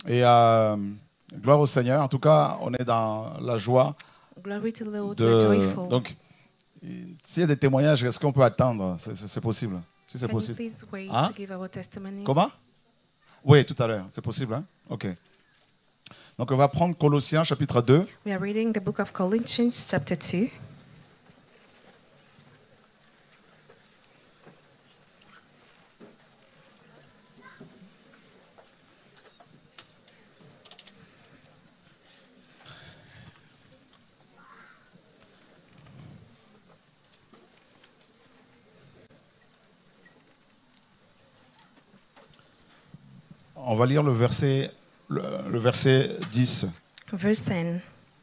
Et gloire au Seigneur. En tout cas, on est dans la joie Glory to the Lord, we're joyful. Donc, s'il y a des témoignages, est-ce qu'on peut attendre? C'est possible. Si c'est Can you possible. please wait Hein? to give our testimonies? Comment? Oui, tout à l'heure. C'est possible, hein? OK. Donc, on va prendre Colossiens chapitre 2. We are reading the book of Colossians, chapter 2. On va lire le verset 10. Verse 10.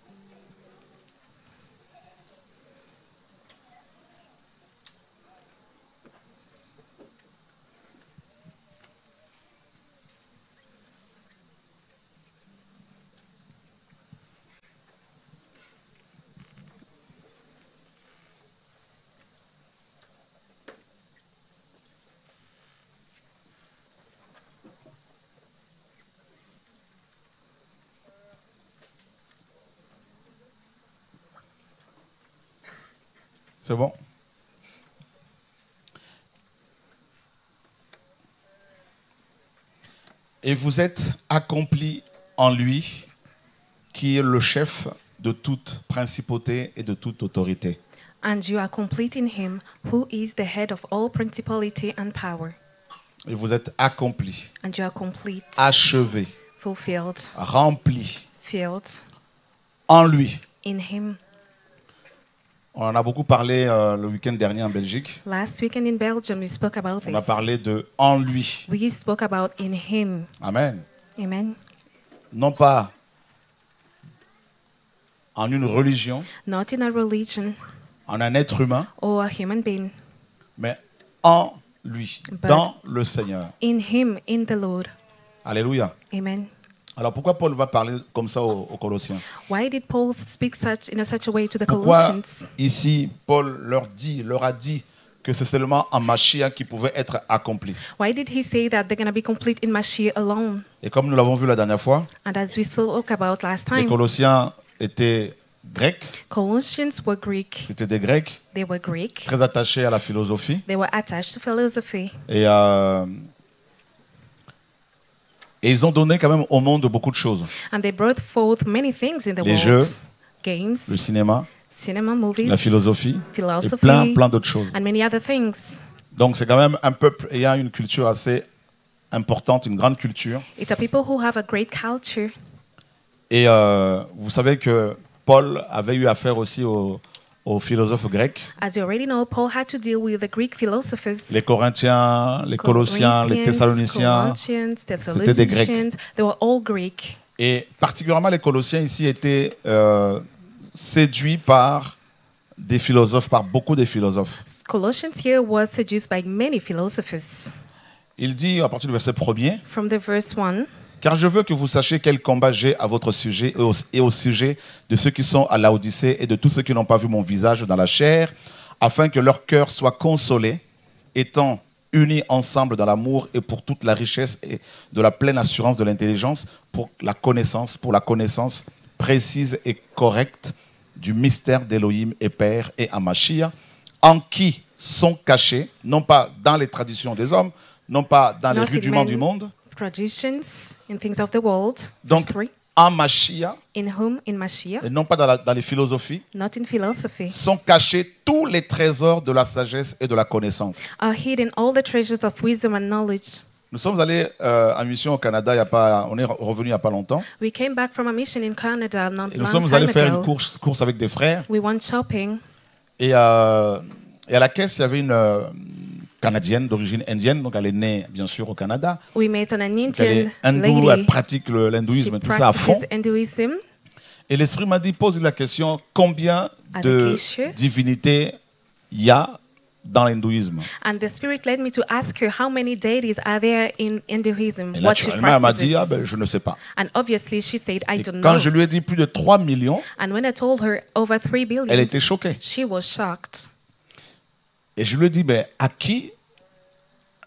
C'est bon? Et vous êtes accomplis en lui, qui est le chef de toute principauté et de toute autorité. And you are complete in him, who is the head of all principality and power. Et vous êtes accomplis, And you are complete, achevés, fulfilled, remplis filled en lui. in him. On en a beaucoup parlé le week-end dernier en Belgique. Last weekend in Belgium, we spoke about On a this. parlé de en lui. We spoke about in him. Amen. Amen. Non pas en une religion, Not in a religion en un être humain, or a human being. mais en lui, But dans le Seigneur. in him, in the Lord. Alléluia. Amen. Alors pourquoi Paul va parler comme ça aux Colossiens? Why did Paul speak in such a way to the Pourquoi Colossians? ici Paul leur a dit que c'est seulement en Mashiach qui pouvait être accompli? Why did he say that they're going to be complete in Mashiach alone? Et comme nous l'avons vu la dernière fois, And as we spoke about last les time, Colossiens étaient grecs, Colossians were Greek. c'était des Grecs They were Greek. très attachés à la philosophie. They were attached to philosophy. Et ils ont donné quand même au monde beaucoup de choses. And they brought forth many things in the Les world. jeux, Games, le cinéma, cinema, movies, la philosophie et philosophy, plein d'autres choses. and many other things. Donc c'est quand même un peuple ayant une culture assez importante, une grande culture. It's a people who have a great culture. Et vous savez que Paul avait eu affaire aussi aux philosophes grecs, As you already know, Paul had to deal with the Greek philosophers. les Corinthiens, les Colossiens, les Corinthians, Thessaloniciens. Colossians, C'était des Grecs. Thessalonians, they were all Greek. Et particulièrement les Colossiens ici étaient séduits par des philosophes, par beaucoup de philosophes. Colossians here was seduced by many philosophers. Il dit à partir du verset 1er, From the verse 1, car je veux que vous sachiez quel combat j'ai à votre sujet et au sujet de ceux qui sont à Laodicée et de tous ceux qui n'ont pas vu mon visage dans la chair, afin que leur cœur soit consolé, étant unis ensemble dans l'amour et pour toute la richesse et de la pleine assurance de l'intelligence, pour la connaissance précise et correcte du mystère d'Élohim et Père et Amashia, en qui sont cachés, non pas dans les traditions des hommes, non pas dans les Not in rudiments men. du monde, traditions in things of the world. donc Verse 3, en Mashiach, in whom, in Mashiach, et non pas dans les philosophies, not in philosophy, sont cachés tous les trésors de la sagesse et de la connaissance. are hidden all the treasures of wisdom and knowledge. Nous sommes allés en mission au Canada, on est revenu il n'y a pas longtemps, We came back from a mission in Canada not et nous long sommes time allés faire une ago. course avec des frères, We went shopping, et à la caisse, il y avait une Canadienne d'origine indienne, donc elle est née bien sûr au Canada. we met an Elle Indian est hindoue, elle lady. pratique She l'hindouisme, tout ça à fond. practices Hinduism. Et l'Esprit m'a dit, pose la question, combien de Advocation. divinités il y a dans l'hindouisme? And the Spirit led me to ask her how many deities are there in Hinduism, Et what she naturellement, elle m'a dit, practices. je ne sais pas. And obviously she said, I Et don't quand know. je lui ai dit plus de 3 millions, And when I told her over 3 billion, elle était choquée. she was shocked. Et je lui ai dit, à qui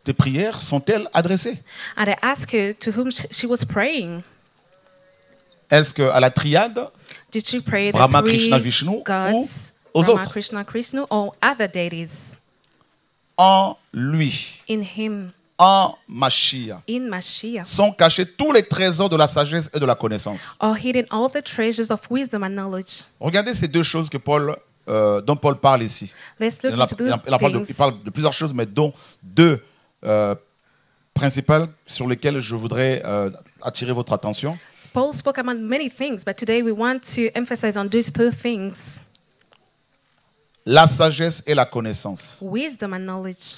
tes prières sont-elles adressées? And I asked her to whom she was praying. Est-ce qu'à la triade, Did she pray the Brahma, three Krishna, Vishnu, ou gods, aux Brahma, autres? Krishna, Krishna, or other deities? En lui, In him, en Mashiach, in Mashiach, sont cachés tous les trésors de la sagesse et de la connaissance. are hidden all the treasures of wisdom and knowledge. Regardez ces deux choses que dont Paul parle ici. Let's Il, look en a- into il en- those il en parle things. il parle de plusieurs choses, mais dont deux principales sur lesquelles je voudrais attirer votre attention. Paul spoke about many things, but today we want to emphasize on these two things: La sagesse et la connaissance. wisdom and knowledge.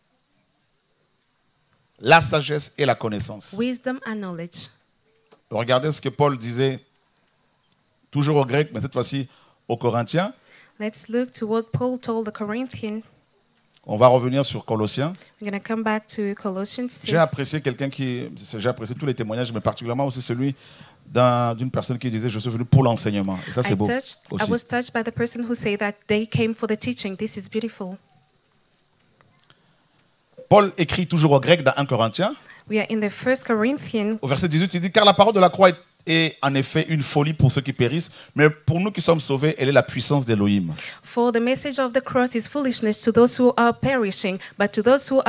La sagesse et la connaissance. Wisdom and knowledge. Regardez ce que Paul disait, toujours au grec, mais cette fois-ci aux Corinthiens. Let's look to what Paul told the Corinthians. On va revenir sur Colossiens. We're going to come back to Colossians J'ai 2. apprécié j'ai apprécié tous les témoignages, mais particulièrement aussi celui d'une personne qui disait « Je suis venu pour l'enseignement ». Et ça, c'est beau I aussi. was touched by the person who said that they came for the teaching. This is beautiful. Paul écrit toujours au grec dans 1 Corinthiens. We are in the First Corinthians. Au verset 18, il dit « Car la parole de la croix est en effet une folie pour ceux qui périssent, mais pour nous qui sommes sauvés, elle est la puissance d'Élohim. For the message of the cross is foolishness to those who are perishing, but to those who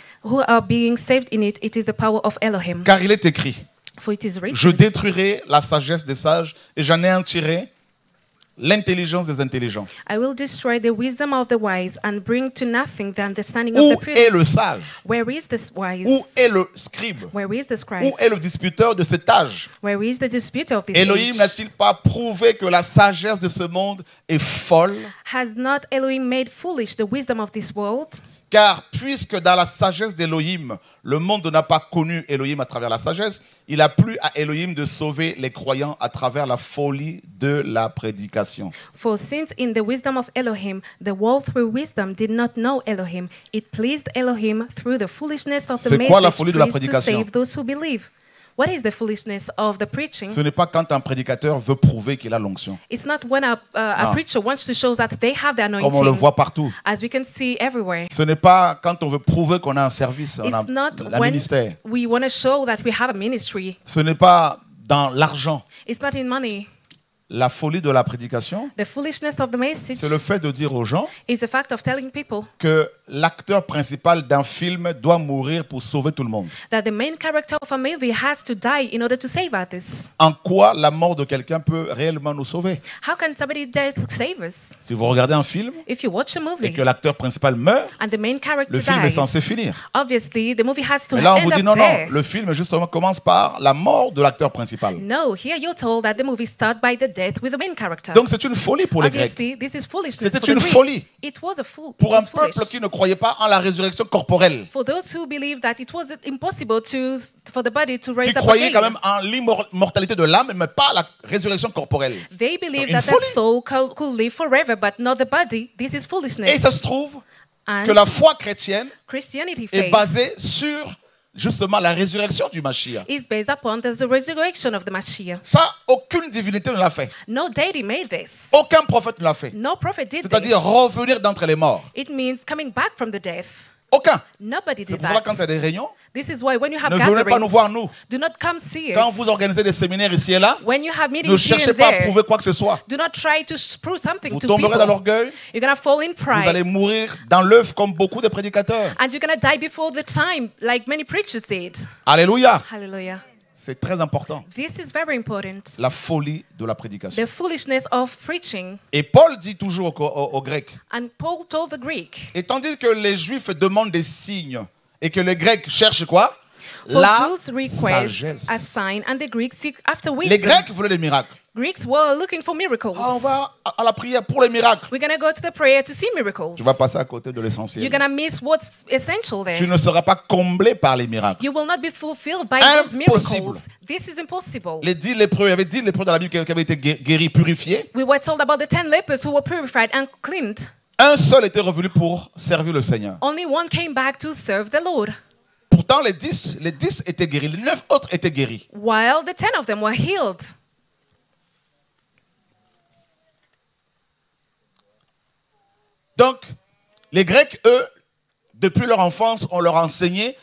are being saved in it, it is the power of Elohim. Car il est écrit, For it is written, je détruirai la sagesse des sages et j'anéantirai l'intelligence des intelligents. I will destroy the wisdom of the wise and bring to nothing the understanding Où of the est le prudent. sage? Where is the wise? Où est le scribe? Where is the scribe? Où est le disputeur de cet âge? Where is the dispute of this Elohim age? n'a-t-il pas prouvé que la sagesse de ce monde est folle? Has not Elohim made foolish the wisdom of this world? Car puisque dans la sagesse d'Elohim, le monde n'a pas connu Elohim à travers la sagesse, il a plu à Elohim de sauver les croyants à travers la folie de la prédication. For since in the wisdom of Elohim, the world through wisdom did not know Elohim, it pleased Elohim through the foolishness of the C'est quoi la message folie de la preached to prédication? save those who believe. What is the foolishness of the preaching? Ce n'est pas quand un prédicateur veut prouver qu'il a l'onction, It's not when a Ah. preacher wants to show that they have the comme on le anointing, voit partout. as we can see everywhere. Ce n'est pas quand on veut prouver qu'on a un service, on a It's not un when ministère. we want to show that we have a ministry. Ce n'est pas dans l'argent. It's not in money. La folie de la prédication, The foolishness of the message c'est le fait de dire aux gens is the fact of telling people que l'acteur principal d'un film doit mourir pour sauver tout le monde. that the main character of a movie has to die in order to save others. En quoi la mort de quelqu'un peut réellement nous sauver? How can somebody die to save us? Si vous regardez un film If you watch a et movie que l'acteur principal meurt, and the main character le film est dies, censé finir. obviously the movie has to Mais là, on end vous dit up non, non, there. le film justement commence par la mort de l'acteur principal. No, here you're told that the movie starts by the death with the main character. Donc c'est une folie pour les Grecs. Obviously, this is foolishness C'était for the une Greek. folie. It was a fool. Pour it un was peuple foolish. qui ne croyait pas en la résurrection corporelle, For those who believe that it was impossible for the body to qui raise up croyaient quand again. même en l'immortalité de l'âme, mais pas la résurrection corporelle. They believe Une that the folie. soul could live forever, but not the body. This is Et foolishness. ça se trouve And que la foi chrétienne Christianity est faith basée sur justement la résurrection du Mashiach. is based upon the resurrection of the Mashiach. Ça, aucune divinité ne l'a fait. No deity made this. Aucun prophète ne l'a fait. No prophet did C'est-à-dire this. revenir d'entre les morts. It means coming back from the death. Aucun. Nobody C'est did pour ça quand il y a that. des réunions, This is why when you have ne venez pas nous voir, nous. gatherings, do not come see Quand us. vous organisez des séminaires ici et là, When you have ne meetings here cherchez and pas à there, prouver quoi que ce soit. do not try to prove something Vous to tomberez dans people. l'orgueil, You're going to fall in vous allez pride. mourir dans l'œuf comme beaucoup de prédicateurs. And you're going to die before the time, like many preachers did. Alléluia. Hallelujah. C'est très important. This is very important. La folie de la prédication. The foolishness of preaching. Et Paul dit toujours aux Grecs, And Paul told the Greek, et tandis que les Juifs demandent des signes et que les Grecs cherchent quoi? for La Jews request sagesse. a sign, and the Greeks seek after Les wisdom. Grecs voulaient des miracles. Greeks were looking for miracles. Ah, on va à la prière pour les miracles. We're going to go to the prayer to see miracles. Tu vas passer à côté de You're l'essentiel. going to miss what's essential there. Tu ne seras pas comblé par les miracles. You will not be fulfilled by those Impossible. miracles. This is impossible. Les 10 lépreux, il y avait 10 lépreux dans la Bible qui avaient été guéris, purifiés. We were told about the 10 lepers who were purified and cleaned. Un seul était revenu pour servir le Seigneur. Only one came back to serve the Lord, Pourtant, les 10 étaient guéris, les 9 autres étaient guéris. while the 10 of them were healed. Donc, les Grecs, eux, depuis leur enfance, on leur a enseigné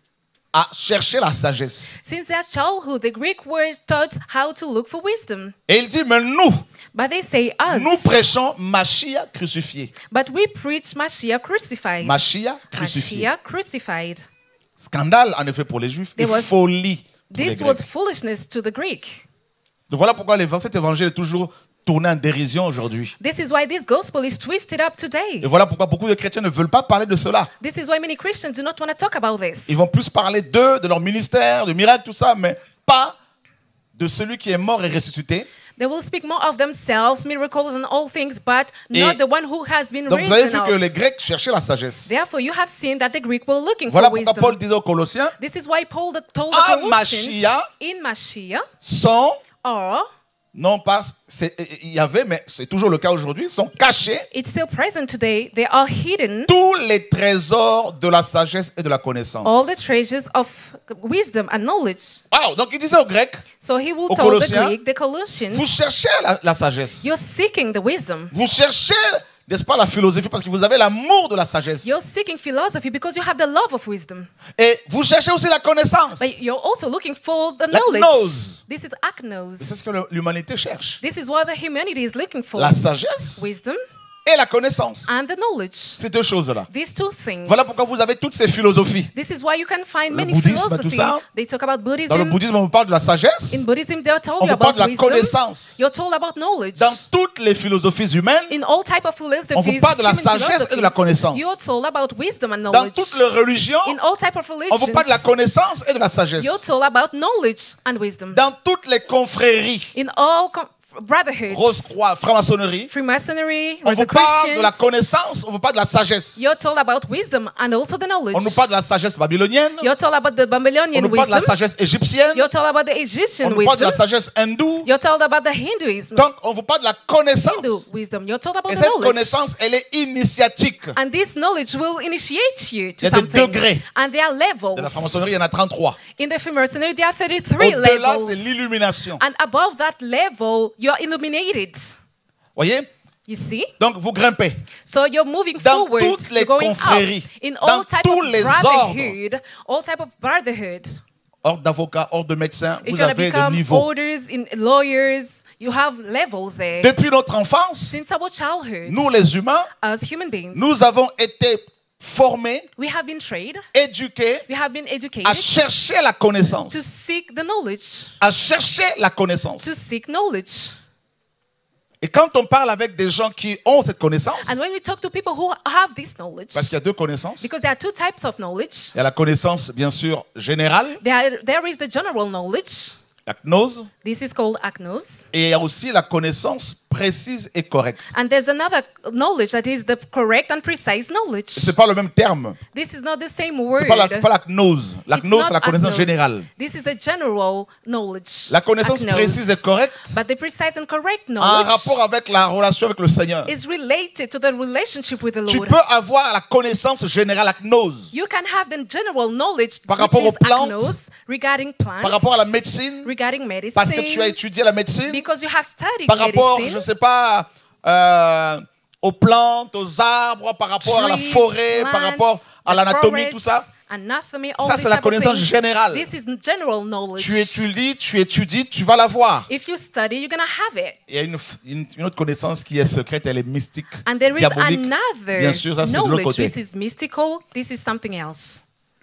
à chercher la sagesse. Since their childhood, the Greek were taught how to look for wisdom. Et il dit, mais nous But they say us. prêchons Mashiach crucifié. But we preach Mashiach crucified. Mashiach crucifié. Mashiach crucified. Scandale, en effet, pour les Juifs, et There was- folie pour les This Grecs. was foolishness to the Greek. Donc voilà pourquoi cet évangile est toujours tourné en dérision aujourd'hui. This is why this gospel is twisted up today. Et voilà pourquoi beaucoup de chrétiens ne veulent pas parler de cela. This is why many Christians do not want to talk about this. Ils vont plus parler d'eux, de leur ministère, de miracles, tout ça, mais pas de celui qui est mort et ressuscité. They will speak more of themselves, miracles and all things, but not the one who has been Donc vous avez risen vu que up. les Grecs cherchaient la sagesse. Therefore, you have seen that the Greek were looking Voilà for pourquoi wisdom. Paul disait aux Colossiens, This is why Paul told the Ah, Colossians Mashiach. in Mashiach, sont, or non pas, il y avait, mais c'est toujours le cas aujourd'hui, sont cachés it's still present today, they are hidden tous les trésors de la sagesse et de la connaissance. all the treasures of wisdom and knowledge. Wow, donc il disait aux Grecs, So he will Aux tell the Colossiens, Greek, the Colossians, vous cherchez la sagesse. you're seeking the wisdom. Vous cherchez, n'est-ce pas, la philosophie parce que vous avez l'amour de la sagesse. You're seeking philosophy because you have the love of wisdom. Et vous cherchez aussi la connaissance. But you're also looking for the La knowledge. gnose. This is aknos. Et c'est ce que l'humanité cherche. This is what the humanity is looking for. La sagesse Wisdom et la connaissance. and the knowledge. Ces deux choses-là. These two things. Voilà pourquoi vous avez toutes ces philosophies. This is why you can find Le many bouddhisme, philosophies. tout ça. They talk about Dans le Buddhism. bouddhisme, on vous parle de la sagesse. In Buddhism, they're told On you vous parle about de la wisdom. connaissance. You're told about knowledge. Dans toutes les philosophies humaines, In all type of philosophies, on vous parle de la human sagesse et de la philosophies, connaissance. You're told about wisdom and dans knowledge. toutes les religions, In all type of on vous religions, parle de la connaissance et de la sagesse. you're told about knowledge and wisdom. Dans toutes les confréries, In all brotherhoods, Rose-Croix, franc-maçonnerie, Freemasonry, on vous parle de la Rosicrucians, connaissance, on vous parle de la sagesse. you're told about wisdom and also the knowledge. On nous parle de la sagesse babylonienne, You're told about the on Babylonian nous parle de la wisdom. sagesse égyptienne, You're told about the on Egyptian nous parle de la wisdom. sagesse hindoue. You're told about the Hinduism. Donc, on vous parle de la connaissance. Hindu wisdom. You're told about Et the cette knowledge. connaissance, elle est initiatique. And this knowledge will initiate you Il y to a des something. degrés. And there are levels. De la franc-maçonnerie, il y en a 33. In the Freemasonry, there are 33 Au-delà, levels. c'est l'illumination. And above that level, you're illuminated. Voyez? You see? Donc, vous grimpez. So you're moving Dans forward, toutes les you're going up. confréries, In dans all type tous of les brotherhood, all type of brotherhood. Ordre d'avocats, ordre de médecins, If vous you're avez des become niveaux. orders in lawyers, you have levels there. Depuis notre enfance, Since our childhood, nous les humains, as human beings, nous avons été formés, we have been trained, éduqués we have been educated à chercher la connaissance. to seek the knowledge, À chercher la connaissance. to seek knowledge. Et quand on parle avec des gens qui ont cette connaissance, And when we talk to people who have this knowledge, parce qu'il y a deux connaissances, because there are two types of knowledge, il y a la connaissance bien sûr générale, there is the general knowledge. la gnose, This is called aknos. et il y a aussi la connaissance précise et correcte. And there's another knowledge that is the correct and precise knowledge. C'est pas le même terme. This is not the same word. C'est pas la gnose. La It's gnose, not c'est la connaissance aknos. générale. This is the general knowledge. La connaissance aknos. précise et correcte But the precise and correct a un knowledge rapport avec la relation avec le Seigneur. is related to the relationship with the Tu Lord. peux avoir la connaissance générale, la gnose, You can have the general knowledge Par which rapport is aux plantes, aknos, regarding plants, par rapport à la médecine, regarding medicine, parce que tu as étudié la médecine, because you have studied par rapport, medicine, je sais pas, aux plantes, aux arbres, par rapport à la trees, forêt, par plants, rapport à the l'anatomie, forest, tout ça. anatomy, all Ça, these c'est la type of connaissance things. générale. This is general knowledge. Tu étudies, tu étudies, tu vas la voir. If you study, you're gonna have it. Il y a une autre connaissance qui est secrète, elle est mystique, And there is diabolique. another Bien sûr, ça c'est de l'autre knowledge côté. which is mystical. This is something else.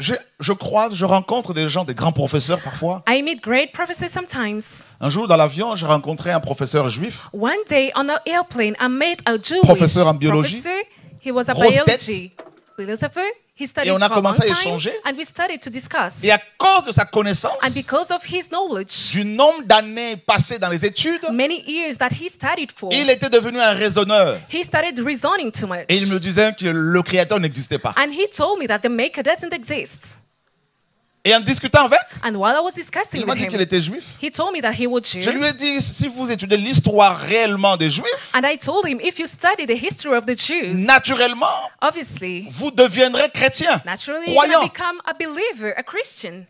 Je rencontre des gens, des grands professeurs parfois. I meet great professors sometimes. Un jour, dans l'avion, j'ai rencontré un professeur juif. One day on an airplane, I met a Jewish Professeur en biologie. professor. He was a Grosse biology philosopher. He studied Et on a for a long commencé à time, échanger. and we started to discuss. Et à cause de sa connaissance, And because of his knowledge, du nombre d'années passées dans les études, many years that he studied for, il était devenu un raisonneur. he started reasoning too much. Et il me disait que le Créateur n'existait pas. And he told me that the Maker doesn't exist. Et en discutant avec, And while I was discussing il m'a with dit qu'il him, était juif. he told me that he was Je lui Jew. ai dit, si vous étudiez l'histoire réellement des Juifs, And I told him, if you study the history of the Jews, naturellement, obviously, vous deviendrez chrétien, naturally, you're croyant. going to become a believer, a Christian.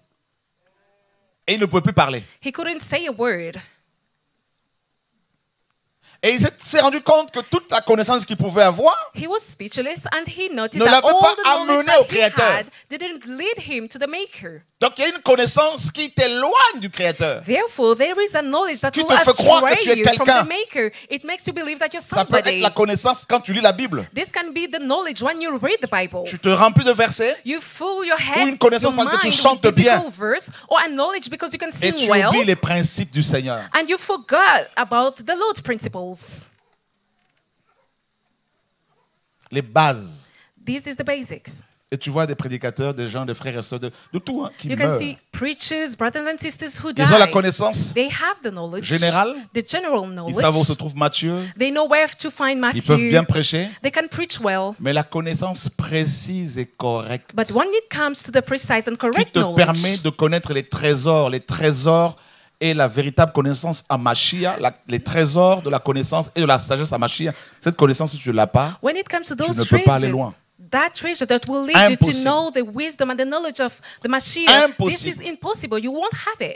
Et il ne pouvait plus parler. He couldn't say a word. Et il s'est rendu compte que toute la connaissance qu'il pouvait avoir He was speechless and he noticed ne that l'avait all pas the knowledge amené au that he Créateur. had didn't lead him to the Maker. Donc il y a une connaissance qui t'éloigne du Créateur. Therefore, there is a knowledge that Qui will te fait croire que astray tu es you from quelqu'un. the Maker. It makes you believe that you're Ça peut être somebody. la connaissance quand tu lis la Bible. This can be the knowledge when you read the Bible. Tu te remplis de versets You fill your head, Ou une connaissance your parce que tu mind chantes with bien. biblical verse, or a knowledge because you can et sing tu well, oublies les principes du Seigneur. and you forgot about the Lord's principles. Les bases. This is the basics. Et tu vois des prédicateurs, des gens, des frères et sœurs, de tout, qui You can meurent. see preachers, brothers and sisters who Ils ont la die. connaissance. They have the knowledge, Générale. the general Ils savent où se knowledge. trouve Matthieu. They know where to find Ils peuvent bien Matthew. prêcher. They can preach well. Mais la connaissance précise et correcte But when it comes to the precise and qui correct te permet knowledge, de connaître les trésors et la véritable connaissance à Mashiach, les trésors de la connaissance et de la sagesse à Mashiach. Cette connaissance, si tu ne l'as pas, when it comes to those ne peux pas aller treasures, loin. that treasure that will lead you to Impossible. know the wisdom and the knowledge of the Mashiach, this Impossible. is impossible. You won't have it.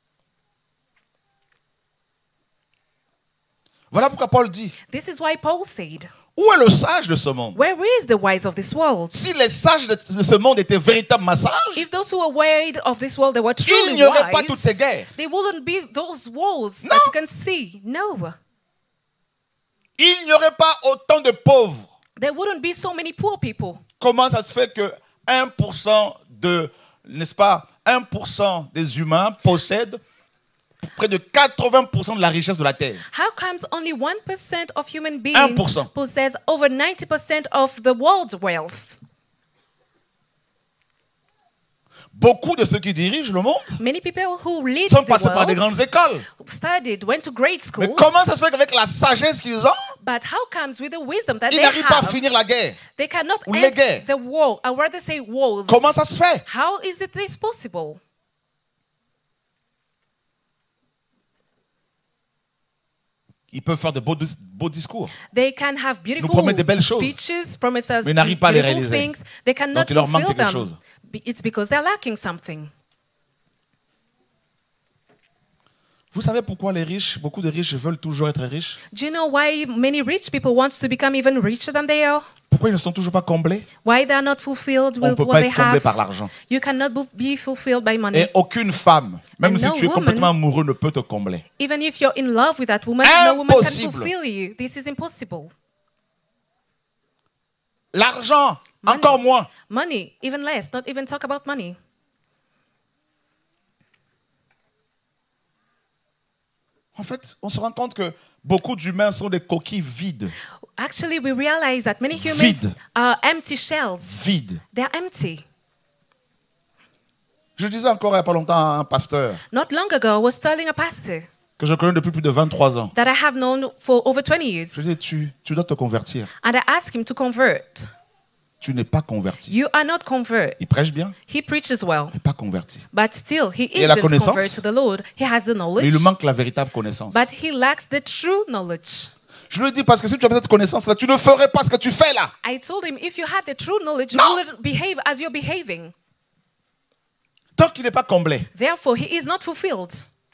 Voilà pourquoi Paul dit, This is why Paul said, où est le sage de ce monde? where is the wise of this world? Si les sages de ce monde étaient véritables sages, If those who are wise of this world, they were il truly n'y aurait pas toutes wise, ces guerres. they wouldn't be those wars Non. that you can see. No. Il n'y aurait pas autant de pauvres. There wouldn't be so many poor people. Comment ça se fait que 1% n'est-ce pas, 1% des humains possèdent près de 80% de la richesse de la terre? How comes only 1% of human beings 1%. possess over 90% of the world's wealth? Beaucoup de ceux qui dirigent le monde Many people who lead sont the passés par des grandes world écoles. studied, went to great Mais schools, comment ça se fait qu'avec la sagesse qu'ils ont, but how comes with the wisdom that ils they n'arrivent pas à have, finir la guerre? they cannot ou les end guerres? the war, or rather say wars? Comment ça se fait? How is it this possible? Ils peuvent faire de beaux discours. They can have beautiful promettent de belles choses, speeches, promise us mais n'arrivent pas à les beautiful réaliser. things. They cannot Donc, il leur manque fulfill quelque them. chose. It's because they're lacking something. Vous savez pourquoi beaucoup de riches veulent toujours être riches? Do you know why many rich people want to become even richer than they are? Pourquoi ils ne sont toujours pas comblés? Why they are not fulfilled On ne with peut what pas they être comblé have? par l'argent. You cannot be fulfilled by money. Et aucune femme, même And si no tu es woman- complètement amoureux, ne peut te combler. Even if you're in love with that woman, no woman can Impossible. fulfill you. This is impossible. L'argent, Money. encore moins. Money, even less. Not even talk about money. En fait, on se rend compte que beaucoup d'humains sont des coquilles vides. Actually, we realize that many humans Vide. are empty shells. Vides. They're empty. Je disais encore il n'y a pas longtemps à un pasteur Not long ago, I was telling a pastor que je connais depuis plus de 23 ans. that I have known for over 20 years. Je dis, tu dois te convertir. And I asked him to convert. Tu n'es pas converti. You are not convert. Il prêche bien, He preaches well, mais pas converti. but still he Et la isn't connaissance? convert to the Lord. He has the Mais knowledge, il lui manque la véritable connaissance. but he lacks the true knowledge. Je le dis parce que si tu avais cette connaissance-là, tu ne ferais pas ce que tu fais là. I told him, if you had the true knowledge, you No. wouldn't behave as you're behaving. Tant qu'il n'est pas comblé. Therefore, he is not fulfilled.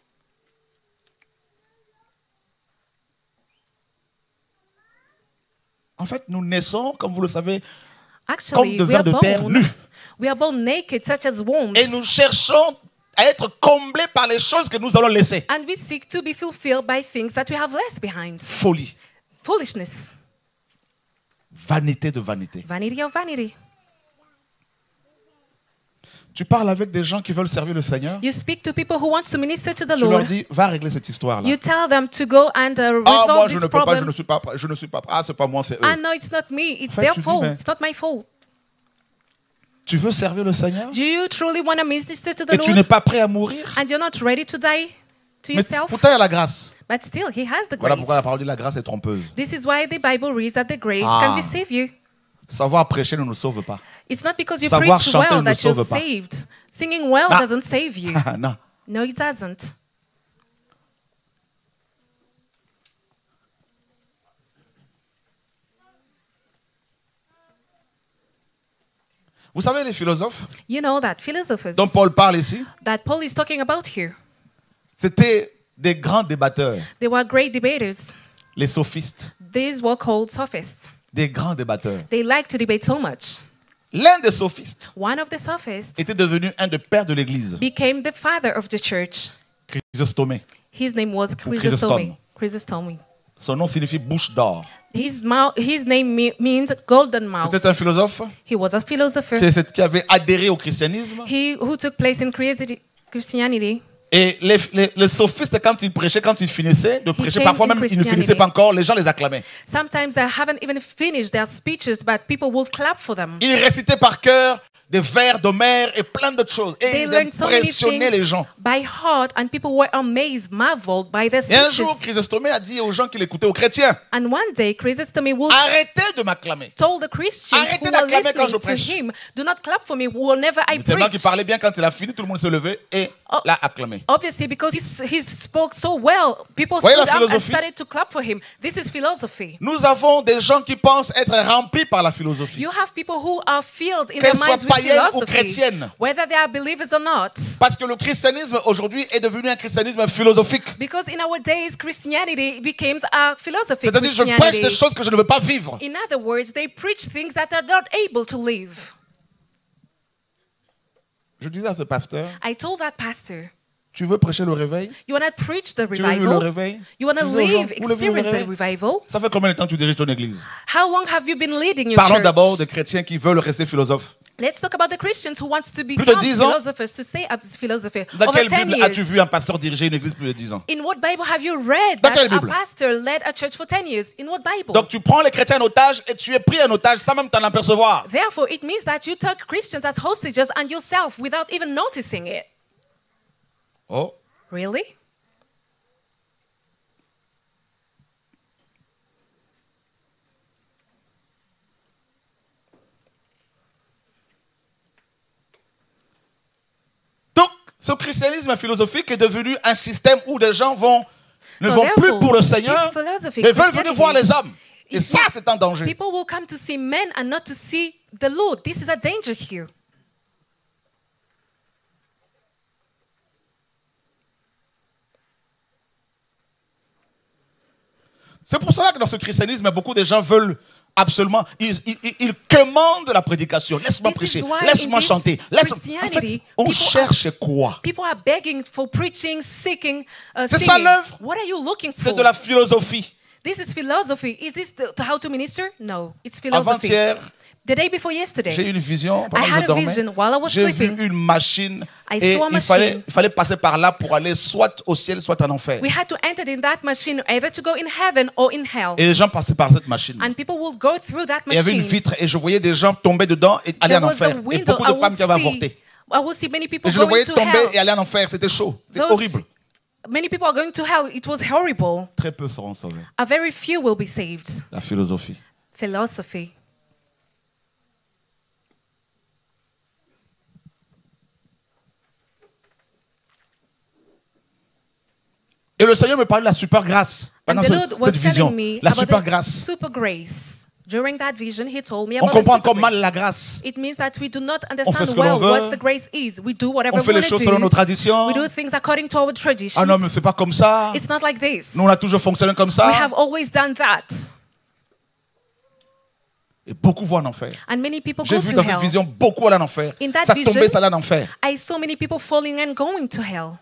En fait, nous naissons, comme vous le savez, Actually, de vers de terre nus. we are born naked, such as worms, et nous cherchons à être comblés par les choses que nous allons laisser. and we seek to be fulfilled by things that we have left behind. Folie, Foolishness, vanité de vanité. vanity of vanity. Tu parles avec des gens qui veulent servir le Seigneur. You speak to people who want to minister to the Tu leur Lord. dis, va régler cette histoire-là. You tell them to go and Ah, moi, resolve je these ne peux pas, problems. je ne suis pas prêt, je ne suis pas prêt. Ah, c'est pas moi, c'est eux. And no, it's not me. It's En fait, their tu dis, fault. mais- It's not my fault. Tu veux servir le Seigneur, Do you truly want to minister to the et tu n'es Lord? pas prêt à mourir. And you're not ready to die to Mais yourself? pourtant, il y a la grâce. But still, He has the Voilà pourquoi la grace. parole dit la grâce est trompeuse. This is why the Bible reads that the grace Ah. can deceive you. Savoir prêcher ne nous sauve pas. It's not because you Savoir preach chanter well ne that you're sauve pas. saved. Singing well Ah. doesn't save you. Non. No, it doesn't. Vous savez, les philosophes You know that philosophers dont Paul parle ici, that Paul is talking about here, c'était des grands débatteurs. they were great debaters. les sophistes, These were called sophists. des grands débatteurs. They like to debate so much. L'un des sophistes One of the sophists était devenu un des pères de l'Église, became the father of the church. Chrysostomé. His name was Chrysostom. Chrysostom. Son nom signifie bouche d'or. His name means golden mouth. C'était un philosophe He was a philosopher. qui avait adhéré au christianisme. He who took place in Christianity. Et les sophistes, quand ils prêchaient, quand ils finissaient de prêcher, came parfois in même ils ne Christianity. finissaient pas encore, les gens les acclamaient. Sometimes they haven't even finished their speeches, but people will clap for them. Ils récitaient par cœur des vers d'Homère et plein d'autres choses. Et They ils learned so many impressionnaient les things gens. by heart, and people were amazed, marveled by their Et un speeches. jour, Chrysostomé a dit aux gens qui l'écoutaient, aux chrétiens, And one day, Chrysostom will arrêtez de m'acclamer. told the Christians Arrêtez who were d'acclamer quand je listening to prêche. him, do not clap for me whenever I Tellement qu'il preach. parlait bien, quand il a fini, tout le monde se levait et l'a acclamé. Obviously, because he spoke so well, people Voyez la stood up and philosophie? started to clap for him. This is philosophy. Nous avons des gens qui pensent être remplis par la philosophie. You have people who are filled in Qu'elles their soient minds with païennes ou philosophy, chrétiennes. whether they are believers or not. Parce que le christianisme aujourd'hui est devenu un christianisme philosophique. Because in our days, Christianity became a philosophy. C'est-à-dire, je prêche des choses que je ne veux pas vivre. In other words, they preach things that are not able to live. Je disais à ce pasteur, I told that pastor, tu veux prêcher le réveil? you want to preach the Tu veux vivre le revival? réveil? You want Je to disais aux gens, live, vous voulez vivre le experience the réveil? revival? Ça fait combien de temps que tu diriges ton église? How long have you been leading your Parlons church? d'abord des chrétiens qui veulent rester philosophes. Let's talk about the Christians who wants to de become 10 ans? philosophers, to stay as philosopher. Dans Over quelle 10 Bible years. as-tu vu un pasteur diriger une église plus de 10 ans? In what Bible have you read Dans that quelle a Bible? pastor led a church for 10 years? In what Bible? Donc tu prends les chrétiens en otage et tu es pris en otage sans même t'en apercevoir. Therefore, it means that you took Christians as hostages and yourself without even noticing it. Oh. Really? Donc, ce christianisme philosophique est devenu un système où des gens ne So vont plus therefore, pour le Seigneur, this philosophy, mais veulent venir Christianity, voir les hommes. Et it ça, means c'est un danger. People will come to see men and not to see the Lord. This is a danger here. C'est pour cela que dans ce christianisme, beaucoup de gens veulent absolument, ils commandent la prédication. Laisse-moi This is prêcher, why laisse-moi in this chanter. En Christianity, fait, on people cherche quoi? People are begging for preaching, seeking, C'est ça singing. l'œuvre. What are you looking for? C'est de la philosophie. This is philosophy. Is this how to minister? No, it's philosophy. Avant-hier, The day before yesterday, j'ai eu une vision pendant I que had je a dormais. vision while I was J'ai vu sleeping. une machine I et saw a il fallait passer par là pour aller soit au ciel, soit en enfer. we had to enter in that machine either to go in heaven or in hell. Et les gens passaient par cette machine. And people will go through that Et il y avait une machine. vitre et je voyais des gens tomber dedans et aller There en was enfer. a Et window. beaucoup de femmes qui avaient avorté. I will see many people Et je le going voyais to tomber hell. et aller en enfer. C'était chaud. C'était Those- horrible. Many people are going to hell. It was horrible. Très peu seront sauvés. A very few will be saved. La philosophie. Philosophy. Et le Seigneur me parlait de la super grâce And pendant the Lord was cette vision. telling me La about super the grâce. super grace. During that vision, he told me On about the comprend super encore mal grace. la grâce. It means that we do not fait understand ce que l'on well veut. what the grace is. We do whatever On fait we les want choses to selon do. nos traditions. We do things according to our traditions. Ah non, mais c'est pas comme ça. It's not like this. Nous, on a toujours fonctionné comme We ça. have always done that. Et beaucoup vont en enfer. And many people J'ai go vu to dans cette hell. vision beaucoup aller en enfer. In that Ça vision, tombait, ça allait en enfer. I saw many people falling and going to hell.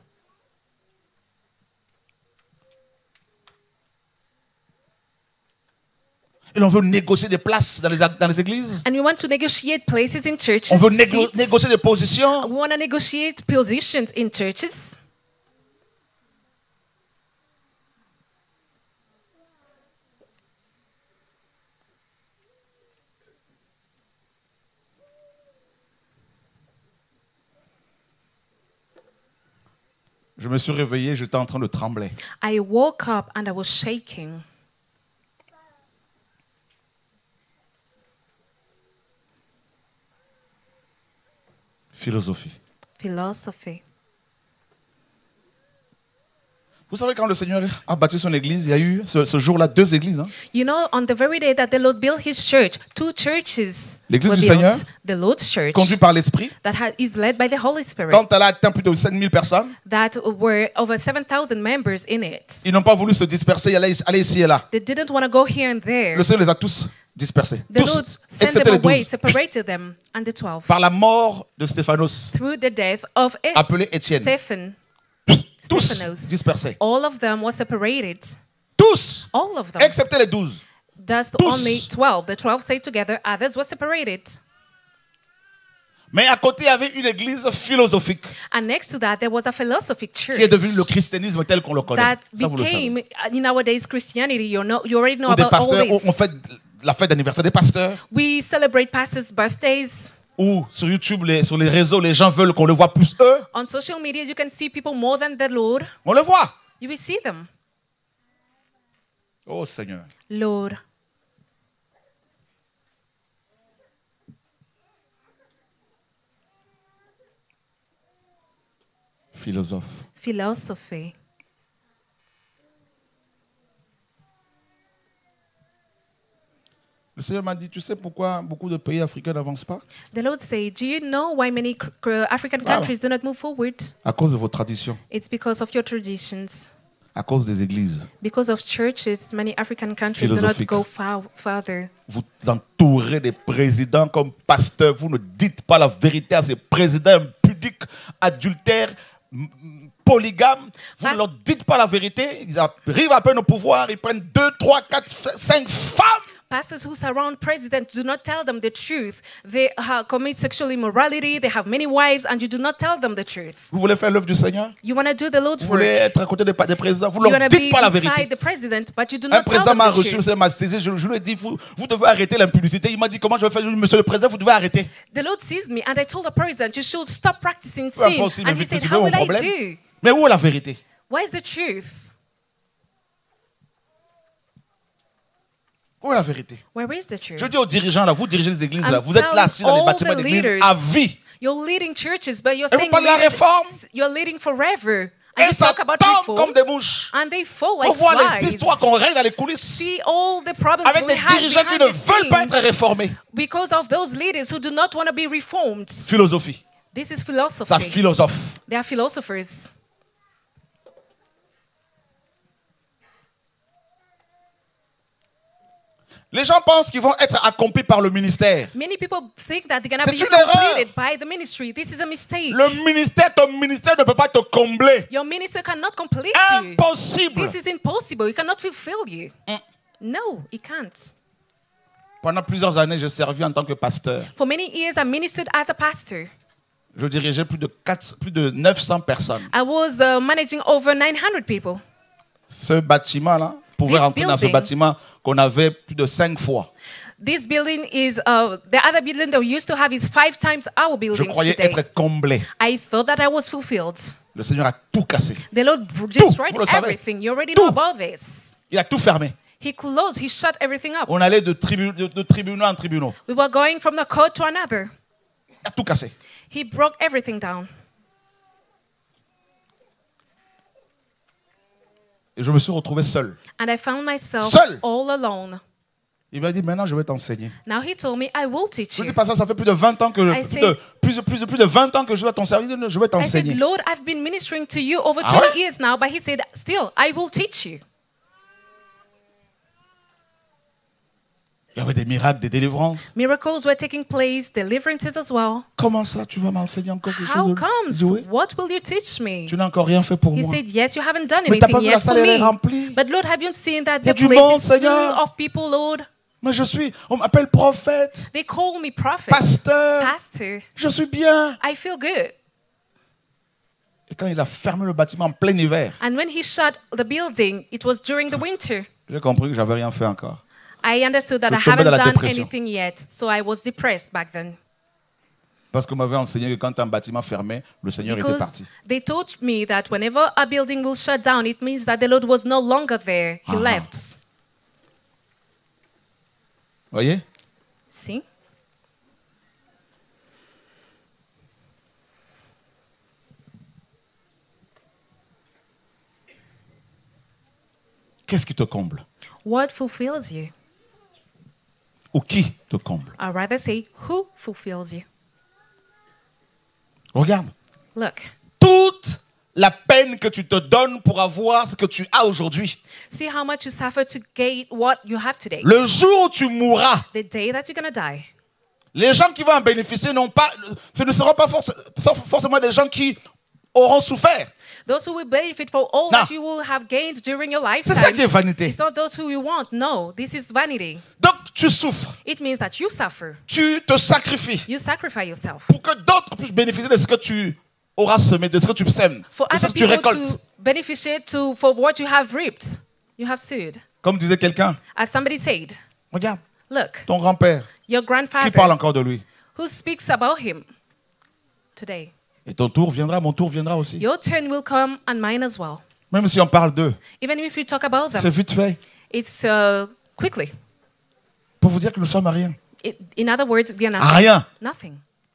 Et on veut négocier des places dans les églises. And we want to negotiate places in churches. On veut seats. négocier des positions. We want to negotiate positions in churches. Je me suis réveillé, j'étais en train de trembler. I woke up and I was shaking. Philosophie. Philosophy. Vous savez, quand le Seigneur a bâti son église, il y a eu ce jour-là 2 églises. Hein. You know, on the very day that the Lord built his church, 2 churches L'église were du built. Seigneur, The Lord's church conduite par l'Esprit. is led by the Holy Spirit. Quand elle a atteint plus de 5000 personnes, That were over 7,000 members in it. ils n'ont pas voulu se disperser, aller ici et là. They didn't want to go here and there. Le Seigneur les a tous dispersés. The Tous, Lord sent excepté them les away, 12. separated them, and the 12. Par la mort de Stéphanos, Through the death of appelé Étienne. Stephen, Tous Stephanos, dispersés. all of them were separated. Tous, All of them. excepté les 12. Just tous. only 12. The 12 stayed together, others were separated. Mais à côté, il y avait une église philosophique And next to that, there was a philosophic church qui est devenue le christianisme tel qu'on le connaît. that Ça, vous le savez. became, in nowadays, Christianity. You already know Où des about all pasteurs, où this. on fait la fête d'anniversaire des pasteurs. We celebrate pastors' birthdays. Ou sur YouTube, sur les réseaux, les gens veulent qu'on le voit plus eux. On social media, you can see people more than the Lord. On le voit. You will see them. Oh Seigneur. Lord. Philosophe. Philosophy. Le Seigneur m'a dit, tu sais pourquoi beaucoup de pays africains n'avancent pas? The Lord said, do you know why many African countries do not move forward? À cause de vos traditions, It's because of your traditions. à cause des églises. Because of churches, many African countries do not Philosophique. go farther. Vous entourez des présidents comme pasteurs. Vous ne dites pas la vérité à ces présidents impudiques, adultères, polygames. Vous ne leur dites pas la vérité. Ils arrivent à peine au pouvoir. Ils prennent 2, 3, 4, 5 femmes. Pastors who surround presidents do not tell them the truth. They commit sexual immorality. They have many wives, and you do not tell them the truth. Vous voulez faire l'œuvre du Seigneur? You want to do the Lord's Vous voulez work. être à côté des présidents? Vous You ne want leur to dites be pas la beside vérité. the president, but you do Un not tell président them m'a the reçu, le truth. Seigneur m'a saisi. Je lui ai dit, vous devez arrêter l'impudicité. Il m'a dit, comment je vais faire? Monsieur le président, vous devez arrêter. The Lord sees me, and I told the president, you should stop practicing Peu importe sin. s'il And he m'invite, said, c'est how pas mon will I problème. do? Mais où est la vérité? What is the truth? Où est la vérité? Where is the truth? Je dis aux dirigeants, là, vous dirigez les églises, là, I'm vous êtes là assis dans les telling bâtiments all the d'église leaders. à vie. You're leading churches, but you're Et vous saying parlez de la réforme. you're leading forever. And Et you ça talk about tombe reform, comme des mouches. and they fall Il faut like voir les flies. histoires qu'on règle dans les coulisses See all the problems avec we des have dirigeants qui behind ne the veulent pas être scenes réformés. because of those leaders who do not want to be reformed. Philosophie. This is Ça philosophy. philosophe. They are philosophers. Les gens pensent qu'ils vont être accomplis par le ministère. Many people think that they're going to C'est be une erreur. completed by the ministry. This is a mistake. Le ministère, ton ministère ne peut pas te combler. Your minister cannot complete you. Impossible. This is impossible. He cannot fulfill you. No, he can't. Pendant plusieurs années, j'ai servi en tant que pasteur. For many years, I ministered as a pastor. Je dirigeais plus de 900 personnes. I was managing over 900 people. Ce bâtiment-là pouvait This rentrer dans ce building. bâtiment qu'on avait plus de 5 fois. This building is the other building that we used to have is 5 times our Je buildings croyais today. être comblé. I thought that I was fulfilled. Le Seigneur a tout cassé. The Lord destroyed vous le savez. everything. You already Tout. know about this. Il a tout fermé. He closed. He shut everything up. On allait de tribunaux en tribunaux. We were going from the court to another. Il a tout cassé. He broke everything down. Et je me suis retrouvé seul. And I found myself Seul. all alone. Il m'a dit, maintenant je vais t'enseigner. Now he told me, I will teach Je lui ai you. dit, pas ça, ça fait plus de 20 ans que I said- plus de 20 ans que je vais à ton service, je vais I said, t'enseigner. Lord, I've been ministering to you over Ah 20 ouais? years now, but he said, still, I will teach you. Il y avait des miracles, des délivrances. Miracles were taking place, deliverances as well. Comment ça, tu vas m'enseigner encore quelque How chose? comes? Je dis, oui. What will you teach me? Tu n'as encore rien fait pour He moi. said, yes, you haven't done Mais t'as pas anything vu la yet for salle, elle est me. remplie. But Lord, have you seen that Il y a the du place monde, is full Seigneur. of people, Lord? Mais on m'appelle prophète, They call me prophet, pasteur. pastor. Je suis bien. I feel good. Et quand il a fermé le bâtiment en plein hiver, And when he shut the building, it was during the winter. j'ai compris que j'avais rien fait encore. I understood that Je I tombais haven't dans la done dépression. anything yet. So I was depressed back then. Parce qu'on m'avait enseigné que quand un bâtiment fermait, le Seigneur était Because parti. they taught me that whenever a building will shut down, it means that the Lord was no longer there. He left. Voyez? See? Qu'est-ce qui te comble? What fulfills you? Ou qui te comble? I'd rather say, who fulfills you? Regarde. Look, Toute la peine que tu te donnes pour avoir ce que tu as aujourd'hui. see how much you suffer to gain what you have today. Le jour où tu mourras, The day that you're going to die. les gens qui vont en bénéficier ce ne seront pas forcément des gens qui auront souffert. Those who will benefit for all Non. that you will have gained during your C'est ça lifetime. qui est vanité. It's not those who you want. No, this is vanity. Donc tu souffres, It means that you suffer. tu te sacrifies You sacrifice yourself. pour que d'autres puissent bénéficier de ce que tu auras semé, de ce que tu sèmes, For de ce other que tu people récoltes. to benefit for what you have reaped. You have sowed. Comme disait quelqu'un, As somebody said, regarde, look, ton grand-père your qui parle grandfather encore de lui. who speaks about him today. Et ton tour viendra, mon tour viendra aussi. Your turn will come and mine as well. Même si on parle d'eux, Even if you talk about c'est them, vite fait. it's quickly. Pour vous dire que nous sommes à rien. In other words, we are À nothing. rien. Nothing.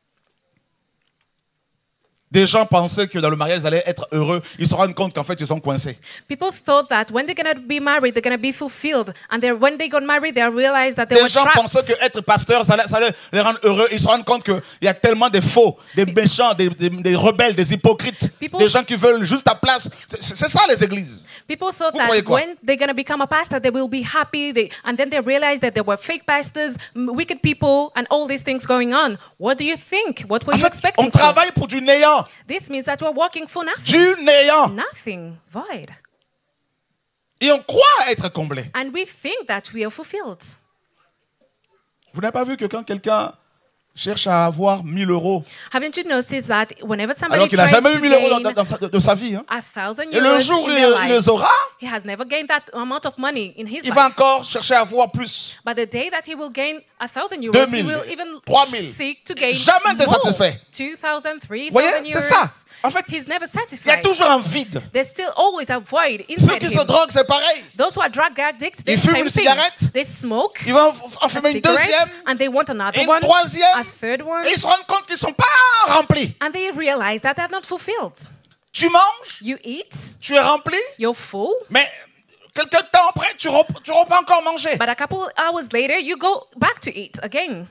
Des gens pensaient que dans le mariage, ils allaient être heureux. Ils se rendent compte qu'en fait, ils sont coincés. People thought that when they're going to be married, they're going to be fulfilled. And when they got married, they realized that they Des were gens trapped. pensaient qu'être pasteur, ça allait les rendre heureux. Ils se rendent compte qu'il y a tellement de faux, des méchants, des rebelles, des hypocrites, People- des gens qui veulent juste ta place. C'est ça les églises. People thought Vous croyez that quoi? when they're going to become a pastor, they will be happy. And then they realized that there were fake pastors, wicked people, and all these things going on. What do you think? What were En you fait, expecting on for? travaille pour du néant. This means that we're working for nothing. Du néant. Nothing. Void. Et on croit être comblé. And we think that we are fulfilled. Vous n'avez pas vu que quand quelqu'un cherche à avoir 1000 euros, Haven't you noticed that whenever somebody alors qu'il n'a tries jamais eu to 1000 euros gain de sa vie, hein, 1,000 et le euros jour où in their il life, les aura, he has never gained that amount of money in his il va life. encore chercher à avoir plus. But the day that he will gain 1,000 euros, 2 000, he will even 3 000. seek to gain Jamais t'es more. satisfait. 2,000, 3,000 Voyez, euros. c'est ça. En fait, He's never il y a satisfied. toujours un vide. There's still always a void Ceux inside qui him. se droguent, c'est pareil. Those who are drug addicts, Ils they fument same une thing. cigarette. They smoke Ils vont en a fumer une cigarette, deuxième, and they want another une one, troisième, a third one, et ils se rendent compte qu'ils ne sont pas remplis. and they realize that they're not fulfilled. Tu manges, You eat, tu es rempli, you're full, mais quelques temps après, tu reprends encore manger. but a couple hours later, you go back to eat again.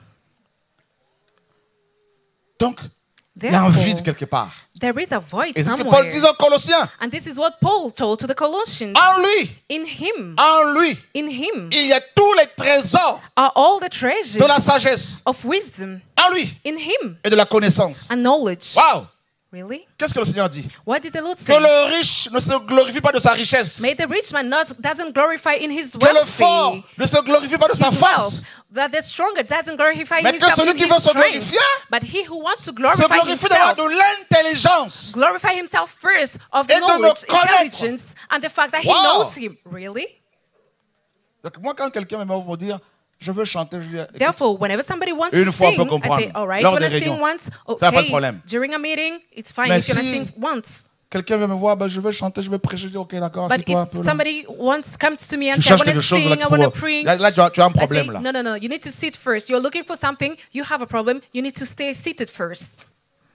Donc, il y a un Therefore, vide quelque part. there is a void Et c'est ce que somewhere. Paul dit aux Colossiens. And this is what Paul told to the Colossians. En lui, In him, il in him y a tous les trésors are all the treasures de la sagesse. of wisdom. En lui In him, et de la connaissance. and knowledge. Waouh! Really? Qu'est-ce que le Seigneur dit? What did the Lord Que say? le riche ne se glorifie pas de sa richesse. May the rich man doesn't glorify in his Que le fort wealthy ne se glorifie pas de sa wealth. force. That the stronger doesn't glorify Mais que himself celui in qui his veut se strength. glorifier, But he who wants to Se glorify glorifie d'avoir himself, de l'intelligence. glorify himself first of Et de me knowledge, connaître. intelligence, and the fact that he Wow. knows him. Really? Donc moi, quand quelqu'un me pour dire, je veux chanter, je dis, écoute, Therefore, whenever somebody wants Une to fois, on sing, peut I comprendre. say, all right, Lors you want des to sing réunions. once? Ça, pas de Okay. problème. During a meeting, it's fine Mais if you want to si- sing once. quelqu'un vient me voir, ben, je veux chanter, je veux prêcher, je dis, ok, d'accord, But assieds-toi un if peu. Là. somebody comes to me and Tu says, I cherches want to quelque chose sing, là I pour- want to preach, là, tu as un I say, problème là. no, you need to sit first. You're looking for something, you have a problem, you need to stay seated first.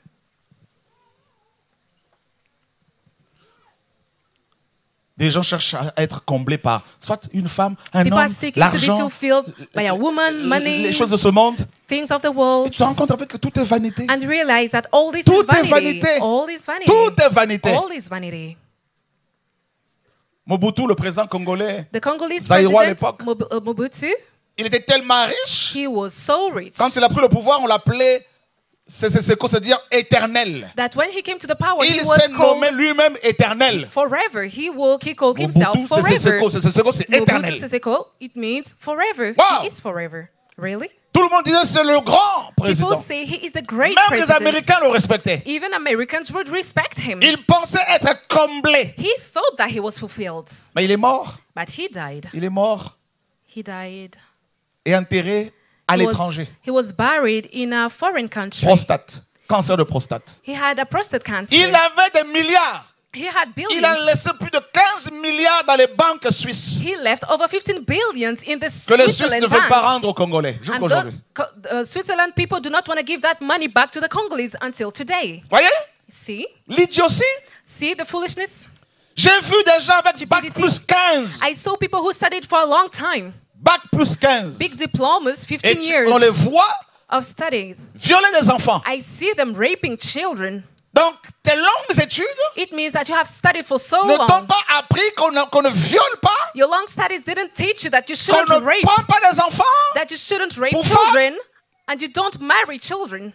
Des gens cherchent à être comblés par soit une femme, un People are homme, seeking to be l'argent, fulfilled by a woman, money, les choses de ce monde. things of the Et world, tu te rends compte en fait que tout est vanité. and realize that all this Tout is est vanity. vanité. All is vanity. Tout est vanité. All is vanity. Mobutu, le président congolais, The Congolese Zaïrois à president, l'époque. Mobutu, il était tellement riche. he was so rich Quand il a pris le pouvoir, on l'appelait, c'est-à-dire éternel. that when he came to the power, he Il was s'est nommé called lui-même éternel. forever. He called himself Mobutu, forever. c'est Mobutu éternel. Sese Seko, it means forever. Wow. He is forever. Really? Tout le monde disait c'est le grand People président. say he is the great Même les president. Américains le respectaient. Even Americans would respect him. Il pensait être comblé. He thought that he was fulfilled, Mais il est mort. but he died. Il est mort He died. et enterré à He was- l'étranger. He was buried in a foreign country. Prostate. Cancer de prostate. He had a prostate cancer. Il avait des milliards. He had Il billions. a laissé plus de 15 milliards dans les banques suisses He left over 15 billions in the que les Suisses Switzerland ne veulent pas banks. rendre aux Congolais jusqu'à And aujourd'hui. Switzerland people do not want to give that money back to the Congolese until today. Voyez See? l'idiotie. See the foolishness? J'ai vu des gens avec bac Stupidity. plus 15. I saw people who studied for a long time, Bac plus 15. big diplomas, 15 Et years on les voit of studies. violer des enfants. I see them raping children. Donc, tes longues études It means that you have studied for so ne t'ont long. pas appris qu'on ne viole pas, Your long studies didn't teach you that you qu'on shouldn't ne rape, prend pas des enfants. that you shouldn't rape Pour children, and you don't marry children.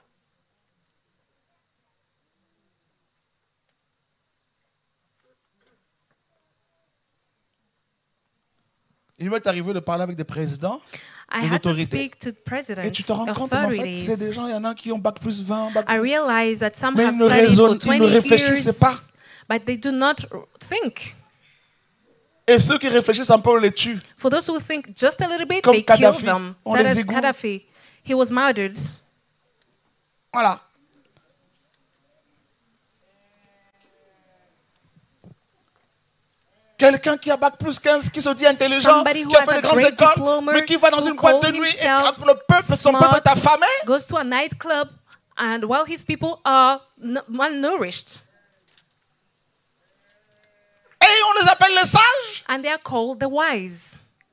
Il m'est arrivé de parler avec des présidents, I des had to autorités. speak to Et presidents, tu te rends compte, en fait, authorities. c'est des gens, il y en a qui ont bac plus 20, bac I plus... realized that some Mais have ils ne studied raisonnent- for ils ne 20 réfléchissent years, pas. but they do not think. Et ceux qui réfléchissent un peu, on les tue. For those who think just a little bit, Comme they kill Kadhafi, them. on les Saddam égoutte. Gaddafi, he was murdered. Voilà. Quelqu'un qui a bac plus 15, qui se dit intelligent, Somebody who qui a has fait a des grandes great écoles, diploma, mais qui va dans who une boîte de call nuit et himself que le peuple, son peuple est affamé. goes to a nightclub, and while his people are malnourished, Et on les appelle les sages. and they are called the wise.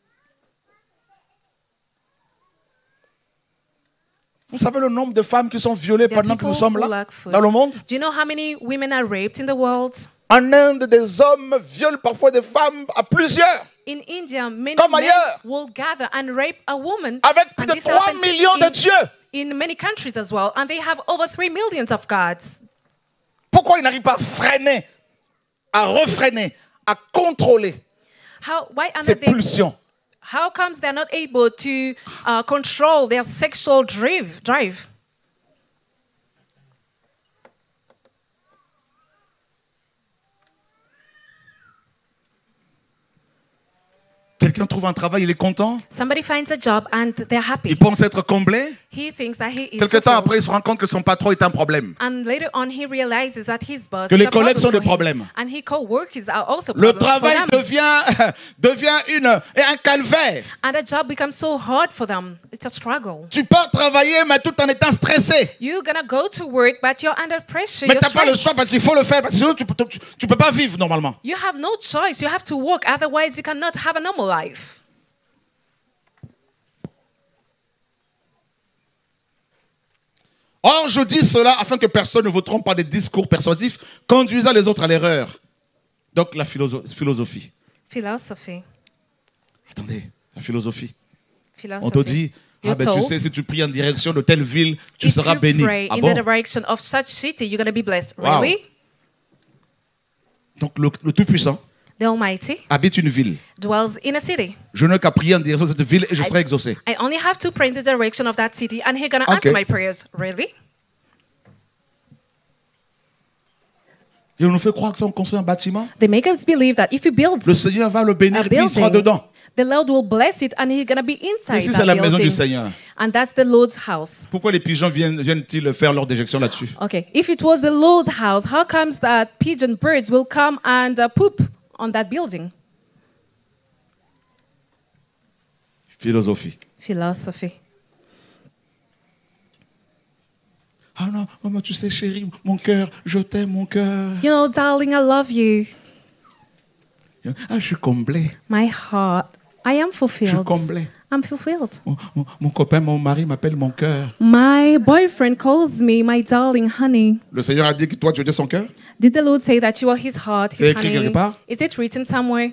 Vous savez le nombre de femmes qui sont violées There are pendant que nous people sommes who là, lack food. dans le monde? Do you know how many women are raped in the world? En Inde, des hommes violent parfois des femmes à plusieurs. In India, many Comme men ailleurs. will gather and rape a woman. Avec plus and de this 3 happens millions de dieux. in many countries as well. And they have over 3 million of gods. Pourquoi ils n'arrivent pas à freiner, à refréner, à contrôler Why are ces they, pulsions? how comes they're not able to control their sexual drive? Quelqu'un trouve un travail, il est content, Somebody finds a job and they're happy. il pense être comblé. He thinks that he is Quelque temps fulfilled. après, il se rend compte que son patron est un problème. And later on, he realizes that his boss Que is les a collègues problem sont des for him. problèmes. And his co-workers are also Le problems travail for them. devient un calvaire. And the job becomes so hard for them. It's a struggle. Tu pars travailler, mais tout en étant stressé. You're gonna go to work, but you're under pressure. Mais You're tu n'as pas le stressed. choix parce qu'il faut le faire, parce que sinon tu ne peux pas vivre normalement. You have no choice. You have to work. Otherwise, you cannot have a normal life. Or, je dis cela afin que personne ne vous trompe par des discours persuasifs, conduisant les autres à l'erreur. Donc, la philosophie. Philosophy. Attendez, la philosophie. Philosophy. On te dit, You're tu told, sais, si tu pries en direction de telle ville, tu if seras you béni. pray Ah in bon? the direction of such city, you're gonna be blessed. Wow. Really? Donc, le Tout-Puissant The Almighty habite une ville. dwells in a city. Je n'ai qu'à prier en direction de cette ville et je serai exaucé. I only have to pray in the direction of that city, and He's gonna Okay. answer my prayers. Really? Et on nous fait croire que si on construit un bâtiment, They make us believe that if you build le Seigneur va le bénir a et puis il sera building, dedans. the Lord will bless it, and He's gonna be inside Ici, c'est that la maison du building. Seigneur. And that's the Lord's house. Pourquoi les pigeons viennent-ils faire leur déjection là-dessus? Okay, if it was the Lord's house, how comes that pigeon birds will come and poop on that building? Philosophie. Philosophy. Ah non, maman, tu sais, chérie, mon cœur, je t'aime, mon cœur. You know, darling, I love you. Ah, je suis comblé. My heart, I am Je suis fulfilled. comblé. I'm fulfilled. Mon copain, mon mari m'appelle mon cœur. My boyfriend calls me my darling honey. Le Seigneur a dit que toi, tu étais son cœur? Did the Lord say that you are his heart, C'est his écrit honey? quelque part? Is it written somewhere?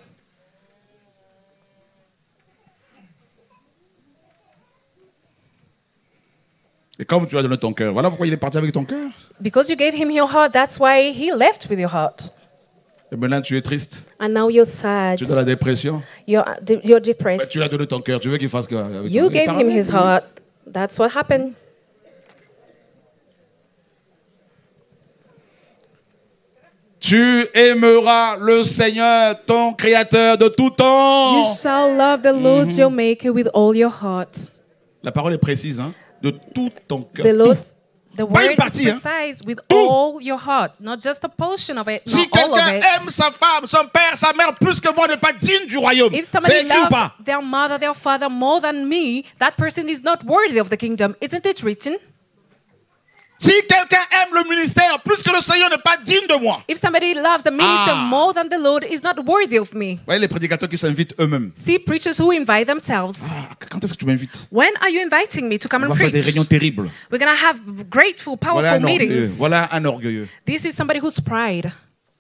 Et comme tu as donné ton cœur, voilà pourquoi il est parti avec ton cœur. Because you gave him your heart, that's why he left with your heart. Et maintenant, tu es triste. And now you're sad. Tu es dans la dépression. You're Mais depressed. tu lui as donné ton cœur. Tu veux qu'il fasse quoi avec You toi? gave him his heart. That's what happened. Tu aimeras le Seigneur, ton Créateur de tout You temps. shall love the Lord your Maker with all your heart. La parole est précise, hein? De tout ton cœur. The Lord, Tout. the Pas une word partie, is hein. precise with Tout. all your heart, not just a portion of it, Si not all of quelqu'un it. aime sa femme, son père, sa mère plus que moi, n'est pas digne du royaume. If somebody C'est écrit ou loves pas? their mother, their father more than me, that person is not worthy of the kingdom. Isn't it written? Si quelqu'un aime le ministère plus que le Seigneur n'est pas digne de moi. If somebody loves the minister more than the Lord, is not worthy of me. Vous voyez les prédicateurs qui s'invitent eux-mêmes. See preachers who invite themselves. Quand est-ce que tu m'invites? When are you inviting me to come On and va faire des preach? réunions terribles. We're going to have grateful, Voilà powerful un orgueilleux. meetings. Voilà un orgueilleux. This is somebody who's pride.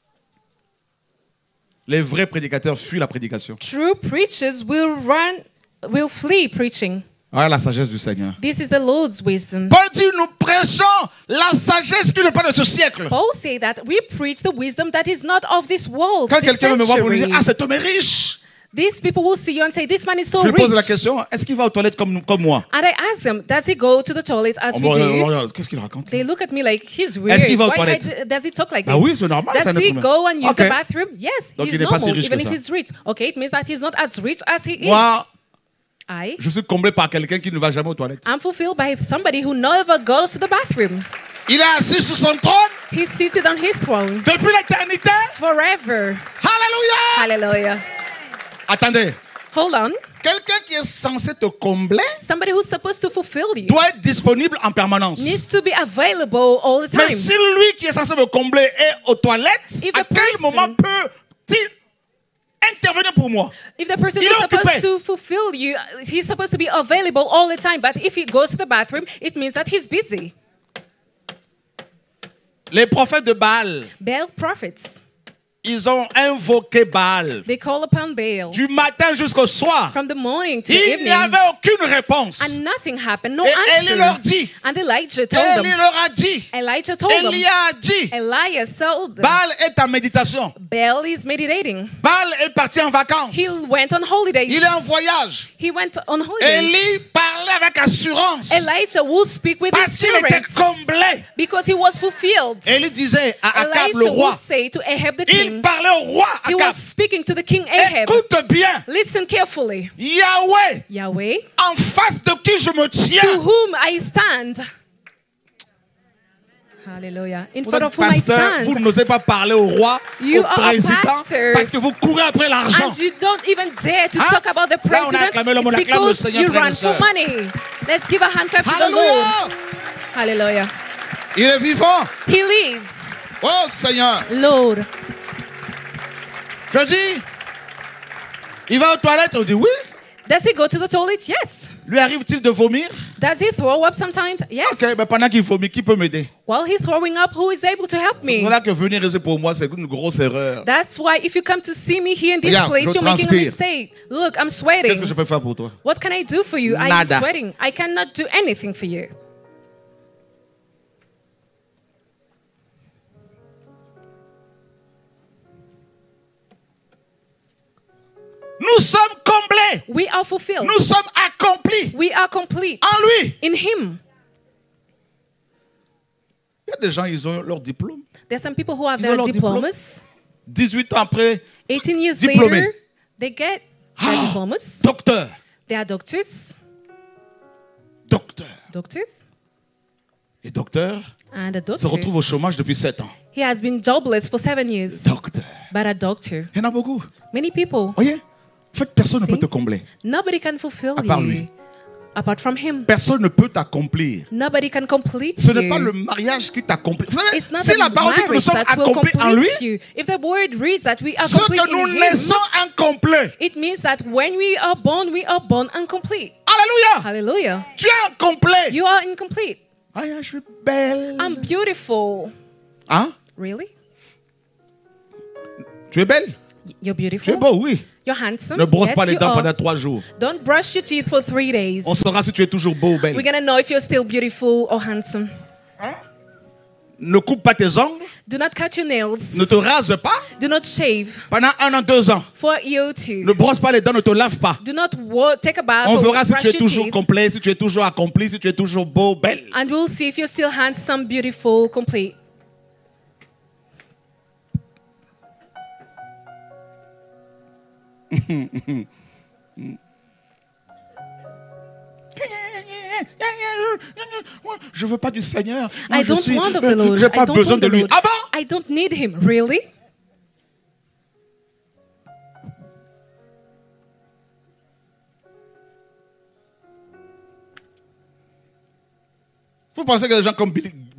Les vrais prédicateurs fuient la prédication. True preachers will flee preaching. Voilà la sagesse du Seigneur. This is the Lord's wisdom. Paul dit, nous prêchons la sagesse qui n'est pas de ce siècle. Paul said that we preach the wisdom that is not of this world, Quand this quelqu'un me voit pour me dire, century. ah, cet homme est riche. These people will see you and say, this man is so Je lui pose la rich. question, est-ce qu'il va aux toilettes comme moi? And I ask them, does he go to the toilet as we do? Qu'est-ce qu'il raconte? They look at me like, he's weird. Est-ce qu'il va aux Why toilettes? does he talk like this? Ah oui, c'est normal, c'est un Does he être humain. go and use Ok. the bathroom? Yes, Donc, he's il n'est pas si normal, riche even que if ça. he's rich. Okay, it means that he's not as rich as he is. Moi, I je suis comblé par quelqu'un qui ne va jamais aux toilettes. am fulfilled by somebody who never goes to the bathroom. Il est assis sur son trône He's seated on his throne depuis l'éternité. forever. Alléluia! Hallelujah. Attendez, Hold on. quelqu'un qui est censé te combler Somebody who's supposed to fulfill you doit être disponible en permanence. needs to be available all the Mais time. si lui qui est censé me combler est aux toilettes, If à the quel person- moment peut-il intervenir pour moi? If the person Il is est supposed occupé. to fulfill you, he's supposed to be available all the time. But if he goes to the bathroom, it means that he's busy. Les prophètes de Baal, Baal prophets, ils ont invoqué Baal they call upon Baal du matin jusqu'au soir. from the morning to the Il n'y evening, avait aucune réponse. and nothing happened, no Et Élie leur answer. dit, And Elijah told Élie them, leur a dit, Elijah told them, Élia a dit, Elias told them, Baal est en méditation. Baal is meditating. Baal est parti en vacances. He went on holidays. Il est en voyage. He went on holidays. Élie parlait avec assurance Elijah will speak with parce qu'il était assurance comblé. because he was fulfilled. Élie disait à Akab le Elijah will roi, say to Ahab the il king, parlait au roi he Akab. was speaking to the king Ahab. Écoute bien, Listen carefully. Yahweh, Yahweh, en face de qui je me to tiens. whom I stand. Hallelujah. In Vous front êtes of whom I pasteur, vous stand. n'osez pas parler au roi, You au are a président, pastor. parce que vous courez après l'argent. And you don't even dare to Hein? talk about the Là, on president. acclame l'homme, on It's acclame le because Seigneur, you frères et run for sœurs. money. Let's give a hand clap to the Lord. Alléluia! Hallelujah. Il est vivant. He lives. Oh Seigneur. Lord. Je dis, il va aux toilettes, on dit oui. Does he go to the toilet? Yes. Lui arrive-t-il de vomir? Does he throw up sometimes? Yes. Ok, mais pendant qu'il vomit, qui peut m'aider? While he's throwing up, who is able to help me? Voilà que venir réser pour moi, c'est une grosse erreur. That's why if you come to see me here in this Regarde, place, je you're making a transpire. mistake. Look, I'm Qu'est-ce que je sweating. peux faire pour toi? What can I do for you? I am Nada. sweating. I cannot do anything for you. Nous sommes comblés. We are fulfilled. Nous sommes accomplis We are complete en lui. in Him. Il y a des gens, ils ont leur diplôme. There's some people who have Ils ont their leur diplôme. diplomas. 18 ans après, 18 years Diplômés. later, they get their diplomas. docteur. They are doctors. Docteur. Doctors. Et docteur And a se doctor. retrouve au chômage depuis 7 ans. He has been jobless for 7 years. Docteur. But a doctor. Il y en a beaucoup. Many people. Voyez, en fait, personne ne See? peut te combler. Nobody can fulfill À part you lui. apart from Him. Personne ne peut t'accomplir. Nobody can complete Ce n'est pas le you. mariage qui t'accomplit. Vous savez, It's not si the la parole dit que nous marriage sommes that will accomplis en lui, complete you. If the word reads that we are ce complete que nous in Him, naissons incomplets. it means that when we are born incomplete. Alléluia. Hallelujah. Tu es incomplet. You are incomplete. Ah, je suis belle. I'm beautiful. Hein? Really? Tu es belle? You're Tu es beautiful. beau, oui. You're handsome. Ne brosse Yes, pas les you dents are. pendant 3 jours. Don't brush your teeth for 3 days. On saura si tu es toujours beau ou belle. We're gonna know if you're still beautiful or handsome. Ne coupe pas tes ongles. Do not cut your nails. Ne te rase pas Do not shave pendant 1 an, 2 ans. for a year or two. Ne brosse pas les dents, ne te lave pas. Do not take a bath On or verra si brush tu es your toujours teeth. complet, si tu es toujours accompli, si tu es toujours beau, belle. And we'll see if you're still handsome, beautiful, complete. Je veux pas du Seigneur. I Moi, je don't suis- want of the Lord. J'ai I pas don't besoin want de the lui. Lord. Ah bon? I don't need Him. Really? Vous pensez que les gens comme Billy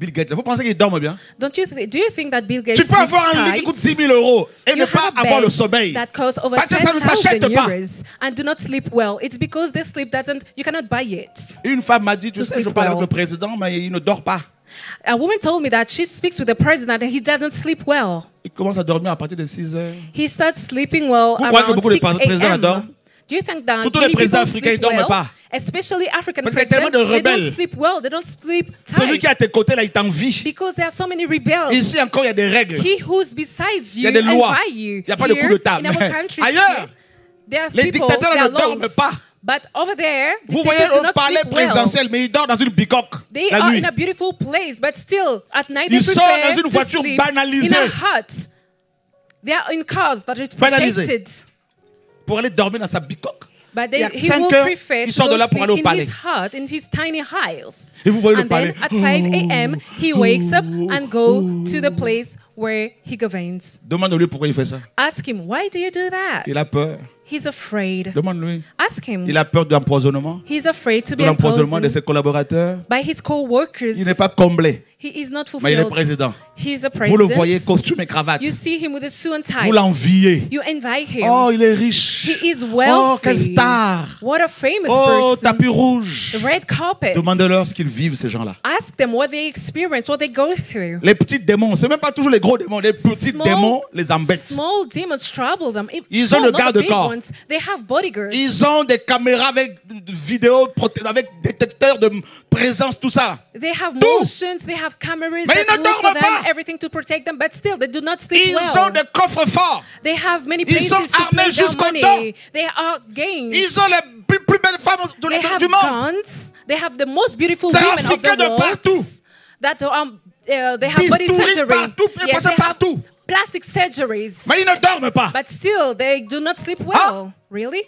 Bill Gates, vous pensez qu'il dorme bien? Do you think that Bill Gates Tu peux sleeps avoir un lit qui tight? coûte 10 000 euros et You ne pas have a avoir le bed sommeil. that costs over Parce que ça ne 10,000 s'achète pas. euros and do not sleep well. It's because the sleep doesn't, you cannot buy it. Une femme m'a dit, tu To sais, je sleep parle well. avec le président, mais il ne dort pas. A woman told me that she speaks with the president and he doesn't sleep well. Il commence à dormir à partir de 6 heures. He starts sleeping well Vous croyez que around beaucoup de 6 présidents a.m. dorment? Do you think that Surtout les many présidents people africains, ils sleep dorment well? pas. Especially African Parce qu'il y a tellement presidents, de they don't rebelles. sleep well. They don't sleep Celui qui est tight à tes côtés, là, il t'envie. because there are so many rebels. Ici encore, il y a des règles. He who's besides Il y you a des lois. envy you. Il n'y a pas de coup Here, d'État. in our Mais country, ailleurs, there are les people, dictateurs there are ne dorment laws. pas. But over there, Vous voyez dictators do un not palais sleep well. présidentiel, mais il dort dans une bicoque They la are nuit. in a beautiful place, but still, at night Ils they sont prefer dans une to voiture sleep banalisée. in a hut. They are in cars that is Banalisée. protected. Pour aller dormir dans sa bicoque. But Et à he 5 will heures, prefer ils to sortent go de là pour sleep aller au in palais. his hut, in his tiny house. Et vous voyez le And then palais. at 5 a.m., he wakes up and go to the place where he governs. Demande-lui pourquoi il fait ça. Ask him, why do you do that? Il a peur. He's afraid. Demande-lui. Ask him. Il a peur de l'empoisonnement, He's afraid to de be l'empoisonnement de imposed ses collaborateurs. by his co-workers. Il n'est pas comblé. He is not Mais il est fulfilled. président. He's a Vous le voyez, president. costume et cravate. You see him with a suit and tie. Vous l'enviez. You invite him. Oh, il est riche. He is Oh, wealthy. quelle star. What a famous Oh, person. tapis rouge. The red carpet. Demandez-leur ce qu'ils vivent, ces gens-là. Ask them what they experience, what they go through. Les petits démons, c'est même pas toujours les gros démons. Les petits démons les embêtent. Small demons trouble them. Ils ont le not the big garde-corps. ones. They have bodyguards. Ils ont des caméras avec vidéos, avec détecteurs de présence, tout ça. They have Tout. motions. They have cameras Mais ils that ne look for dorment them, pas. everything to protect them. But still, they do not sleep Ils well. ont des coffres forts. They have many Ils places sont to armés place their jusqu'au money. dos. They are gained. Ils ont les plus belles femmes They have du monde. guns. They have the most beautiful women of Trafiqués the de world. partout. That they have body Bistouri surgery. partout, Yes, passent they have partout. plastic surgeries. Mais ils ne dorment pas. But still, they do not sleep well. Really?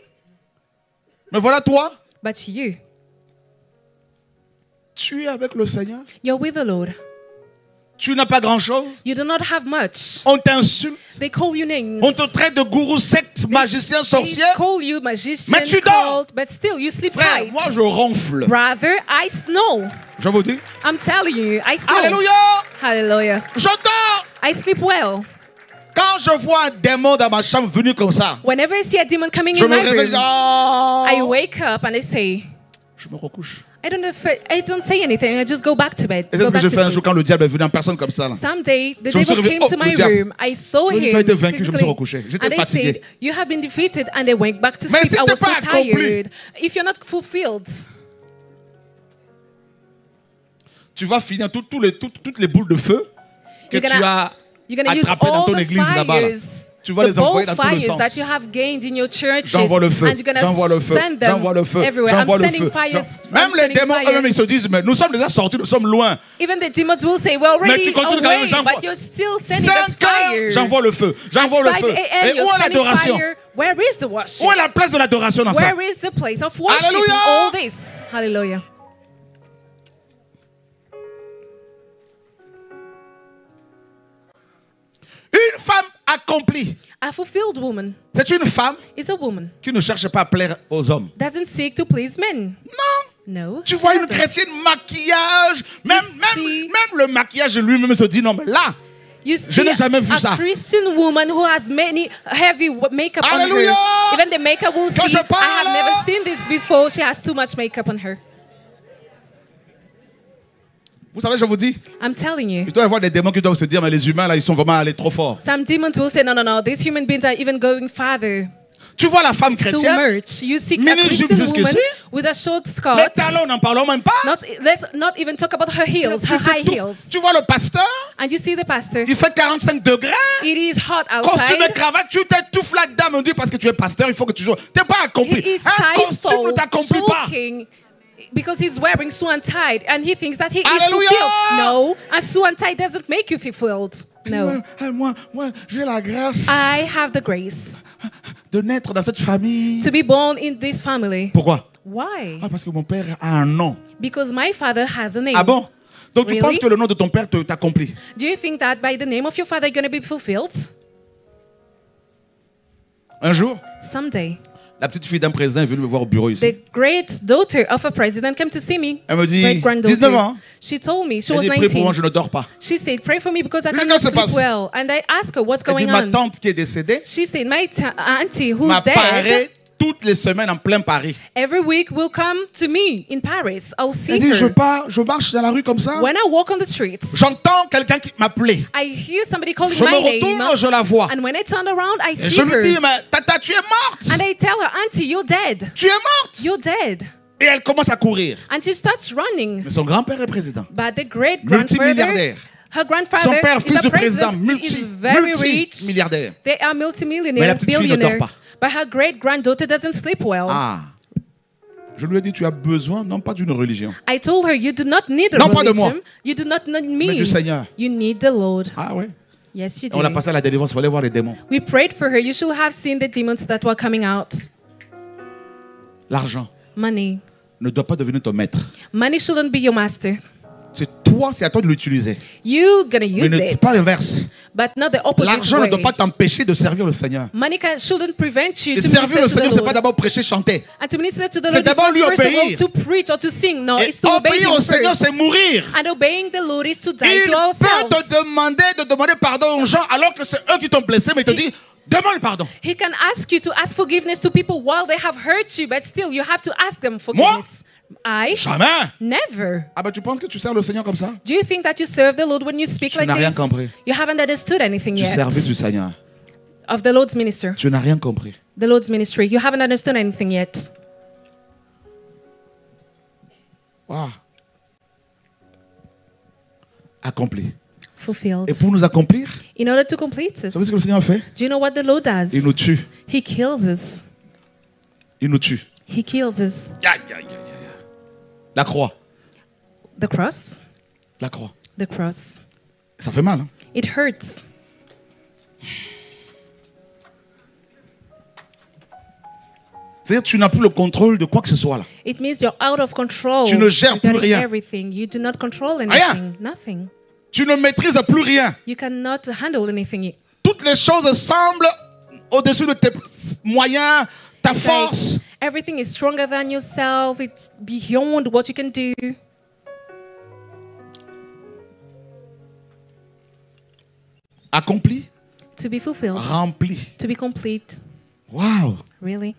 Mais voilà toi, But you, tu es avec le Seigneur. you're with the Lord. Tu n'as pas grand-chose. You do not have much. On t'insulte. They call you names. On te traite de gourou, secte, magicien, They sorcier. call you magician, Mais tu dors. cult, but still you sleep Frère, tight. moi je ronfle. Rather, I snow. Je vous dis. I'm telling you, I snow. Alléluia. Hallelujah. Je dors. I sleep well. Quand je vois un démon dans ma chambre venu comme ça, Whenever I see a demon coming je in me my réveille. room, Oh, I wake up and I say, je me recouche. I don't say anything. I just go back to bed. Et c'est Go ce que back j'ai to fait un sleep. jour quand le diable est venu en personne comme ça. Là. Someday, the Je me suis devil réveillé. came to Oh, my le diable. room. I saw Je dis, him tu as été vaincu, je me suis physically, recouché. J'étais and I fatigué. said, you have been defeated, and I went back to Mais sleep. si I t'es was so pas accompli. tired. If you're not fulfilled, Tu vas finir toutes les boules de feu que You're tu gonna- as you're going to use attrapées dans all ton the église là-bas. là. fires, Tu vas the les envoyer dans tous les bonfires sens. that you have gained in your churches, J'envoie le feu, and you're going j'envoie le to feu, send them j'envoie le feu, everywhere. I'm j'envoie le sending feu. fires. Même I'm les sending démons fire. eux-mêmes, ils se disent, mais nous sommes déjà sortis, nous sommes loin. Even the demons will say, we're Mais already tu continues quand même, away, j'envoie. but you're still sending us 5 heures, fire. j'envoie le feu, j'envoie le At 5 feu. a.m., Et où you're est sending l'adoration? fire. Where is the worship? Où est la place de l'adoration dans ça? Where is the place of worship in Hallelujah. all this? Hallelujah. Une femme accomplie, A fulfilled woman c'est une femme is a woman. qui ne cherche pas à plaire aux hommes. Doesn't seek to please men. Non. No. Tu she vois une doesn't. chrétienne maquillage, même le maquillage lui-même se dit non mais là, You Je n'ai see jamais vu a ça. Christian woman who has many heavy makeup on Alléluia. her. Even the makeup will Quand see, je I have parle. never seen this before. She has too much makeup on her. vous savez, je vous dis, I'm telling you. il doit y avoir des démons qui doivent se dire mais les humains là, ils sont vraiment allés trop fort. Some demons will say, no, these human beings are even going farther. Tu vois la femme Too chrétienne, much. You see a Mini jupe Christian jusqu'ici. woman with a short les skirt. talons, n'en parlons même pas. Let's not even talk about her heels, her high heels. Tu vois le pasteur, And you see the pastor. il fait 45 degrés. It is hot Costume et outside. cravate, tu t'étouffes là-dedans, me dit parce que tu es pasteur, il faut que tu joues. T'es pas accompli. He is Un costume ne stifled, t'accomplit pas. choking, because he's wearing suit and tie, and he thinks that he is Hallelujah. fulfilled. No, a suit and tie doesn't make you fulfilled. No. Moi, j'ai la grâce I have the grace de naître dans cette famille. to be born in this family. Pourquoi? Why? Ah, parce que mon père a un nom. Because my father has a name. Ah bon? Donc tu Really? penses que le nom de ton père t'accomplit? Do you think that by the name of your father you're going to be fulfilled? Un jour, Someday, La petite fille d'un président est venue me voir au bureau ici. The great daughter of a president came to see me. Elle me dit, Great 19 granddaughter. ans. She told me she Elle was dit, prie pour moi, 19. je ne dors pas. She said, pray for me because I Mais cannot qu'est-ce qui se sleep passe? well. And I asked her what's Elle dit, going ma on. tante qui est décédée She said, my auntie who's dead m'apparaît toutes les semaines en plein Paris. every week will come to me in Paris. I'll see Elle dit, her. je marche dans la rue comme ça. When I walk on the streets, J'entends quelqu'un qui m'appelait. I hear somebody calling Je my me name. retourne, je la vois. And when I turn around, I Et see je lui dis, her. mais tata, tu es morte. And I tell her, auntie, you're dead. Tu es morte. You're dead. Et elle commence à courir. And she starts running. Mais son grand-père est président. But the great grandfather, Multimilliardaire. her grandfather Son père, is fils a du président, president, is very rich. multimilliardaire. They are Mais la multimillionaire, petite fille ne dort billionaire. pas. But her great granddaughter doesn't sleep well. Ah. Je lui ai dit, tu as besoin, non pas d'une religion. I told her, you do not need a Non, pas de religion. moi. You do not need Mais me. du Seigneur. You need the Lord. Ah ouais. Yes, you On l'a do. passé à la délivrance, il fallait voir les démons. We prayed for her. You should have seen the demons that were coming out. L'argent Money. ne doit pas devenir ton maître. Money shouldn't be your master. C'est à toi de l'utiliser. You're gonna Mais use ne it, pas l'inverse. but not the opposite L'argent ne way. doit pas t'empêcher de servir le Seigneur. Money shouldn't prevent you Et to servir le minister to Seigneur, the c'est pas Lord. d'abord prêcher, chanter. And to minister to the C'est Lord is d'abord not lui first of all obéir. to preach or to sing. No, Et it's to obey obéir Him au Seigneur, first. c'est mourir. And obeying the Lord is to die Il to peut ourselves. te demander pardon aux gens alors que c'est eux qui t'ont blessé, mais il te dit, demande pardon. He can ask you to ask forgiveness to people while they have hurt you, but still you have to ask them forgiveness. I Jamais. never. Ah ben tu penses que tu sers le Seigneur comme ça? Do you think that you serve the Lord when you speak Tu like n'as rien this? compris. You haven't understood anything Tu yet servis du Seigneur. of the Lord's minister. Tu n'as rien compris. The Lord's ministry. You haven't understood anything yet. Wow. Accompli. Fulfilled. Et pour nous accomplir, In order to complete vous this, savez ce que le Seigneur fait? do you know what the Lord does? Il nous tue. He kills us. Il nous tue. He kills us. Aïe, aïe, aïe, aïe. La croix. The cross. La croix. The cross. Ça fait mal. Hein? It hurts. C'est-à-dire que tu n'as plus le contrôle de quoi que ce soit là. It means you're out of control. Tu ne gères plus regarding rien. Everything. You do not control Rien. anything. Nothing. Tu ne maîtrises plus rien. You cannot handle anything. Toutes les choses semblent au-dessus de tes moyens, ta It's force. like everything is stronger than yourself. It's beyond what you can do. Accompli, To be fulfilled. rempli. To be complete. Waouh! Really?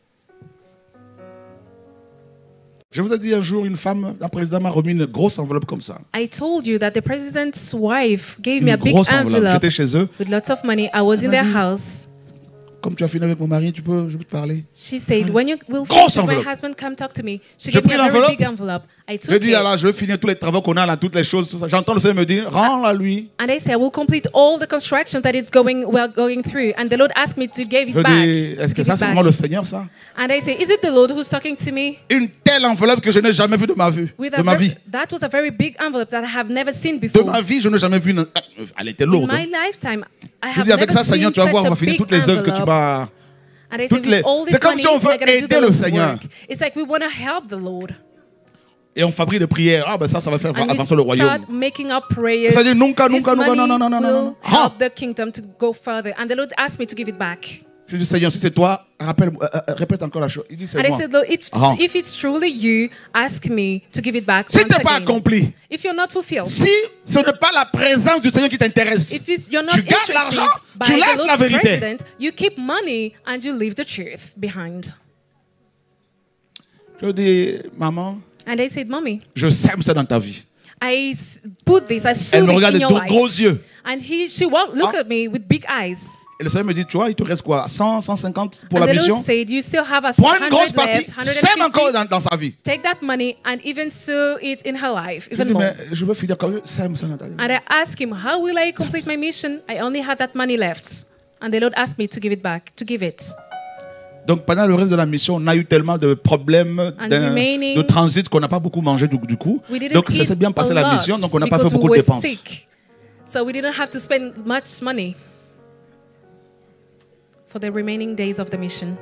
Je vous ai dit un jour, une femme, un président m'a remis une grosse enveloppe comme ça. I told you that the president's wife gave me Une a big grosse enveloppe. envelope J'étais chez eux. with lots of money. I was in m'a their dit- house. Comme tu as fini avec mon mari, je peux te parler. She said, when you will Grosse finish with my enveloppe. husband, come talk to me. She J'ai gave me pris a very l'enveloppe. big envelope. I Je took dis, it. là, je vais finir tous les travaux qu'on a là, toutes les choses, tout ça. J'entends le Seigneur me dire, rends-la lui. And I said, I will complete all the construction that we're going through. And the Lord asked me to give it Je back. dis, est-ce que Give ça it c'est back. vraiment le Seigneur ça? And I say, is it the Lord who's talking to me? Une telle enveloppe que je n'ai jamais vue de ma vie. That was a very big envelope that I have never seen De before. ma vie, je n'ai jamais vu une... Elle était In lourde. my lifetime, I Je have dis, avec never ça, Seigneur, seen tu vas voir, such on va a finir big toutes les œuvres que tu envelope. m'as... And I toutes said, les- with all this C'est comme money, si on veut we're gonna do aider the le Lord's Seigneur. work. It's like we want to help the Lord. Et on fabrique des prières. Ah ben ça va faire And we avancer le royaume. start making up prayers. Ça dit, nunca, This nunca, nunca, money non, non, non, non, non, will non. help the kingdom to go further. And the Lord asked me to give it back. Je dis, Seigneur, si c'est toi, répète encore la chose. Il dit, c'est And I moi. said, Lord, Rends. if it's truly you, ask me to give it back Si once tu n'es pas again. accompli, If you're not fulfilled, si ce n'est pas la présence du Seigneur qui t'intéresse, if you're not tu gardes interested l'argent, by tu the laisses la Lord's vérité. president, you keep money and you leave the truth behind. Je dis, maman, And I said, Mommy, je sème ça dans ta vie. put this, I Elle sow me this regarde in de your life. gros yeux. And she looked at me with big eyes. Et le Seigneur me dit, tu vois, il te reste quoi? 100, 150 pour And la the mission? Lord said, you still have a Prends une grosse 100 partie, left, sème encore 150. dans sa vie. Take that money and even sow it in her life, Je even dis, more. mais je veux finir quand même, sème ça dans ta vie. And I asked him, how will I complete my mission? I only had that money left. And the Lord asked me to give it back, to give it. Donc pendant le reste de la mission, on a eu tellement de problèmes remaining, de transit qu'on n'a pas beaucoup mangé du coup. We didn't Donc ça eat s'est bien passé a la lot mission, donc on n'a pas fait because beaucoup we de were dépenses. sick. So we didn't have to spend much money for the remaining days of the mission.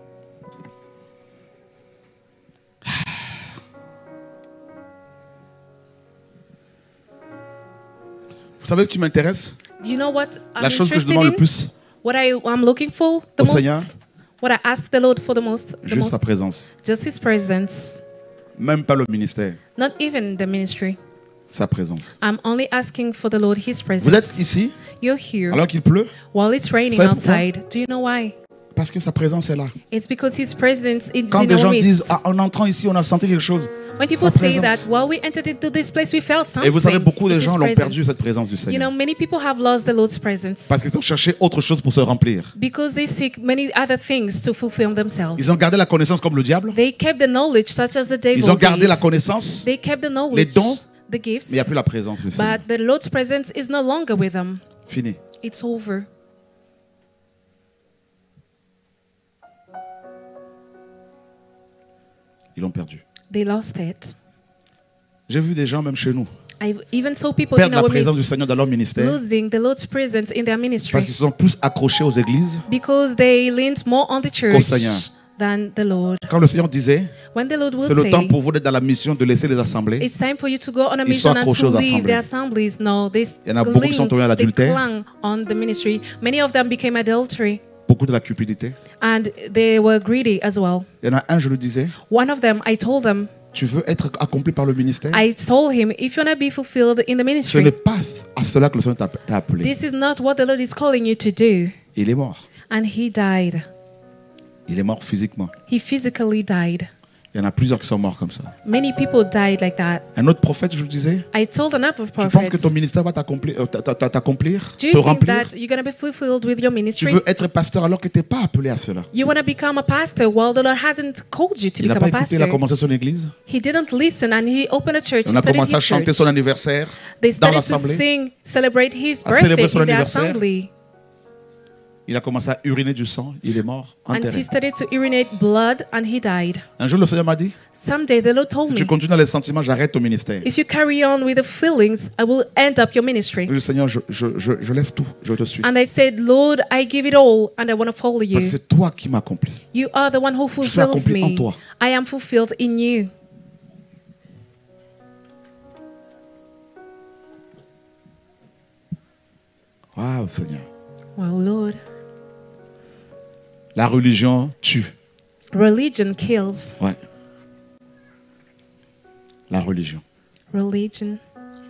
Vous savez ce qui m'intéresse? You know what I'm La chose que je interested demande le in? plus What I'm looking for the au Seigneur, most? What I ask the Lord for the most, Juste sa présence. just His presence, Même pas le ministère, not even the ministry. sa présence. I'm only asking for the Lord, His presence. Vous êtes ici You're here alors qu'il pleut while it's raining Savez pourquoi? outside. Do you know why? parce que sa présence est là. It's because His presence is Quand in des our gens disent midst. ah, en entrant ici, on a senti quelque chose. When people sa say présence. that while we entered into this place, we felt something. Et vous savez, beaucoup de It's His gens l'ont perdu, presence. cette présence du You Seigneur. know, many people have lost the Lord's presence Parce qu'ils ont cherché autre chose pour se remplir. because they seek many other things to fulfill themselves. Ils ont gardé la connaissance comme le diable. They kept the knowledge such as the devil Ils ont gardé did. la connaissance, They kept the les knowledge, dons, the gifts, mais il n'y a plus la présence du Seigneur. but the Lord's presence is no longer with them. Fini. It's over. Ils l'ont perdu. They lost it. J'ai vu des gens, même chez nous, I even saw people in perdre la our présence du midst Seigneur dans leur ministère losing the Lord's presence in their ministry parce qu'ils se sont plus accrochés aux églises. because they leaned more on the church Seigneur. than the Lord. Quand le Seigneur disait, When the Lord will c'est le temps say, pour vous d'être dans la mission de laisser les assemblées, it's time for you to go on a Ils mission sont and accrochés to aux leave assemblées. the assemblies. No, they Il y en a beaucoup qui sont tombés à they l'adultère. clung on the ministry. Many of them became adultery beaucoup de la cupidité. and they were greedy as well. Il y en a un, je lui disais, One of them, I told them, tu veux être accompli par le ministère? I told him, if you want to be fulfilled in the Ce ministry, n'est pas à cela que le Seigneur t'a appelé. this is not what the Lord is calling you to do. Il est mort. And he died. Il est mort physiquement. He physically died. Il y en a plusieurs qui sont morts comme ça. Many people died like that. Un autre prophète, je lui disais, I told another tu penses prophet, que ton ministère va t'accomplir, do you te think remplir? that you're going to be fulfilled with your Tu ministry? veux être pasteur alors que tu n'es pas appelé à cela. You want to become a pastor while the Lord hasn't called you to Il n'a become pas a écouté, il a pastor. commencé son église. He didn't listen and he opened a church. On He a started commencé à his chanter church. son anniversaire They dans started to l'assemblée. sing, celebrate his À célébrer birthday son in the anniversaire. assembly. Il a commencé à uriner du sang. Il est mort, And he enterré. started to urinate blood and he died. Un jour, le Seigneur m'a dit, Someday the Lord told si tu me, continues dans les sentiments, j'arrête ton ministère. if you carry on with the feelings, I will end up your ministry. Oui, Seigneur, je laisse tout. Je te suis. And I said, Lord, I give it all and I want to follow Parce you. que c'est toi qui m'accomplis. You are the one who suis fulfills accompli en me. toi. I am fulfilled in you. Waouh, Seigneur. Well, Lord, La religion tue. religion kills. Ouais. La religion. Religion.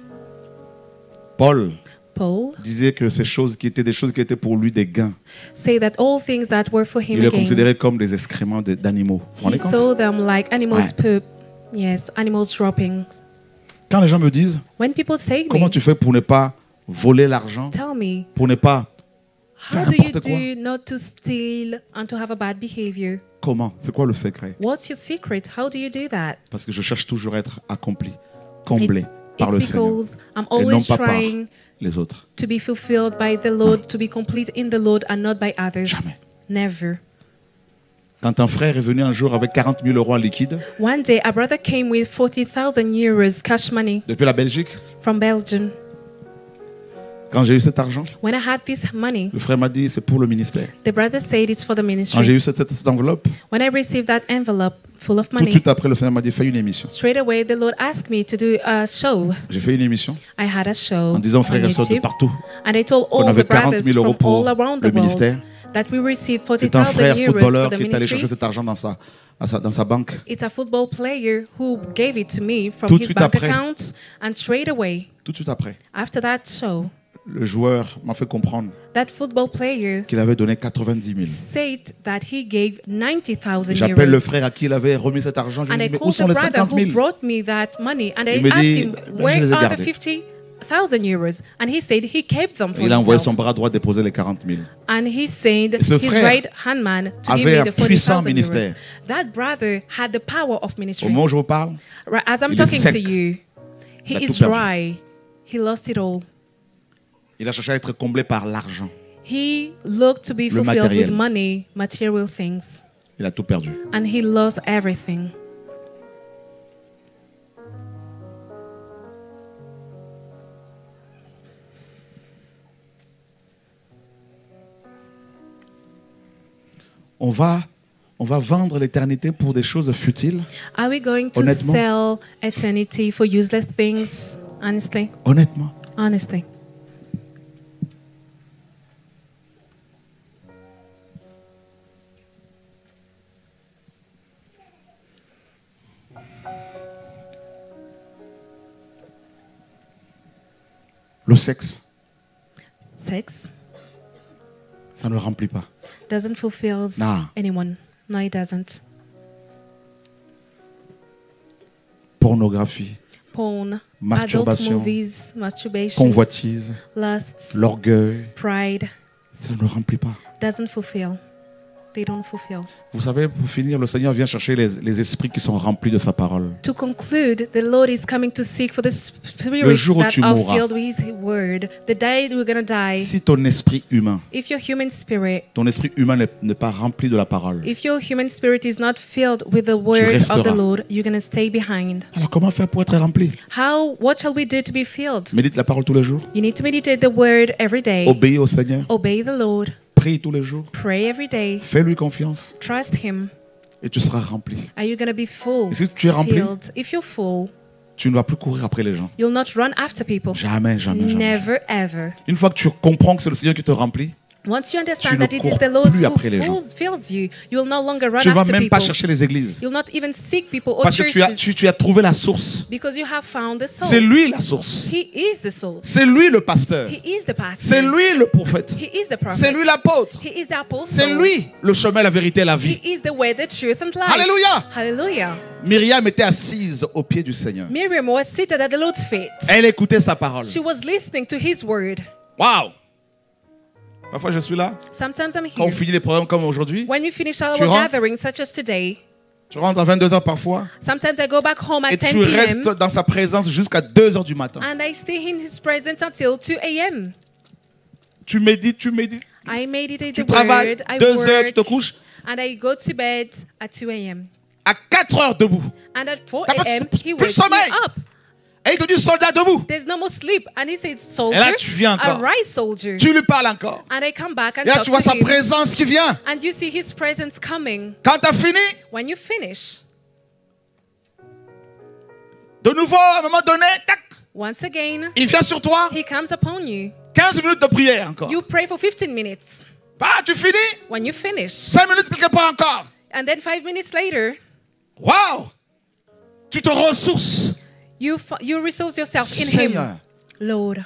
Paul Paul disait que ces choses qui étaient des choses qui étaient pour lui des gains, say that all things that were for him il les again, considérait comme des excréments d'animaux. Vous vous he rendez saw compte? them like animals Ouais. poop. Yes, animals droppings. Quand les gens me disent, When people say to comment me, tu fais pour ne pas voler l'argent, tell me, pour ne pas how faire do you n'importe quoi? do not to steal and to have a bad behavior? Comment? C'est quoi le secret? What's your secret? How do you do that? Parce que je cherche toujours à être accompli, comblé par It's le Seigneur because I'm et non always pas par trying les autres. to be fulfilled by the Lord, to be complete in the Lord and not by others. Jamais. Never. Quand un frère est venu un jour avec 40 000 euros en liquide One day, a brother came with 40,000 euros cash money depuis la Belgique, from Belgium. quand j'ai eu cet argent, When I had this money, le frère m'a dit c'est pour le ministère. the brother said it's for the Quand j'ai ministry. eu cette enveloppe, When I received that envelope full of tout de money, suite après, le Seigneur m'a dit fais une émission. straight away the Lord asked me to do a show. J'ai fait une émission I had a show en disant aux on frères et sœurs de YouTube, partout. and I told qu'on all avait the 40 brothers 000 euros from pour all around le the world ministère. that we received C'est un 40,000 frère euros for footballeur the qui est allé chercher ministry. cet argent dans sa banque. It's a football player who gave it to me from Tout de his suite bank après. account, and straight away Tout de suite après, after that show, le joueur m'a fait comprendre that football player qu'il avait donné 90 000. said that he gave 90,000 J'appelle le euros. frère à qui il avait remis cet argent. Je And lui I dis, mais où called sont the les brother 50 who 000? brought me that money, and I Il me asked dit, him, ben, je where les ai are the gardés. 50,000 euros? And he said he kept them for Il a envoyé son himself. bras droit déposer les 40 000. And he sent Et ce his frère right hand man to give avait me un the puissant 40,000 ministère. euros. That brother had the power of Au ministry. moment où je vous parle, Right, as I'm il est talking sec. to you, he Il a is tout perdu. dry. He lost it all. il a cherché à être comblé par l'argent. He looked to be Le fulfilled matériel. with money, material things, Il a tout perdu. and he lost everything. On va vendre l'éternité pour des choses futiles. Are we going to Honnêtement. sell eternity for useless things? Honestly, Honnêtement. honestly. Le sexe, Sex ça ne remplit pas. doesn't fulfill Nah. anyone. No, it doesn't. Pornographie, Porn, adult Masturbation, movies, masturbation, convoitise, lusts, l'orgueil, pride, ça ne remplit pas. doesn't fulfill. They don't fulfill. Vous savez, pour finir, le Seigneur vient chercher les esprits qui sont remplis de sa parole. To conclude, the Lord is coming to seek for the Le spirits jour où that tu are mourras. filled with His word. The day we're going to die, Si ton esprit humain, if your human spirit, n'est pas rempli de la parole, if your human spirit is not filled with the word of resteras. the Lord, you're going to stay behind. alors comment faire pour être rempli? What shall we do to be filled? Médite la parole tous les jours. You need to meditate the word every day. Obéis au Seigneur. Obey the Lord. Prie tous les jours. Pray every day. Fais-lui confiance. Trust Him. Et tu seras rempli. Are you going to be full? Et si tu es rempli, Filled? If you're full, tu ne vas plus courir après les gens. you'll not run after people. Jamais, jamais, jamais. Never, ever. Une fois que tu comprends que c'est le Seigneur qui te remplit, Once you Tu understand ne that it is cours the Lord plus who après les gens. fills you, you'll no longer run tu ne vas after même pas people. chercher les églises. You'll not even seek people or Parce que churches tu as trouvé la source. because you have found the source. C'est lui la source. He is the source. C'est lui le pasteur. He is the pastor. C'est lui le prophète. He is the prophet. C'est lui l'apôtre. He is the apostle. C'est lui le chemin, la vérité et la vie. He is the way, the truth, and life. Alléluia. Hallelujah. Myriam était assise au pied du Seigneur. Miriam was seated at the Lord's feet. Elle écoutait sa parole. She was listening to His word. Waouh! Parfois je suis là. Sometimes I'm Quand on here. finit les programmes comme aujourd'hui, When we finish our Tu rentres? gathering, such as today, tu rentres à 22h parfois sometimes I go back home at et 10 tu p.m. restes dans sa présence jusqu'à 2h du matin. and I stay in His presence until 2 a.m. Tu médites, I meditate tu the travailles, word, I 2h, tu te work, couches, and I go to bed at 2 a.m. à 4h debout. And at 4 T'as pas a.m. plus He de wakes me sommeil. up. Et il te dit soldat debout. There's no more sleep. And he says, soldier, Et là, tu viens encore. arise, soldier. Tu lui parles encore. And I come back and Et là, talk tu vois to sa him. présence qui vient. And you see His presence coming. Quand tu as fini, When you finish, de nouveau, à un moment donné, tac, once again, il vient sur toi. He comes upon you. 15 minutes de prière encore. You pray for 15 minutes. Ah, tu finis. When you finish, 5 minutes quelque part encore. and then 5 minutes later, Waouh! Tu te ressources. you resource yourself in Seigneur, Him. Lord,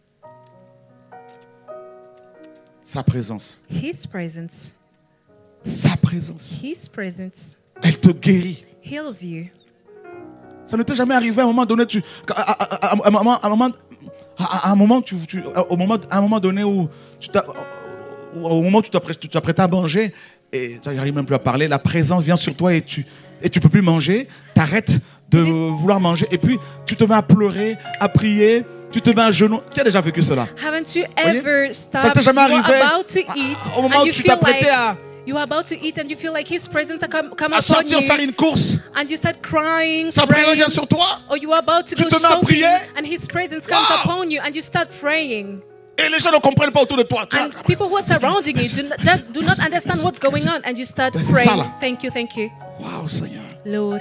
sa présence. His presence, Sa présence. His presence Elle te guérit. heals you. Ça ne t'est jamais arrivé à un moment donné, à un moment donné où au moment où tu t'apprêtais à manger et tu n'arrives même plus à parler, la présence vient sur toi et tu peux plus manger, tu arrêtes de vouloir manger et puis tu te mets à pleurer, à prier, tu te mets à genoux. Qui a déjà vécu cela? Haven't you Voyez? ever Ça stopped? t'est jamais You're arrivé about to eat, au moment and où you tu feel like t'apprêtais à you're about to eat, and you feel like His presence come à upon sortir you, faire une course, and you start crying, sa présence praying, vient sur toi or you are about to Tu go te mets à shopping, prier. and His presence comes Wow. upon you, and you start praying. et les gens ne comprennent pas autour de toi. And people who are surrounding you do not understand what's going on, and you start C'est ça, praying. là. Thank you, Waouh, Seigneur. Lord.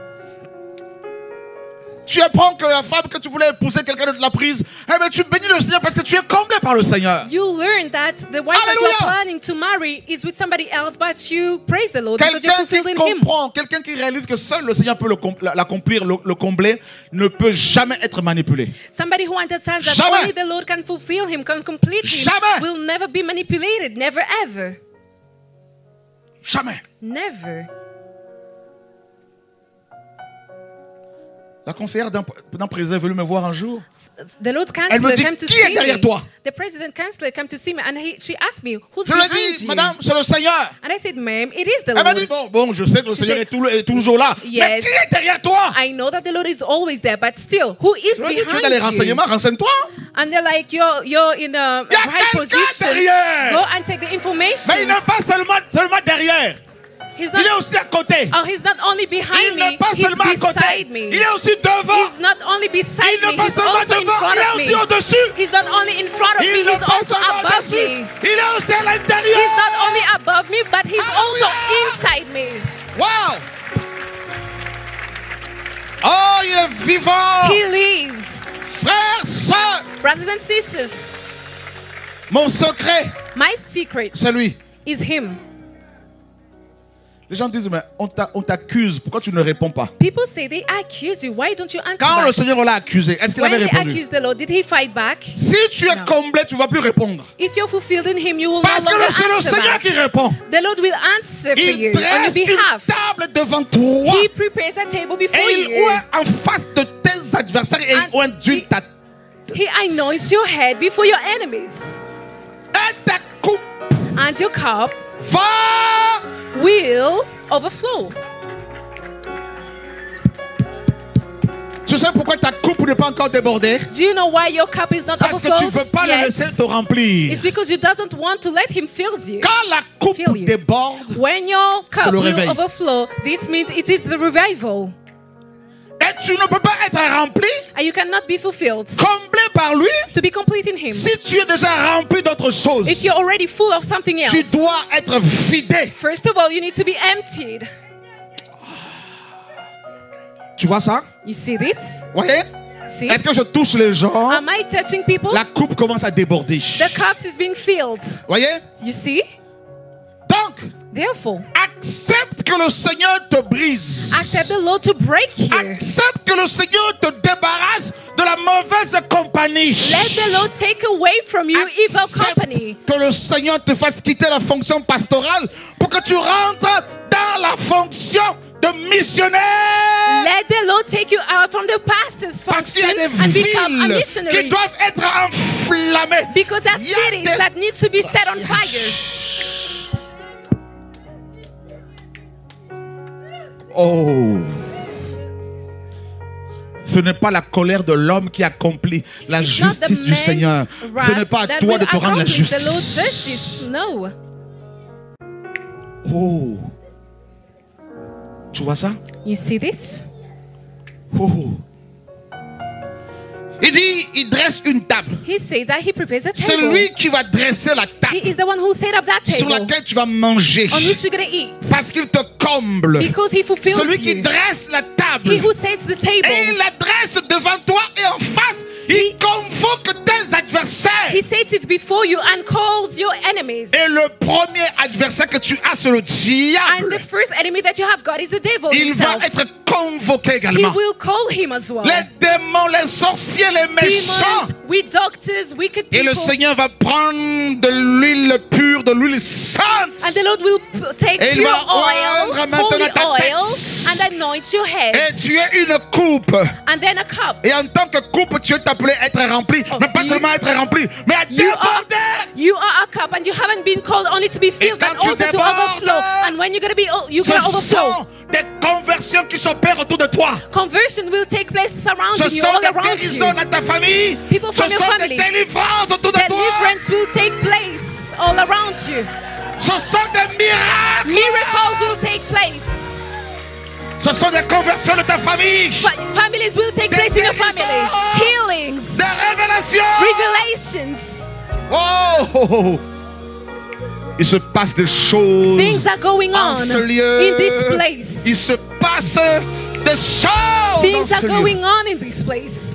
Tu apprends que la femme que tu voulais épouser, quelqu'un d'autre l'a prise. Eh bien, tu bénis le Seigneur parce que tu es comblé par le Seigneur. You learn that the wife that Hallelujah. you're planning to marry is with somebody else, but you praise the Lord because you're Quelqu'un qui fulfilled in Him. comprend, quelqu'un qui réalise que seul le Seigneur peut l'accomplir, le combler, ne peut jamais être manipulé. Somebody who understands that Jamais. only the Lord can fulfill him, can complete him, Jamais. will never be manipulated. Never, ever. Jamais. Never. La conseillère d'un président est venue me voir un jour. The Lord Elle me Counselor dit, came to qui est see derrière me. toi? The President Counselor came to see me, and she asked me, who's Je lui ai behind dit, you? madame, c'est le Seigneur. And I said, ma'am, it is the Elle m'a dit, Lord. bon, je sais que le She Seigneur said, est toujours là. Mais yes. qui est derrière toi? I know that the Lord is always there, but still, who is Je lui ai dit, tu es dans les behind you? renseignements, renseigne-toi. And they're like, you're in a Il y a right quelqu'un position. derrière. Go and take the information. Mais il n'est pas seulement derrière. He's Il est not, aussi à côté. oh, he's not only behind Il me, n'est pas he's seulement à côté. beside me. Il est aussi devant. He's not only beside Il n'est me, pas he's seulement also in devant, front il est of aussi me. au-dessus. He's not only in front of Il me, n'est he's pas also seulement above au-dessus. me. Il est aussi à l'intérieur. He's not only above me, but he's also Alléluia. inside me. Wow. Oh, il est vivant. He lives. Frères, sœurs, Brothers and sisters, mon secret, my secret c'est lui. is him. Les gens disent, mais on t'accuse, pourquoi tu ne réponds pas? People say they accuse you. Why don't you answer Quand le back? Seigneur l'a accusé, est-ce qu'il When avait they répondu? accused the Lord, did he fight back? Si tu es No. comblé, tu ne vas plus répondre. If you're fulfilled in him, you will Parce no que longer c'est le answer Seigneur back. qui répond. The Lord will answer for Il you on your dresse une behalf. table devant toi. He prepares a table before Et il you. oint en face de tes adversaires et il And oint d'huile ta He anoints your head before your enemies. et ta coupe And your cup va. will overflow. Tu sais pourquoi ta coupe n'est pas encore débordée? Do you know why your cup is not Parce que tu ne overflowed? veux pas le laisser te remplir. It's because you doesn't want to let him fill you. Quand la coupe Fill you. déborde When your C'est cup le will réveil. overflow, this means it is the revival. et tu ne peux pas être rempli, And you cannot be fulfilled. comblé par lui, To be complete in him. si tu es déjà rempli d'autre chose, If you're already full of something tu else, dois être vidé. first of all, you need to be emptied. Tu vois ça? You see this? Voyez? See? Est-ce que je touche les gens? Am I touching people? La coupe commence à déborder. The cups is being filled. Voyez? You see? Donc, Therefore, accepte que le Seigneur te brise. accept the Lord to break you. Accepte que le Seigneur te débarrasse de la mauvaise compagnie. Let the Lord take away from you evil company. Accepte que le Seigneur te fasse quitter la fonction pastorale pour que tu rentres dans la fonction de missionnaire. Let the Lord take you out from the pastor's Parce qu'il y function a des and become a villes qui missionary. doivent être enflammées. Because there are Il y a cities des- that needs to be set on fire. Oh. Ce n'est pas la colère de l'homme qui accomplit la Not the justice du man's Seigneur. Ce n'est wrath pas à that toi will de te rendre la accomplish the Lord's justice. justice. No. Oh. Tu vois ça? You see this? Oh. Il dit, il dresse une table. He said that he prepares a C'est table. lui qui va dresser la He table is the one who set up that sur table laquelle tu vas manger. on which you're going to eat. Parce qu'il te comble. Because he fulfills Celui qui you. dresse la table. He who sets the Et il table. la dresse devant toi et en face. Il convoque tes adversaires. He sets it before you and calls your enemies. Et le premier adversaire que tu as, c'est le And diable. the first enemy that you have got is the devil Il va himself. être convoqué He également. will call him as well. Les démons, les sorciers, les méchants. Demons, we doctors, wicked Et le people. Seigneur va prendre de l'huile pure, de l'huile sainte. And the Lord will take Et il pure va oindre oil, maintenant holy ta oil, tête. and anoint your Et head. tu es une coupe. And then a cup. Et en tant que coupe, tu es appelé à être rempli. Oh, Mais pas you- seulement à être rempli, mais à You are, déborder. you are a cup, and you haven't been called only to be filled, quand but tu also to débordes, overflow. And when you're gonna be, you're Ce gonna overflow. sont des conversions qui s'opèrent autour de toi. Conversion will take place Ce surrounding you, sont all des around guérisons you. dans ta famille. People Ce from your sont des family. délivrances autour de toi. Deliverance will take place all around you. Ce sont des miracles. Miracles will take place. Ce sont des conversions de ta famille. Families will take place in your family. Healings, Des révélations. revelations. Oh. Il se passe des choses Things are going en on ce lieu. in this place. Il se passe des choses Things en are ce lieu. going on in this place.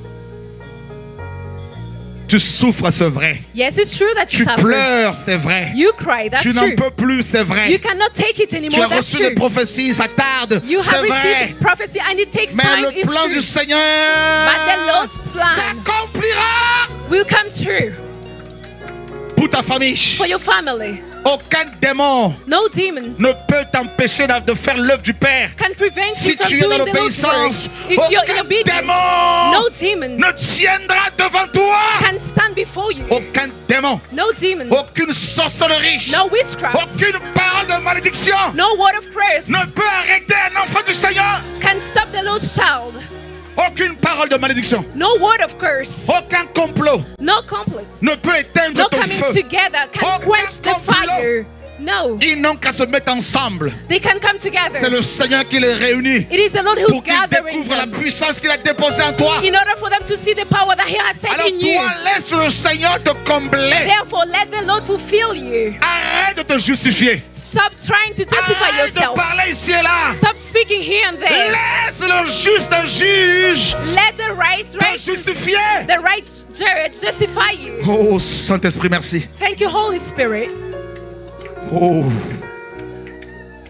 Tu souffres, c'est vrai. Yes, it's true that you Tu suffer. pleures, c'est vrai. You cry, that's Tu n'en true. peux plus, c'est vrai. You cannot take it Tu anymore, as that's reçu des true. prophéties, ça tarde, You have c'est vrai. received prophecy and it takes Mais time, le it's plan true. du Seigneur But the Lord's plan s'accomplira will come true pour ta famille. for your family. Aucun démon No demon ne peut t'empêcher de faire l'œuvre du Père. can prevent Si you from tu es dans doing the Lord's work. l'obéissance, If you're in aucun obedience, démon no demon ne tiendra devant toi. can stand before you. Aucun démon, No demon, aucune sorcellerie, no witchcraft, aucune parole de malédiction no word of curse ne peut arrêter un enfant du Seigneur. can stop the Lord's child. Aucune parole de malédiction, No word of curse, aucun complot no conflicts, ne peut éteindre no ton coming feu. together can Aucun quench the complot. fire. No, Ils n'ont qu'à se mettre ensemble. they can come C'est together. le Seigneur qui les réunit It is the Lord who's pour qu'ils gathering découvrent la them puissance qu'il a déposée en toi. in order for them to see the power that He has set Alors in you. toi, laisse le Seigneur te combler. Therefore, let the Lord fulfill you. Arrête de te justifier. Stop trying to justify Arrête de yourself. parler ici et là. Stop speaking here and there. Laisse le juste juge Let the right te righteous, justifier. the right judge justify you. Oh Saint-Esprit, merci. Thank you, Holy Spirit. Oh.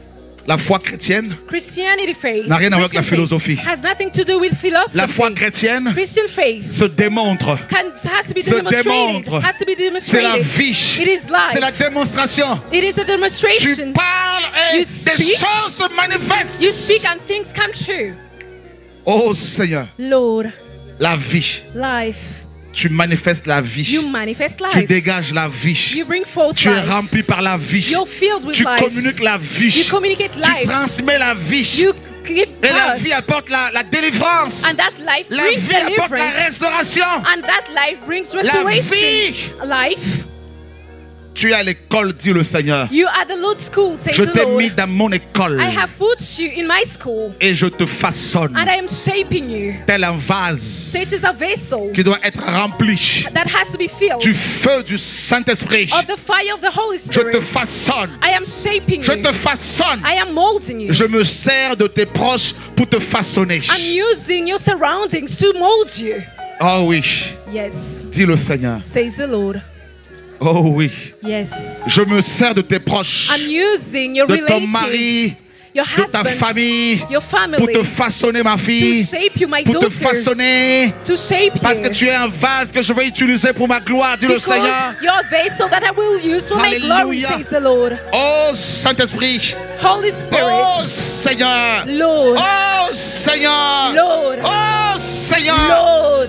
La foi chrétienne Christianity faith n'a rien à voir avec la Christian faith, philosophie. has nothing to do with philosophy. La foi chrétienne Christian faith se démontre. has to be Se demonstrated. démontre. Has to be C'est la demonstrated. vie. It is C'est la life. démonstration. It is the Tu demonstration. parles et You des speak. choses se manifestent. You speak and things come true. Oh Seigneur, Lord, la vie. life. Tu manifestes la vie. You manifest Tu life. dégages la vie. You bring forth Tu es life. rempli par la vie. You're filled with Tu life. communiques la vie. You communicate Tu life. transmets la vie. You give Et la birth. vie apporte la délivrance. And that life La brings vie apporte la deliverance. restauration. And that life brings La restoration. vie. Life. Tu es à l'école, dit le Seigneur. You are the Lord's school, says Je the t'ai mis Lord. dans mon école I have put you in my school. et je te façonne And I am shaping you. tel un vase So it is a vessel qui doit être rempli that has to be filled du feu du Saint-Esprit. of the fire of the Holy Je te Spirit. façonne. I am shaping Je you. te façonne. I am molding you. Je me sers de tes proches pour te façonner. I'm using your surroundings to mold you. Oh oui, Yes, dit le Seigneur. says the Lord. Oh oui. Yes. Je me sers de tes proches, I'm using your de ton relatives, mari, your de ta husband, famille, your pour family, te façonner, ma to fille, shape you, my pour te daughter, façonner, to shape parce que you. tu es un vase que je vais utiliser pour ma gloire, dit le Because Seigneur. you're a vessel that I will use for my glory, Hallelujah. says the Lord. Oh Saint-Esprit, Holy oh Spirit, Seigneur, Lord, oh Seigneur, Lord, oh Seigneur, Lord.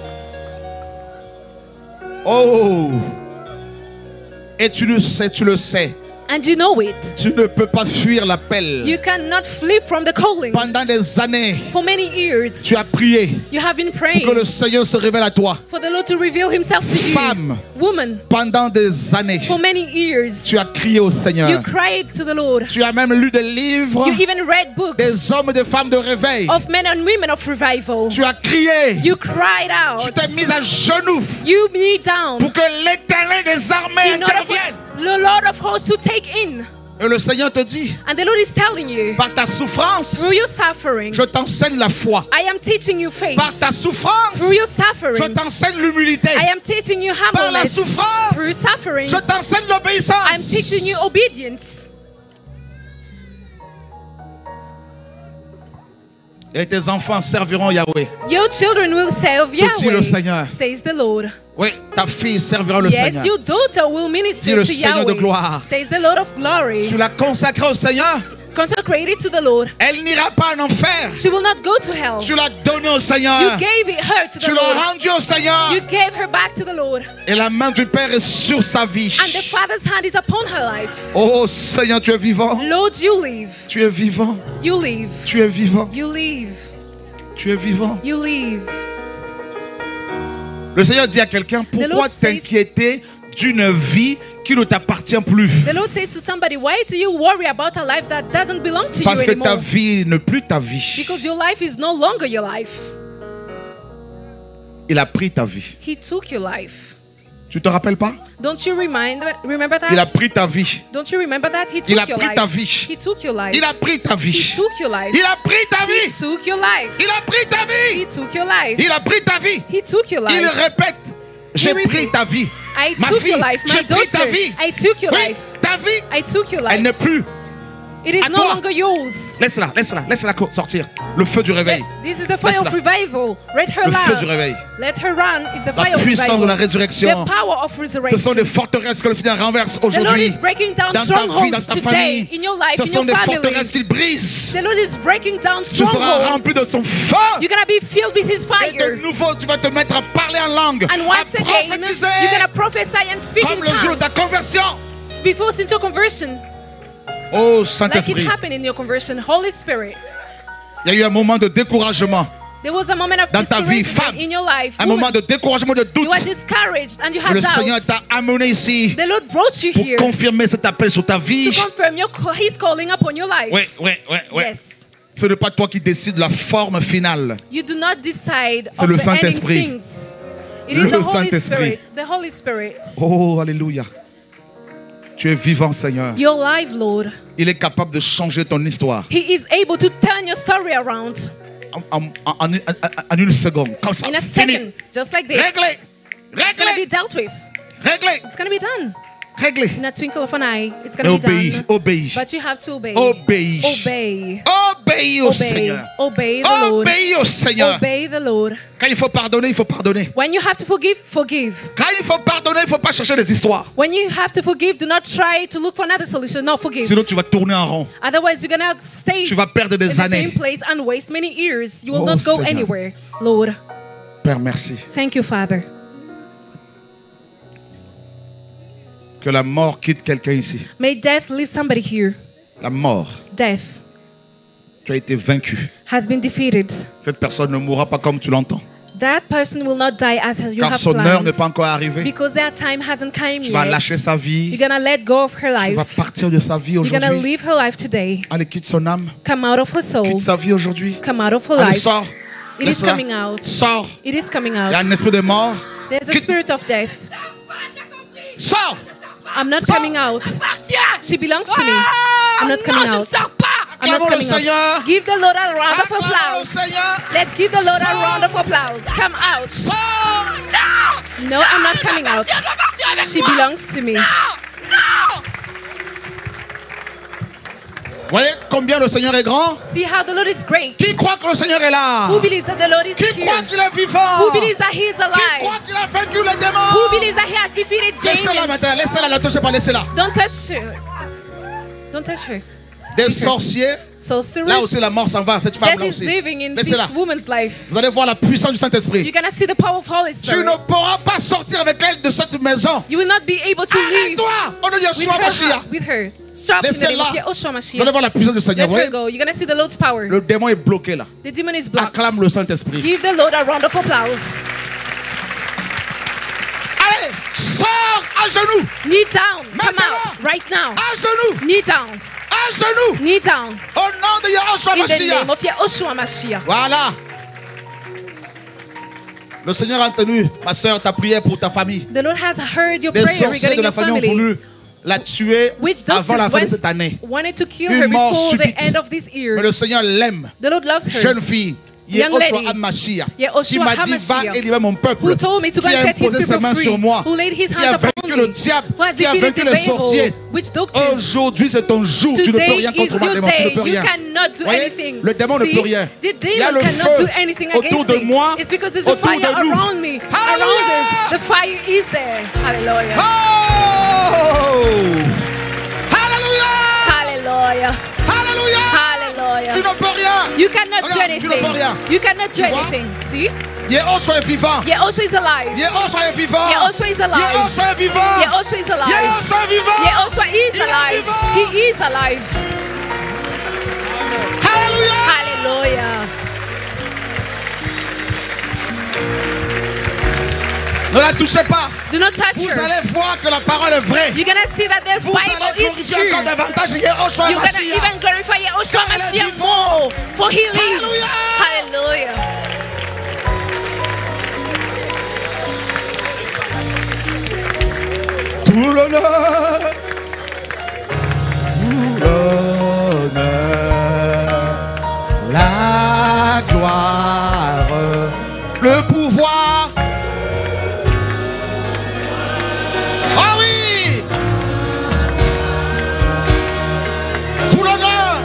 oh. Et tu le sais, And you know it. tu ne peux pas fuir l'appel. You cannot flee from the calling. Pendant des années, For many years, tu as prié you have been pour praying que le Seigneur se révèle à toi. for the Lord to reveal himself to you. Femme, Woman, pendant des années, for many years, tu as crié au you Seigneur. cried to the Lord. Tu as même lu des livres You even read books des hommes et des femmes de réveil. of men and women of revival. Tu as crié. You cried Tu out. t'es mis à genoux You kneel down pour que l'Éternel des armées in order for intervienne. the Lord of hosts to take in. Et le Seigneur te dit, And the Lord is telling you, par ta souffrance, through your suffering, je t'enseigne la foi. I am teaching you faith. Par ta souffrance, Through your je suffering, t'enseigne l'humilité. I am teaching you Par la humbleness. souffrance, Through suffering, je t'enseigne I'm l'obéissance. teaching you obedience. Et tes enfants serviront Yahweh. Your children will serve Te dit le Yahweh, Seigneur. says the Lord. Oui, ta fille servira le Yes, Seigneur. your daughter will minister Dis le to Seigneur de Yahweh, gloire. says the Lord of glory. Tu l'as consacrée au Seigneur. Consecrated to the Lord. Elle n'ira pas en enfer. She will not go to hell. Tu l'as donnée au Seigneur. You gave her to Tu the l'as Lord. rendue au Seigneur. You gave her back to the Lord. Et la main du Père est sur sa vie. And the Father's hand is upon her life. Oh Seigneur, tu es vivant. Lord, you live. Tu es vivant. You live. Tu es vivant. You live. Tu es vivant. You live. Le Seigneur dit à quelqu'un, pourquoi Lord says- t'inquiéter d'une vie qui ne t'appartient plus? The Lord says to somebody, why do you worry about a life that doesn't belong to Parce you que ta anymore? vie n'est plus ta vie. Because your life is no longer your life. Il a pris ta vie. He took your life. Tu te rappelles pas? Don't you remember Il a that? pris ta vie. Don't you remember that? He Il a took your pris ta life. vie. He took your life. Il a pris ta He vie. took your life. Il a pris ta He vie. took your life. Il a pris ta He vie. took your life. Il a pris ta vie. He took your Il life. répète, j'ai He pris repeats, ta vie. I Ma took fille, your life. My j'ai pris ta daughter, vie. I took your Oui, life. ta vie, I took your elle n'est life. plus. It is à no toi. longer yours. Laisse-la sortir. Le feu du réveil. This is the fire of Laisse-la. revival. Let her Le feu du run. réveil. Let her run is the La fire of puissance de la revival. résurrection. The power of Ce sont resurrection. des forteresses que le Seigneur renverse The Lord aujourd'hui. is breaking down Dans ta vie, dans strongholds ta today famille. in your life, Ce in sont your des family. forteresses qu'il brise. The Lord is breaking down Tu seras rempli de strongholds. son feu. You're gonna be filled with His Et de fire. nouveau, tu vas te mettre à parler en langue. And À once again, prophétiser. you're gonna prophesy and speak in Comme le jour de tongues. ta conversion. Before since your conversion, Oh like it Saint-Esprit. happened in your conversion, Holy Spirit. Il y a eu un moment de découragement. There was a moment of Dans ta vie, discouragement femme. in your life. Un Woman, moment de découragement, de doute. you were discouraged and you had Le Seigneur doubts. t'a amené ici The Lord brought you pour here confirmer cet appel sur ta to vie. confirm His calling upon your life. Oui. Yes. Ce n'est pas toi qui décides la forme finale. You do not decide C'est of le the ending Saint-Esprit. things. It is Le the Holy Saint-Esprit. Spirit. The Holy Spirit. Oh, alléluia. Tu es vivant, Seigneur. Your life, Lord. Il est capable de changer ton histoire He is able to turn your story around en une seconde. Comme ça. in a Fini. second, just like this. Réglé. It's going to be Réglé. dealt with. Réglé. It's going to be done. Réglé. In a twinkle of an eye, it's Mais going to be obéis, done. obéis. But you have to obey. Obéis. Obey. Obéis au Obey. Seigneur. Obey the Lord. Obéis au Seigneur. Obey the Lord. Quand il faut pardonner, il faut pardonner. When you have to forgive, forgive. Quand il faut pardonner, il ne faut pas chercher des histoires. When you have to forgive, do not try to look for another solution. No, forgive. Sinon, tu vas tourner en rond. Otherwise, you're going to stay Tu vas perdre in des the années. same place and waste many years. You will Oh, not go Seigneur. anywhere. Lord, Père, merci. thank you, Father. Que la mort quitte quelqu'un ici. May death leave somebody here. La mort. Death Tu as été vaincu. has been defeated. Cette personne ne mourra pas comme tu l'entends. That person will not die as you Car have son heure n'est planned. pas encore arrivée. Because their time hasn't come Tu vas lâcher yet. sa vie. You're going to let go of her Tu vas life. partir de sa vie You're going to aujourd'hui. leave her life today. Allez, quitte son âme. Come out of her soul. Quitte sa vie aujourd'hui. Come out of her Allez, life. sors. It is Laisse-la. coming out. Sors. It is coming Il y a un out. esprit de mort. There's a Quitte. spirit of death. Sors. I'm not coming out. She belongs to me. I'm not coming out. I'm not Acclamons le coming Seigneur. out. Give the Lord a round of Acclamons le applause. Seigneur. Let's give the Lord a round of applause. Come out. Sors. No, I'm not coming out. She belongs to me. Voyez combien le Seigneur est grand. See how the Lord is great. Qui croit que le Seigneur est là? Who believes that the Lord is Qui croit here? qu'il est vivant? Who believes that He is Qui alive? croit qu'il a vaincu les démons? Who believes that He has defeated Laissez-la demons? maintenant, laissez-la, ne touchez pas, laissez-la. Don't touch her. Don't touch her. Des sorciers, Sorcerers. là aussi la mort s'en va, cette Death femme-là is aussi. living in Laissez-la. this woman's life. Vous allez voir la puissance du Saint-Esprit. You're gonna see the power of Holy Tu Spirit. ne pourras pas sortir avec elle de cette maison. You will not be able to leave Arrête-toi, au nom de with Yeshua Mashiach. her. With her. Stop in the name Laissez-la. of Yeshua Vous allez Mashiach. voir la puissance du Seigneur. Let Vous her voyez? go. You're gonna see the Lord's power. Le démon est bloqué là. The demon is blocked. Acclame le Saint-Esprit. Give the Lord a round of applause. Allez, sors à genoux. Knee down. Come Maintenant. out right now. À genoux. Knee down. À genoux. Knee down. Au nom de Yeshua In the name Mashiach. of Yeshua Mashiach. Voilà. Le Seigneur a entendu, ma soeur, ta prière pour ta famille. The Lord has heard your Les prayer sorciers regarding de la your famille ont family. voulu la tuer Which avant la doctors fin de cette année. wanted to kill Une her mort before the subite. end of this year. Mais le Seigneur l'aime. The Lord loves her. Jeune fille, Young Yehoshua lady, HaMashiach, Yehoshua qui m'a dit va HaMashiach, élire mon peuple, who told me to go qui and a set his imposé ses people mains free, sur moi, who laid his qui hands a upon vaincu me, le diable, who has qui a defeated vaincu the les devil, sorciers. which doctors. Aujourd'hui c'est ton jour, tu ne peux Today rien is contre moi, your démon, tu ne day. peux You rien. cannot do Voyez, anything. le démon ne See, peut rien. the Il y a demon le cannot do feu anything autour against de me. moi, It's because there's the autour fire de nous. around me, Hallelujah. around us. The fire is there. Hallelujah. Oh! Hallelujah! Hallelujah. Hallelujah! Hallelujah. Tu ne peux rien. You cannot do Regarde, tu ne peux anything. rien. You cannot do Tu vois? anything. See? Yehoshua est vivant. Yehoshua is alive. Yehoshua est vivant. Yehoshua is alive. Yehoshua est vivant. Yehoshua is alive. Yehoshua est vivant. Yehoshua is Il est alive. vivant. He is alive. Hallelujah! Hallelujah. Ne la touchez pas. Do not touch Vous her. allez voir que la parole est vraie. You're gonna see that the Vous Bible allez is glorifier true. encore davantage Yehoshua You're gonna Mashiach. even glorify Yehoshua Car elle est Mashiach vivante. more, for He lives. Hallelujah. Hallelujah. Tout l'honneur, la gloire, le pouvoir. Ah oui! Tout l'honneur,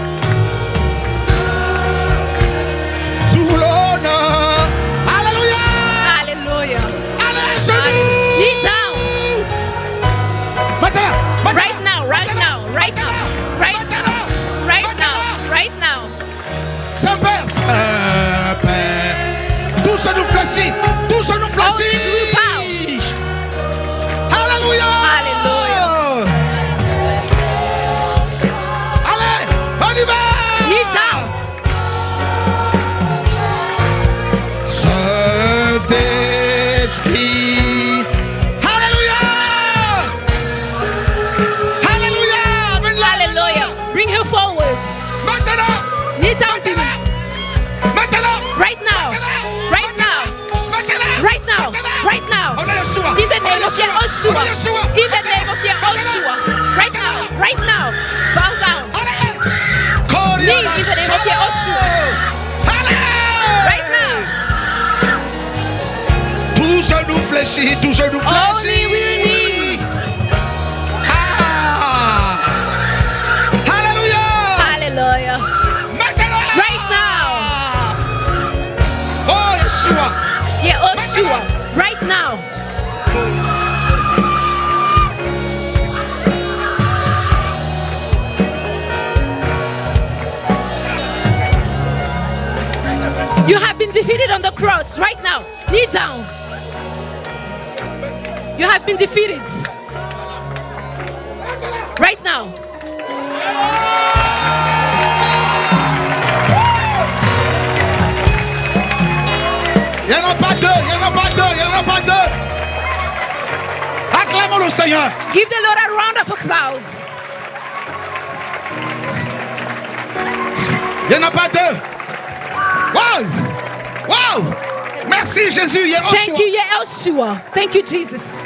tout l'honneur. Alléluia! Hallelujah. Allez, genoux! Knee down. Maintenant, maintenant. Right now, right now, right now, right now, right now, right now. Saint-Père, Saint-Père, tout se nous fléchit, tout se nous fléchit. Alléluia. Hallelujah. Allez, on y va. Knee down. Saint-Esprit. Alléluia. Alléluia. Hallelujah. Bring her forward. Maintenant, Knee down to me. maintenant, Right now. Right now. maintenant. Right now. Right now. On a Yeshua. In the name of Yehoshua. On a Yeshua. In the name of Yehoshua. Right now. Right now. Bow down. Knee in the name of Yehoshua. Right now. Tout genou fléchit, tout genou Only we fléchit. need. You have been defeated on the cross right now. Knee down. You have been defeated right now. Il n'y en a pas deux, il n'y en a pas deux, il n'y en a pas deux. Acclamons le Seigneur. Give the Lord a round of applause. Il n'y en a pas deux. Wow! Wow! Merci Jésus. Thank you, Yeshua. Thank you, Jesus.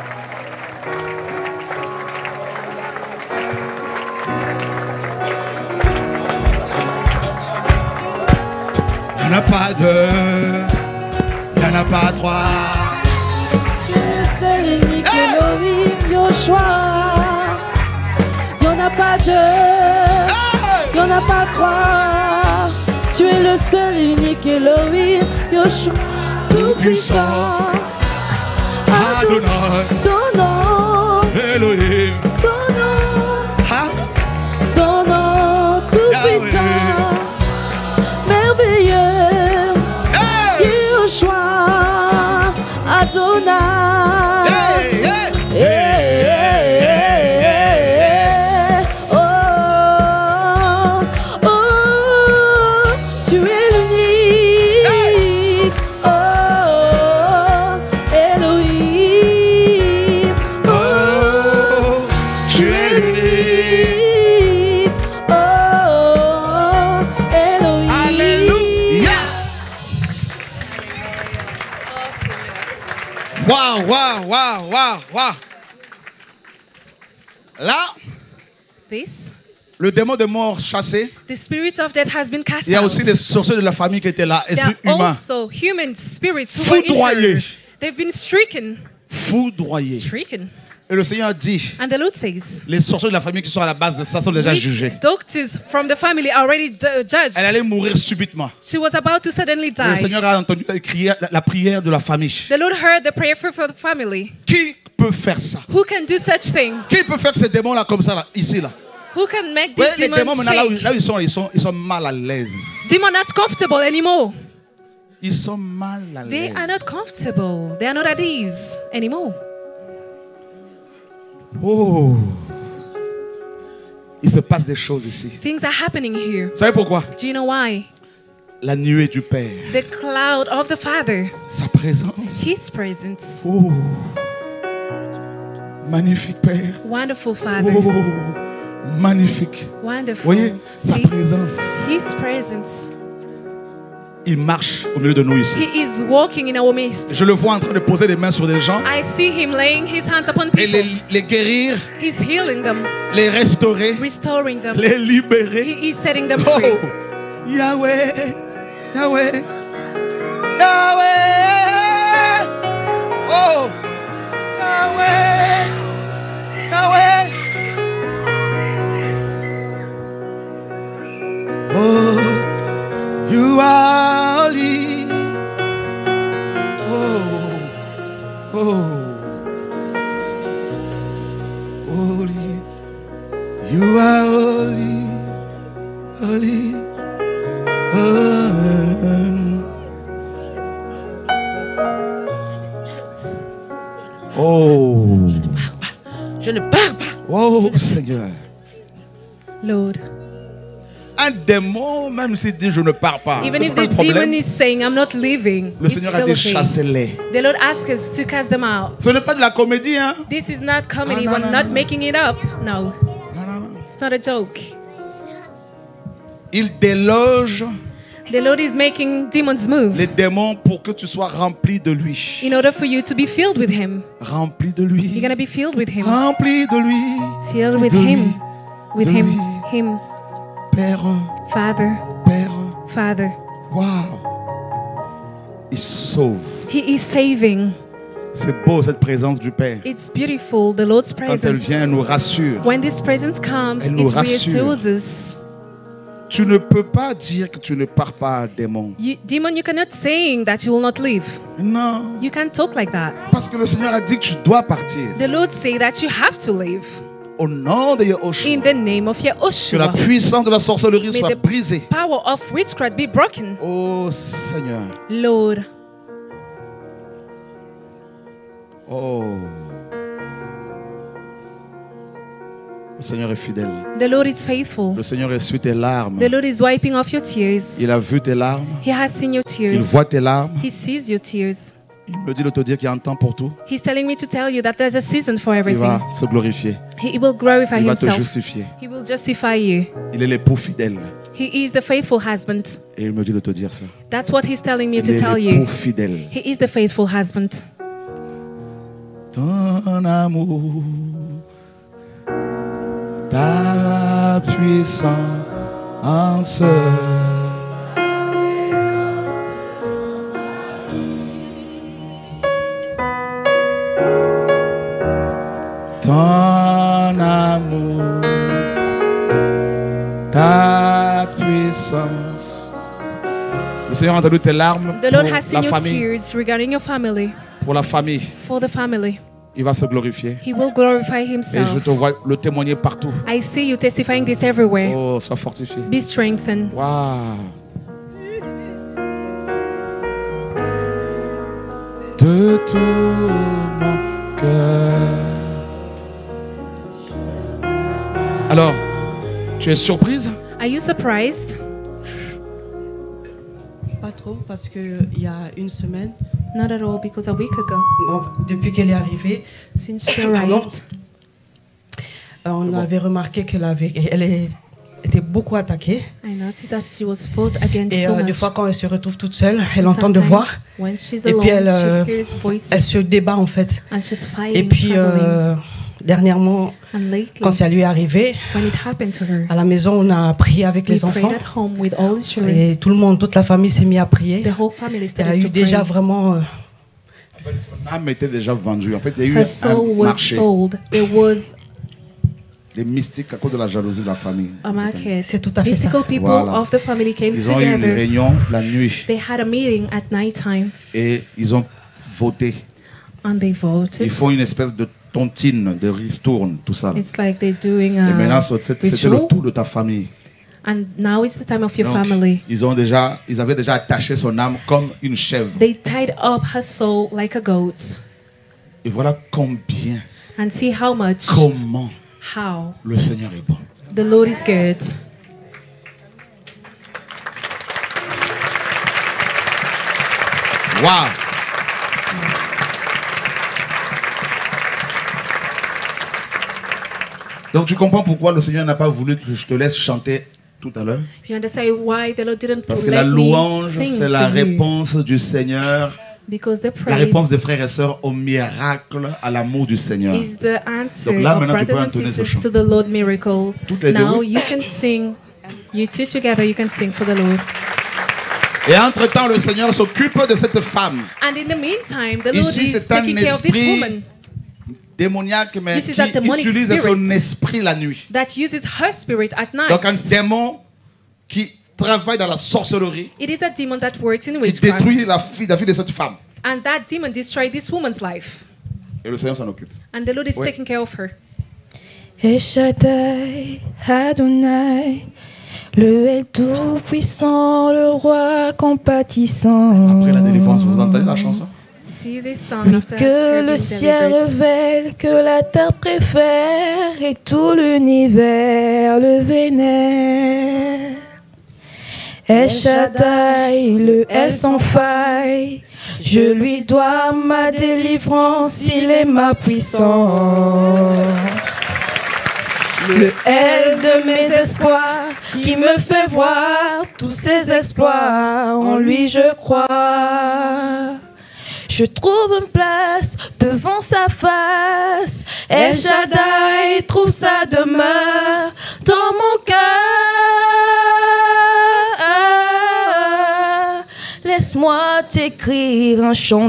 Il n'y en a pas deux. Il n'y en a pas trois. Tu es le seul unique Elohim, Yoshua. Il n'y en a pas deux. Il n'y en a pas trois. Tu es le seul unique Elohim, Yoshua, tout puissant. Adonai, son nom, Elohim, son nom, Ha, son nom, tout puissant, merveilleux, Yoshua, Adonai. hey, hey. Wow. Là, le démon de mort chassé. The spirit of death has been cast Il y a out. aussi des sorciers de la famille qui étaient là, There esprit are humain. also human spirits who were in Foudroyés. her. They've been stricken. Foudroyés. Et le Seigneur dit, And the Lord says, les sorciers de la famille qui sont à la base de ça sont déjà jugés. which doctors from the family are already judged. Elle allait mourir subitement. She was about to suddenly Le die. Seigneur a entendu la prière de la famille. The Lord heard the prayer for the family. Qui peut faire ça? Who can do such thing? Qui peut faire ces démons-là comme ça, là, ici, là? Who can make Oui, these les démons, demons maintenant, là où shake? ils sont mal à l'aise. Demons not comfortable anymore. Ils sont mal à They l'aise. are not comfortable. They are not at ease anymore. Oh, il se passe des choses ici. Things are happening here. Vous savez pourquoi? Do you know why? La nuée du Père, The cloud of the Father, sa présence. His presence. Oh, magnifique Père. Wonderful Father. Oh, magnifique. Wonderful. Voyez, sa See, présence. His presence. Il marche au milieu de nous ici. He is walking in our midst. Je le vois en train de poser des mains sur des gens I see Him laying His hands upon et people. les guérir, He's healing them, les restaurer, restoring them. les libérer. He is setting them Oh, free. Yahweh, Yahweh, Yahweh. Oh, Yahweh, Yahweh. Oh, you are holy. Oh, holy. You are holy, holy. Oh. Je ne pars pas. Oh Seigneur. Lord, Un démon, même s'il dit je ne pars pas, even c'est if pas the le problème. demon is saying, I'm not leaving, Le it's Seigneur a still dit okay. chassez-les. The Lord asks us to cast them out. Ce n'est pas de la comédie, hein? This is not comedy. No, no, We're no, not no. making it up. No, Non, non, non. it's not a joke. Il déloge The Lord is making demons move les démons pour que tu sois rempli de lui. in order for you to be filled with Him. Rempli de You're lui. going to be filled with Him. Rempli de lui. Filled with de Him. lui. With de Him. lui. Him. Père, Father. Père. Father. Waouh. Il sauve. He is saving. C'est beau cette présence du Père. It's beautiful, the Lord's Quand elle presence. vient, elle nous rassure. When this presence comes, Elle nous it rassure. reassures us. Tu ne peux pas dire que tu ne pars pas, démon. Demon, you cannot saying that you will not leave. Non. You can't talk like that. Parce que le Seigneur a dit que tu dois partir. The Lord say that you have to leave. Au nom de Yahushua. In the name of Que la Yahushua. puissance de la sorcellerie May soit the brisée. power of witchcraft be broken. Oh Seigneur. Lord, Oh. Le Seigneur est fidèle. the Lord is faithful. Le Seigneur essuie tes larmes. The Lord is wiping off your tears. Il a vu tes larmes. He has seen your Il tears. voit tes larmes. He sees your tears. Il me dit de te dire qu'il y a un temps pour tout. He's telling me to tell you that there's a season for Il everything. va se glorifier. He will glorify Il va te himself. justifier. He will justify you. Il est l'époux fidèle. He is the faithful husband. Et il me dit de te dire ça. That's what he's telling me Il to est tell l'époux you. fidèle. He is the faithful husband. Ton amour, ta puissance. Ton amour, ta puissance. Le Seigneur a entendu tes larmes The pour Lord has seen la your famille. tears regarding your family. Pour la famille, For the family. il va se glorifier. He will glorify Et je himself. te vois le témoigner partout. I see you testifying this everywhere. Oh, sois fortifié. Be strengthened. Waouh. De tout mon cœur. Alors, tu es surprise? Are you surprised? Pas trop, parce qu'il y a une semaine, Not at all, because a week ago, bon, depuis qu'elle est arrivée, since she Pardon. arrived, on avait remarqué était beaucoup attaquée. I noticed that she was fought against Et so des much. fois, quand elle se retrouve toute seule, elle entend de Sometimes, voix. when she's Et alone, puis, elle she hears voices, se débat, en fait. and she's Et fighting, puis, struggling. dernièrement, And lately, quand ça lui est arrivé, when it happened to her, à la maison, on a prié avec we les enfants. prayed at home with all the children. Et tout le monde, toute la famille s'est mise à prier. The whole family Elle a started eu to déjà pray. vraiment... En fait, son âme était déjà vendue. En fait, il y a eu Her soul un was marché sold. It was des mystiques à cause de la jalousie de la famille. a market. C'est tout à fait ça. Mystical people Voilà. of the family came Ils ont eu une together. réunion la nuit They had a meeting at nighttime et ils ont voté. and they voted. Ils font une espèce de tontine, de ristourne, tout ça. It's like they're doing Et maintenant, a c'était le ritual. tour de ta famille. And now it's the time of your Donc, family. ils avaient déjà attaché son âme comme une chèvre. They tied up her soul like a goat. Et voilà combien, And see how much, comment how le Seigneur est bon. the Lord is good. Waouh! Donc tu comprends pourquoi le Seigneur n'a pas voulu que je te laisse chanter tout à l'heure? You understand why the Lord didn't Parce que la let me louange, sing c'est la for you? réponse du Seigneur, Because the la réponse praise des frères et sœurs au miracle, à l'amour du Seigneur. is the answer Donc là, of maintenant, tu peux brothers and entonner ce sisters chant. to the Lord miracles. Toutes les deux, Now oui. you can sing. You two together, you can sing for the Lord. Et entre-temps, le Seigneur s'occupe de cette femme. And in the meantime, the Lord Ici, is c'est un taking care of this esprit woman démoniaque, mais This is a qui demonic utilise son spirit. esprit la nuit. that uses her spirit at night. Donc un démon qui travaille dans la sorcellerie, It is a demon that works in qui witchcraft. détruit la vie de cette femme. And that demon destroyed this woman's life. Et le Seigneur s'en occupe. And the Lord is Oui. taking care of her. El Shaddai, Adonai, le El Tout-Puissant, le Roi compatissant. Après la délivrance, vous entendez la chanson? See this song Oui, after que her le being ciel delivered. révèle, que la terre préfère et tout l'univers le vénère. El Shaddai, le El sans faille, je lui dois ma délivrance, il est ma puissance. Le L de mes espoirs, qui me fait voir tous ses exploits, en lui je crois. Je trouve une place devant sa face. El Shaddai trouve sa demeure dans mon cœur. Laisse-moi t'écrire un chant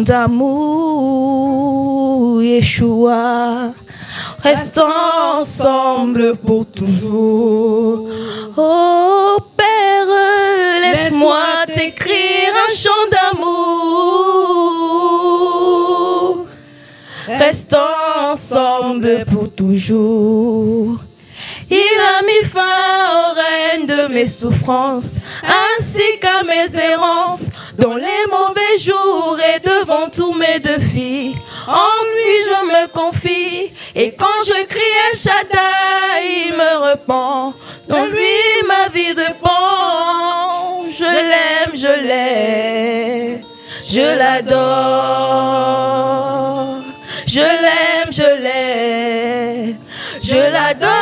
d'amour, Yeshua. Restons ensemble pour toujours. Oh Père, laisse-moi t'écrire un chant d'amour. Restons ensemble pour toujours. toujours. Il a mis fin au règne de mes souffrances, ainsi qu'à mes errances, dans les mauvais jours et devant tous mes défis. En lui je me confie, et quand je crie El Shaddai, il me répond. Dans lui ma vie dépend. Je l'aime, je l'aime, je l'adore. Je l'aime, je l'aime, je l'adore.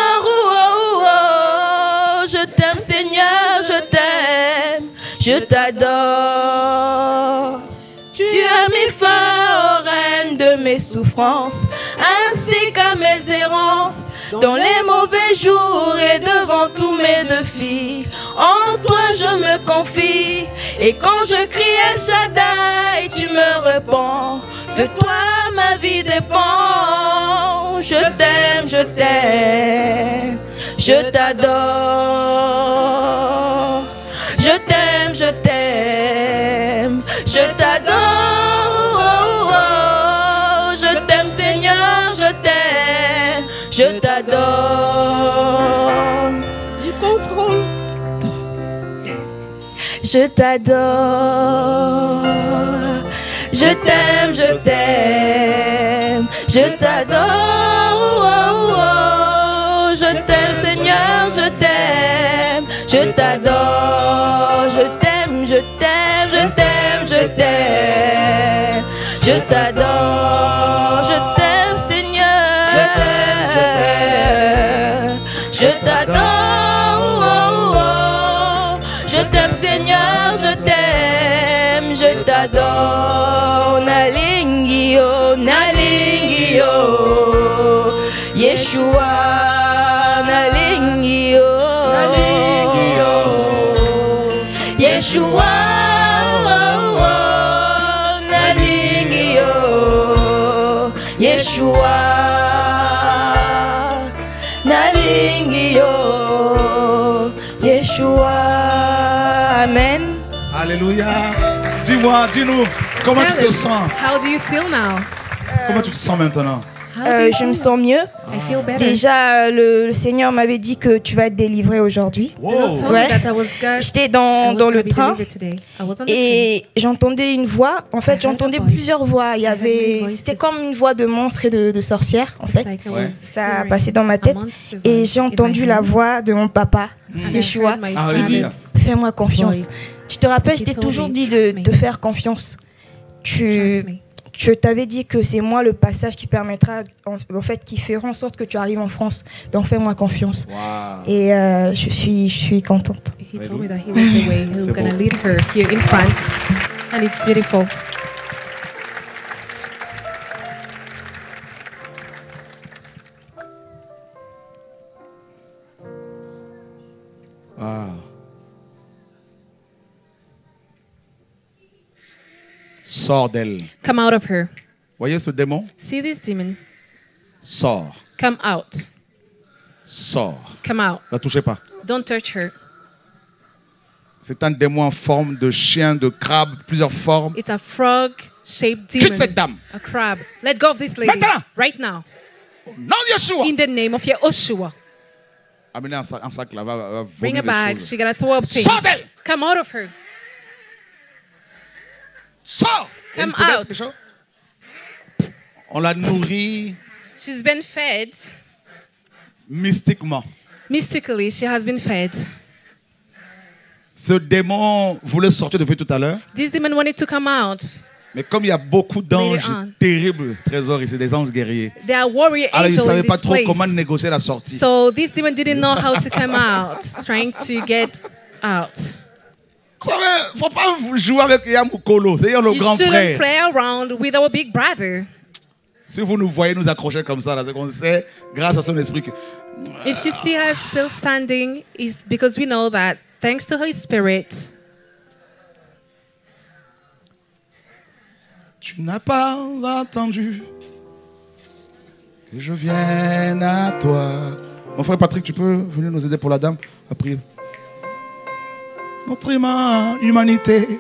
Je t'aime Seigneur, je t'aime, je t'adore. Tu as mis fin au règne de mes souffrances, ainsi qu'à mes errances, dans les mauvais jours et devant tous mes défis. En toi je me confie, et quand je crie El Shaddai, tu me réponds. De toi ma vie dépend. Je t'aime, je t'aime, je t'adore. Je t'aime, je t'aime, je t'adore. Je t'aime Seigneur, je t'aime, je t'adore. Du contrôle. Je t'adore. Je t'aime, je t'aime, je t'adore. Je t'aime Seigneur, je t'aime, je t'adore. Je t'aime, je t'aime, je t'aime, je t'aime, je t'adore. Je t'aime Seigneur, je t'aime, je t'adore. Je t'aime Seigneur, je t'aime, je t'adore. Nalingio, nalingio, Yeshua, nalingio, nalingio, Yeshua, nalingio, Yeshua, nalingio, Yeshua. Amen. Alléluia. Dis-moi, dis-nous, comment tu te sens? How do you feel now? Comment tu te sens maintenant? Je me sens mieux. I feel better. Déjà, le Seigneur m'avait dit que tu vas être délivré aujourd'hui. Wow. Ouais. J'étais dans le train et j'entendais une voix. En fait, j'entendais plusieurs voix. C'était comme une voix de monstre et de sorcière. En fait, Ouais. ça a passé dans ma tête et j'ai entendu la voix de mon papa, Yeshua. Il dit fais-moi confiance. Tu te rappelles, je t'ai toujours dit de te faire confiance. Je t'avais dit que c'est moi le passage qui permettra, en fait, qui fera en sorte que tu arrives en France. Donc fais-moi confiance. Wow. Et je suis contente. He told me that he was the way. He was going to lead her here in France. And it's beautiful. Wow. Sors d'elle. Come out of her. Voyez ce démon? See this demon? Sors. Come out. Sors. Come out. Ne la touchez pas. Don't touch her. C'est un démon en forme de chien, de crabe, plusieurs formes. It's a frog-shaped Quitte demon. cette dame. A crab. Let go of this lady. Maintenant. Right now. Non, Yeshua. In the name of Yahushua. Amenez un sac là, va Bring vomir a des bag. choses. She got to throw up things. Sors d'elle. Come out of her. Sors. Il y a une Come poubelle, out. quelque chose? On la nourrit She's been fed. mystiquement. Mystically, she has been fed. Ce démon voulait sortir depuis tout à l'heure. This demon wanted to come out. Mais comme il y a beaucoup d'anges Later on. terribles, trésors ici, des anges guerriers. There are warrior Alors il ne angels savait in pas this trop comment place. négocier la sortie. So this demon didn't know how to come out, trying to get out. Vous savez, faut pas jouer avec Yamukolo, c'est-à-dire le You grand shouldn't frère. play around with our big brother. Si vous nous voyez nous accrocher comme ça, là, c'est qu'on sait, grâce à son esprit, que If you see us still standing, it's because we know that thanks to Holy Spirit, tu n'as pas attendu que je vienne à toi. Mon frère Patrick, tu peux venir nous aider pour la dame à prier. Notre humanité,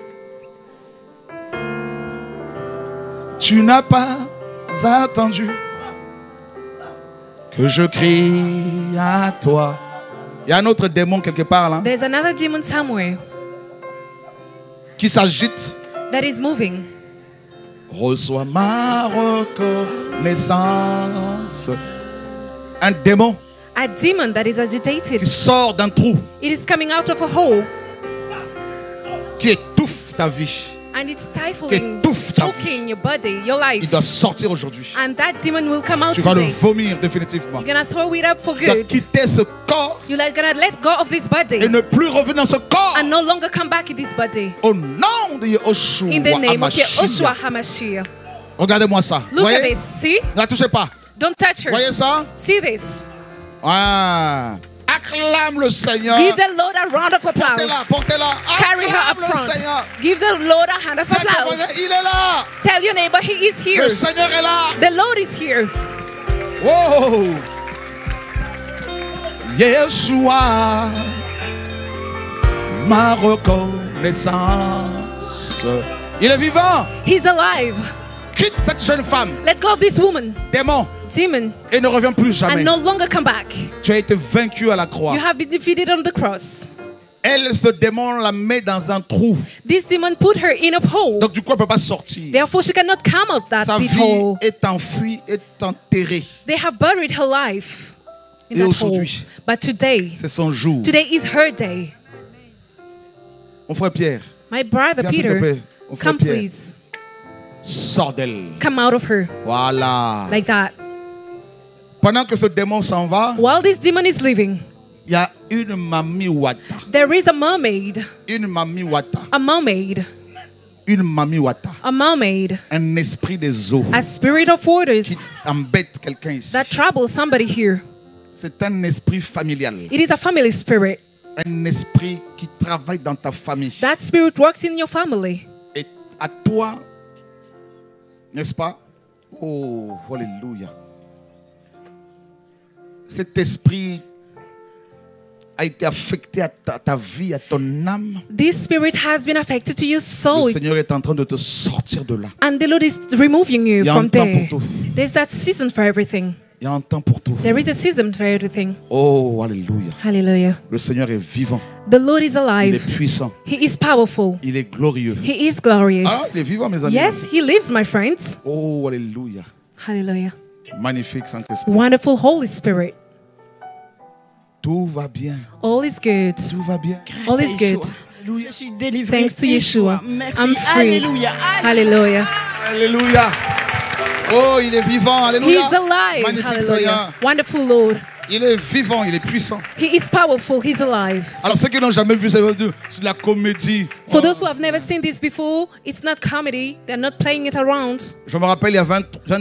tu n'as pas attendu que je crie à toi. Il y a un autre démon quelque part là There's another demon somewhere qui s'agite. that is moving. Reçois ma reconnaissance. Un démon A demon that is qui agitated. sort d'un trou, It is coming out of a hole qui étouffe ta vie. and it's Qui stifling, étouffe ta vie. choking your body, your Il life. doit sortir aujourd'hui. And that demon will come out Tu vas le today. vomir définitivement. You're gonna throw it up for Tu dois good. quitter ce corps You're gonna let go of this et body ne plus revenir dans ce corps. and no longer come back in this body. Au nom de Yahushua In the name of Yahushua Hamashiach. HaMashiach. Regardez-moi ça. Look at Voyez? this. See? Ne la touchez pas. Don't touch her. Voyez ça? See this. Ah. Acclame le Seigneur. Give the Lord a round of Portez-la, applause. portez-la. Carry her up Acclame le front. Seigneur. Give the Lord a hand of Tell ton voisin, applause. il est là. Tell your neighbor he is here. Le Seigneur est là. The Lord is here. Oh. Yeshua, ma reconnaissance. Il est vivant. He's alive. Quitte cette jeune femme, Let go of this woman, démon, demon, et ne reviens plus jamais. and no longer come back. Tu as été vaincu à la croix. You have been defeated on the cross. Elle, ce démon, la met dans un trou. This demon put her in a hole. Donc du coup, elle ne peut pas sortir. Therefore, she cannot come out Sa that pit vie hole. est enfuie, est enterrée. They have buried her life in Et that hole. aujourd'hui, But today, c'est son jour. today is her day. Mon frère Pierre, My brother viens s'il te Peter, plaît. Mon frère come Pierre, please. sors d'elle. Come out of her. Voilà. Like that. Pendant que ce démon s'en va, While this demon is leaving, il y a une mamie wata. there is a mermaid. Une mamie wata. A mermaid. Une mamie wata. A mermaid. Un esprit des eaux A spirit of qui waters embête quelqu'un ici. that troubles somebody here. C'est un esprit familial. It is a family spirit. Un esprit qui travaille dans ta famille. That spirit works in your family. Et à toi, n'est-ce pas? Oh, alléluia. Cet esprit a été affecté à ta vie, à ton âme. This spirit has been affected to your soul, Le Seigneur est en train de te sortir de là. and the Lord is removing you Il y a un from temps there. pour tout. There's that season for everything. Il y a un temps pour tout. There is a season for everything. Oh, alléluia. Hallelujah. Le Seigneur est vivant. The Lord is Il est alive. puissant. He is powerful. Il est glorieux. He is glorious. Ah, il est vivant, mes amis. Yes, He lives, my friends. Oh, alléluia. Hallelujah. Magnifique Saint-Esprit. Wonderful Holy Spirit. Tout va bien. All is good. Tout va bien. All is good. Je suis délivrée. Thanks to Yeshua. Merci. I'm freed. Alléluia. Hallelujah. Alléluia. Oh, il est vivant. Alléluia. He's alive. Magnifique Hallelujah. Seigneur. Wonderful Lord. Il est vivant, il est puissant. He is powerful. He's alive. Alors ceux qui n'ont jamais vu ça, ils vont dire, c'est de la comédie. For those who have never seen this before, it's not comedy. They're not playing it around. Je me rappelle il y a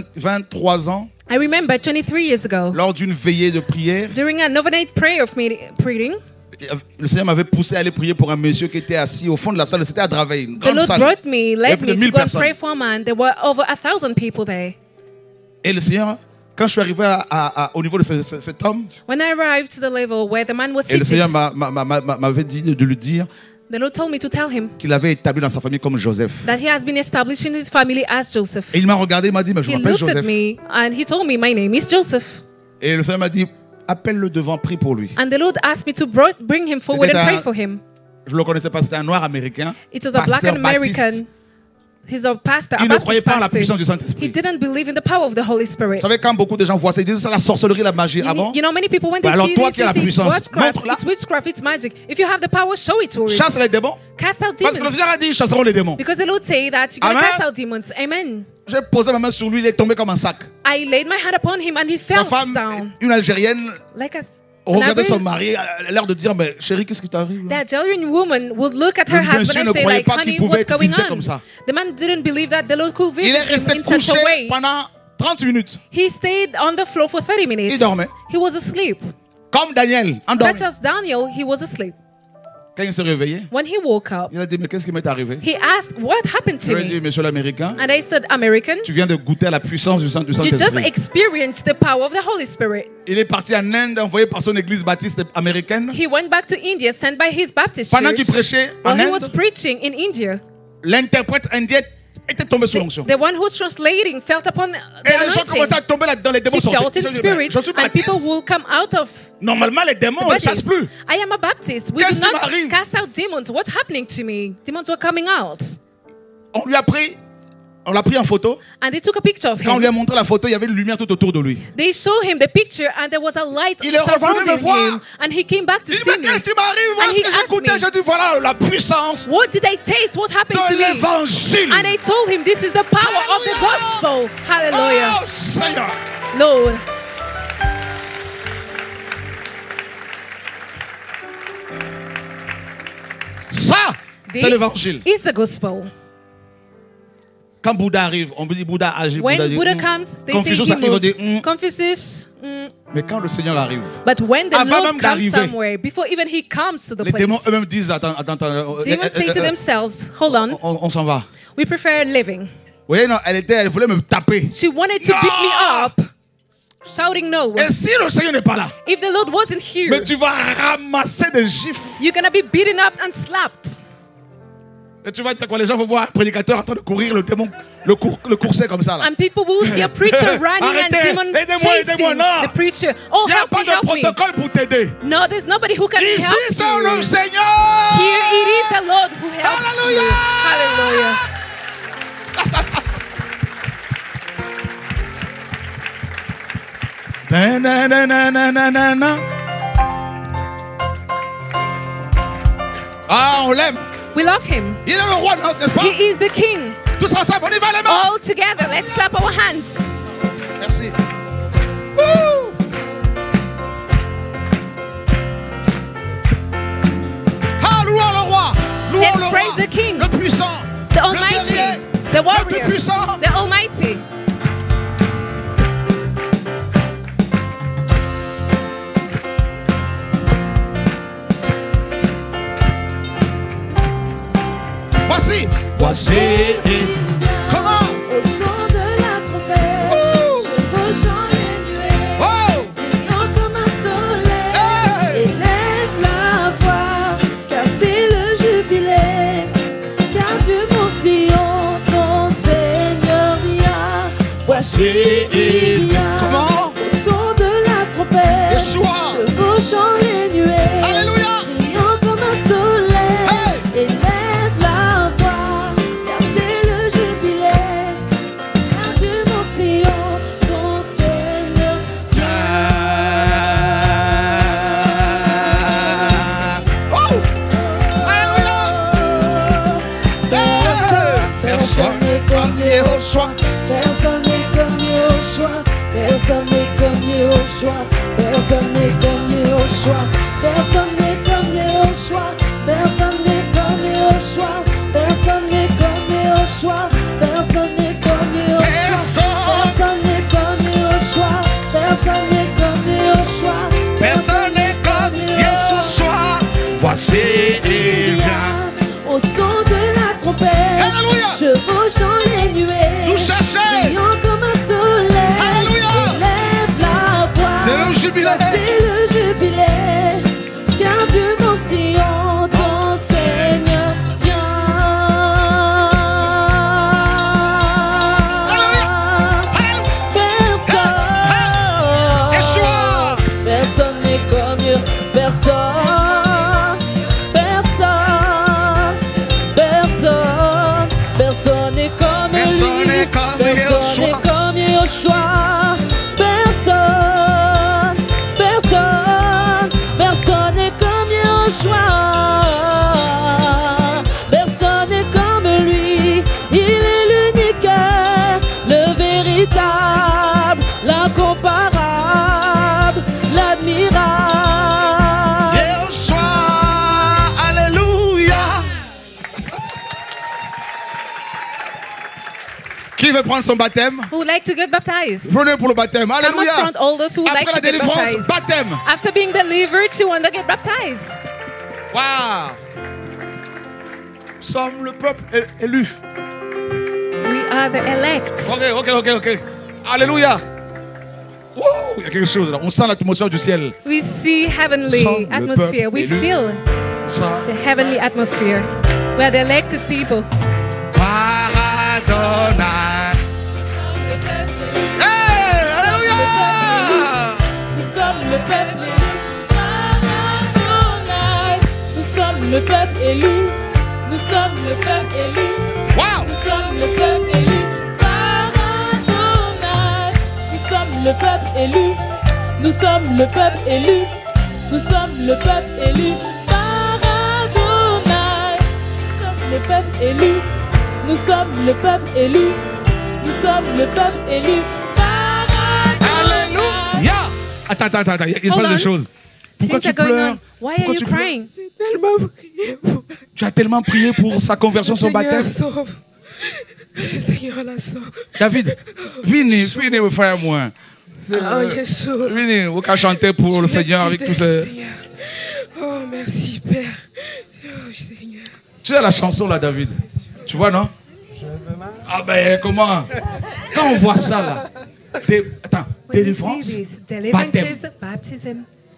23 ans, I remember 23 years ago, lors d'une veillée de prière, during an overnight prayer of meeting, le Seigneur m'avait poussé à aller prier pour un monsieur qui était assis au fond de la salle. C'était à Draveil, une the grande Lord salle. brought me, led plus de me 1000 to go and personnes. pray for a man. There were over 1,000 people there. Et le Seigneur, quand je suis arrivé au niveau de cet homme, When I arrived to the level where the man was et le seated, Seigneur m'avait dit de lui dire the Lord told me to tell him qu'il avait établi dans sa famille comme Joseph. that he has been established in his family as Joseph. Et il m'a regardé, il m'a dit, mais je He m'appelle looked at Joseph. me and he told me, my name is Joseph. Et le Seigneur m'a dit, appelle-le devant, prie pour lui. And the Lord asked me to bring him forward and pray for him. Je ne le connaissais pas, c'était un noir américain. It was a black pasteur American. baptiste. He's a pastor, a Il ne croyait Baptist pas en la pastor. puissance du He Saint-Esprit. didn't believe in the power of the Holy Spirit. Vous savez, quand beaucoup de gens voient ça, ils disent, c'est la sorcellerie, la magie. Ah bon? You know, many people, when they Alors see toi this, qui as la they say it's puissance, witchcraft, montre-la. it's witchcraft, it's magic. If you have the power, show it to us. Chasse les démons. Cast out Parce que le demons. Seigneur a dit, ils chasseront les démons. Because the Lord say that you're going to Amen. cast out demons. Amen. J'ai posé ma main sur lui, il est tombé comme un sac. I laid my hand upon him and he Sa fell femme, down. une Algérienne, Like an regardait son average- mari, elle a l'air de dire, mais chérie, qu'est-ce qui t'arrive? The Algerian woman would look at her Le husband monsieur and ne say, croyait like, pas qu'il honey, pouvait what's être going visité on? comme ça. The man didn't believe that the Lord could Il est visit him resté in such couché a way. pendant 30 minutes, He stayed on the floor for 30 minutes. Il dormait. He was asleep. comme Daniel, endormi. Such as Daniel, he was asleep. Quand il s'est réveillé, When he woke up, il a dit, mais qu'est-ce qui m'est arrivé? he asked, what happened Je to lui ai dit, me? monsieur l'Américain, And I said, American, tu viens de goûter à la puissance du you just Saint-Esprit. experienced the power of the Holy Spirit. Il est parti en Inde, envoyé par son église baptiste américaine. He went back to India, sent by his Baptist Pendant church. qu'il prêchait en While he Inde, was preaching in India, l'interprète indien était tombé sous l'onction. The one who's translating felt upon the Et les gens commençaient à anointing. tomber là-dedans, les démons She felt sortaient. in spirit, Je suis and people baptiste. will come out of Normalement, les démons, on ne chasse bodies. plus. I am a Baptist. We do Qu'est-ce qui not m'arrive? cast out demons. What's happening to me? Demons were coming out. On lui a pris, on l'a pris en photo. And they took a picture of Quand on lui him. a montré la photo, il y avait une lumière tout autour de lui. They showed him the picture and there was a light Il est revenu me surrounding voir. him. And he came back to Il dit, see mais me. qu'est-ce qui m'arrive? Voilà And ce he que asked j'écoutais. me, J'ai dit, voilà la puissance what did I taste? What happened to de me? l'évangile. And I told him this is the power of the gospel. Hallelujah. Oh, Seigneur. Lord. Ça, This c'est l'évangile. is the gospel. Quand Bouddha arrive, on me dit Bouddha agit. When dit, Buddha comes, they Confucius say he arrive, on dit, moves. Confucius. Mais quand le Seigneur arrive, But when the Avant Lord même comes d'arriver, somewhere, before even he comes to the les démons place, eux-mêmes disent, attends, demons say to themselves, hold on, on s'en va. we prefer living. Vous voyez, non, elle voulait me taper. She wanted to beat me up, shouting no. Et si le Seigneur n'est pas là, If the Lord wasn't mais here, tu vas ramasser des gifles. you're going to be beaten up and slapped. Et tu vas dire quoi, les gens vont voir un prédicateur en train de courir, le démon, le courser comme ça là. And people will see a preacher running and Arrêtez, demon aidez-moi, chasing aidez-moi, non. the preacher. Oh, Il n'y a help pas me, de help me. protocole pour t'aider. No, there's nobody who can Ici, help c'est le you. Seigneur. Here it is the Lord who helps you. Hallelujah. Hallelujah. Na. Ah, on l'aime. We love him. Il est le roi, n'est-ce pas? He is the king. Tous ensemble, on y va les mains. All together, let's clap our hands. Merci. Woo! Ah, louons le roi. Louons Let's le praise roi. the king. Le puissant. The Le Almighty, guerrier. the Le warrior, tout-puissant. the Almighty. Voici. Comment? Au son de la trompette, Ouh. je rejoins les nuées, Oh! brillant comme un soleil. Hey! Élève la voix, car c'est le jubilé. Car Dieu mon Sion, ton Seigneur vient. Voici il vient. Comment? Au son de la trompette, Yeshua. je rejoins les nuées. Alléluia. Brillant comme un soleil. Hey! Élève la voix, car c'est le jubilé. Car Dieu mon Sion, ton Seigneur Oh! Alléluia. Personne n'est comme Yeshua. Personne n'est comme Yeshua. Personne n'est comme Yeshua. Personne n'est comme Yeshua. Personne n'est comme Yeshua. Personne n'est comme Yeshua. Personne n'est comme Yeshua. Personne n'est comme Yeshua. Personne n'est comme Yeshua. Personne n'est comme Yeshua. Personne n'est comme Yeshua. Voici il vient. Au son de la trompette, Alléluia. je rejoins les nuées. Nous chercher. Brillant comme un soleil. Alléluia. Élève la voix. C'est le jubilé. C'est le jubilé. Car Dieu mon Sion, ton Seigneur vient. Personne. Yeshua. Personne n'est comme Dieu. Personne. Personne. Personne. Personne n'est comme Personne lui. n'est comme Personne n'est Yeshua. comme Yeshua. Personne. Personne. Personne n'est comme Yeshua. Personne n'est comme lui. Il est l'unique, le véritable, l'incomparable, l'admirable. Yeshua. Alléluia. Qui veut prendre son baptême? Who would like to get baptized? Venez pour le baptême. Come up Alléluia. front, all those who would Après like la to get délivrance, baptized. baptême. After being delivered, you want to get baptized. Waouh. Nous sommes le peuple élu. We are the elect. Ok. Alléluia. Wow, il y a quelque chose là. On sent l'atmosphère du ciel. We see Nous heavenly sommes le atmosphere. peuple We élu. feel Ça. the heavenly atmosphere. We are the elected people. Paradis Adonai. Hey, alléluia. Nous sommes le peuple élu par Adonai. Nous sommes le peuple élu. Nous sommes le peuple élu. Wow. Nous sommes le peuple élu par Adonai. Nous sommes le peuple élu. Nous sommes le peuple élu. Nous sommes le peuple élu par Adonai. Nous sommes le peuple élu. Nous sommes le peuple élu. Nous sommes le peuple élu par Adonai. Alléluia. Attends, il se passe des choses. Pourquoi tu pleures? Why Pourquoi are tu you pleures? crying? Tu as tellement prié pour sa conversion, son baptême. Sauve. Le Seigneur la sauve. David, venez, frère, moi. Oh, Yeshua. Venez, vous pouvez chanter pour le Seigneur avec tous ces... Seigneur. Oh, merci, Père. Oh, Seigneur. Tu as la chanson là, David. Tu vois, non? Ah ben, comment? Quand on voit ça là, attends, délivrance, baptême. Baptism.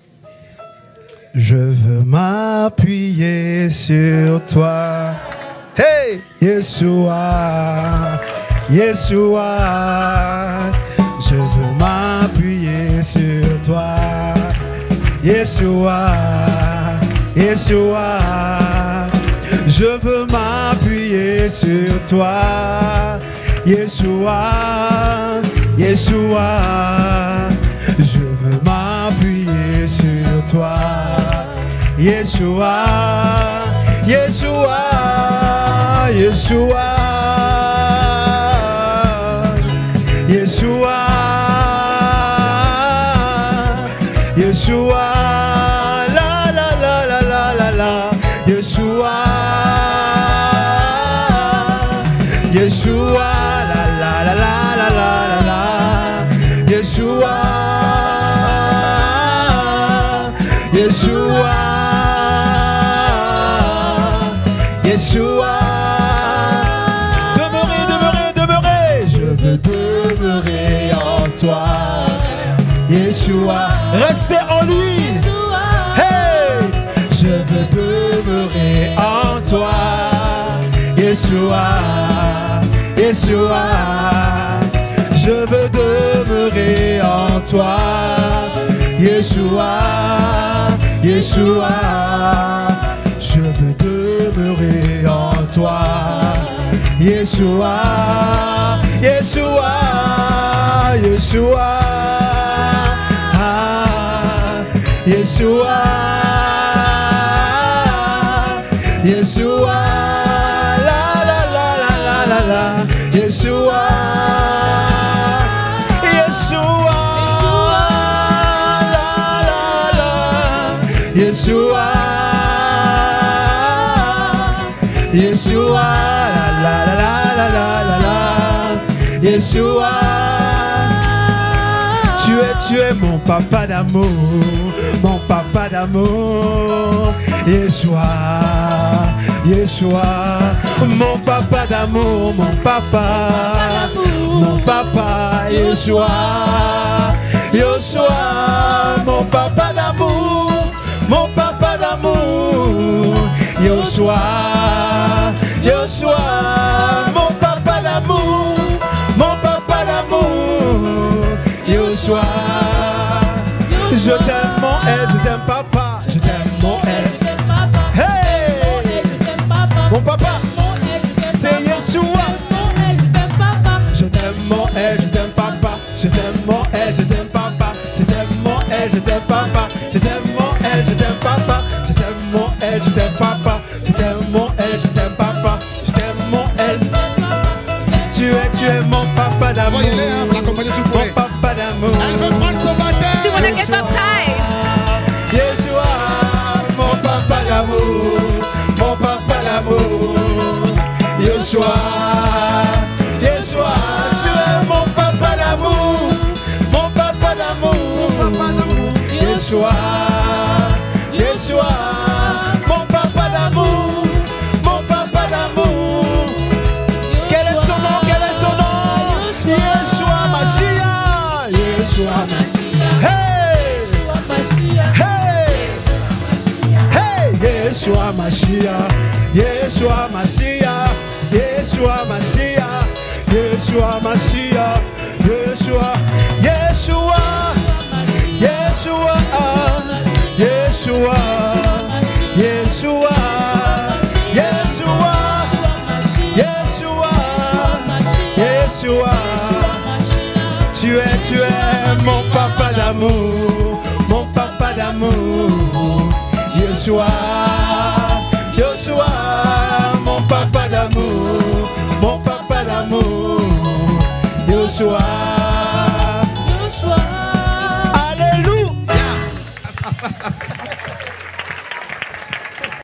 Je veux m'appuyer sur toi. Hey, Yeshua, Yeshua. Je veux m'appuyer sur toi. Yeshua, Yeshua. Je veux m'appuyer sur toi. Yeshua, Yeshua. Je veux m'appuyer sur toi. Yeshua, Yeshua, Yeshua, Yeshua, Yeshua, la la la la la la la, Yeshua, Yeshua, la la la la la la la, Yeshua, Yeshua, Yeshua. Demeurer, demeurer, demeurer. Je veux demeurer en toi. Yeshua, restez en lui. Hey, je veux demeurer en toi. Yeshua, Yeshua. Je veux demeurer en toi. Yeshua, Yeshua. Je veux demeurer en toi. Yeshua, Yeshua, Yeshua, ah, Yeshua, Yeshua, la la la la la la la, Yeshua, Yeshua, la la la, Yeshua. Yeshua, la la la la la la la, Yeshua. Tu es mon papa d'amour, mon papa d'amour. Yeshua, Yeshua, mon papa d'amour, mon papa, Yeshua, Yeshua, mon papa d'amour, mon papa d'amour. Yeshua, Yeshua, mon papa d'amour, mon papa d'amour. Yeshua, je t'aime mon aide, je t'aime papa, je t'aime mon aide. Hey, mon papa, c'est Yeshua. Je t'aime mon aide, je t'aime papa, je t'aime mon aide, je t'aime papa, je t'aime mon aide, je t'aime papa, je t'aime mon aide, je t'aime papa, je t'aime mon aide, je t'aime papa. Je t'aime mon aide, je t'aime papa, je t'aime mon aide. Tu es mon papa d'amour. Voyez-les, hein, pour l'accompagner sous Mon papa d'amour. Elle veut prendre son baptême. She wanna get baptized. Yeshua, mon papa d'amour, mon papa d'amour. Yeshua, Yeshua, tu es mon papa d'amour, mon papa d'amour. Yeshua, Yeshua. Yeshua Mashiach, Yeshua Mashiach, Yeshua Mashiach, Yeshua Mashiach, Yeshua, Yeshua, Yeshua, Yeshua, Yeshua, Yeshua, Yeshua, Yeshua. Tu es mon papa d'amour, mon papa d'amour, Yeshua.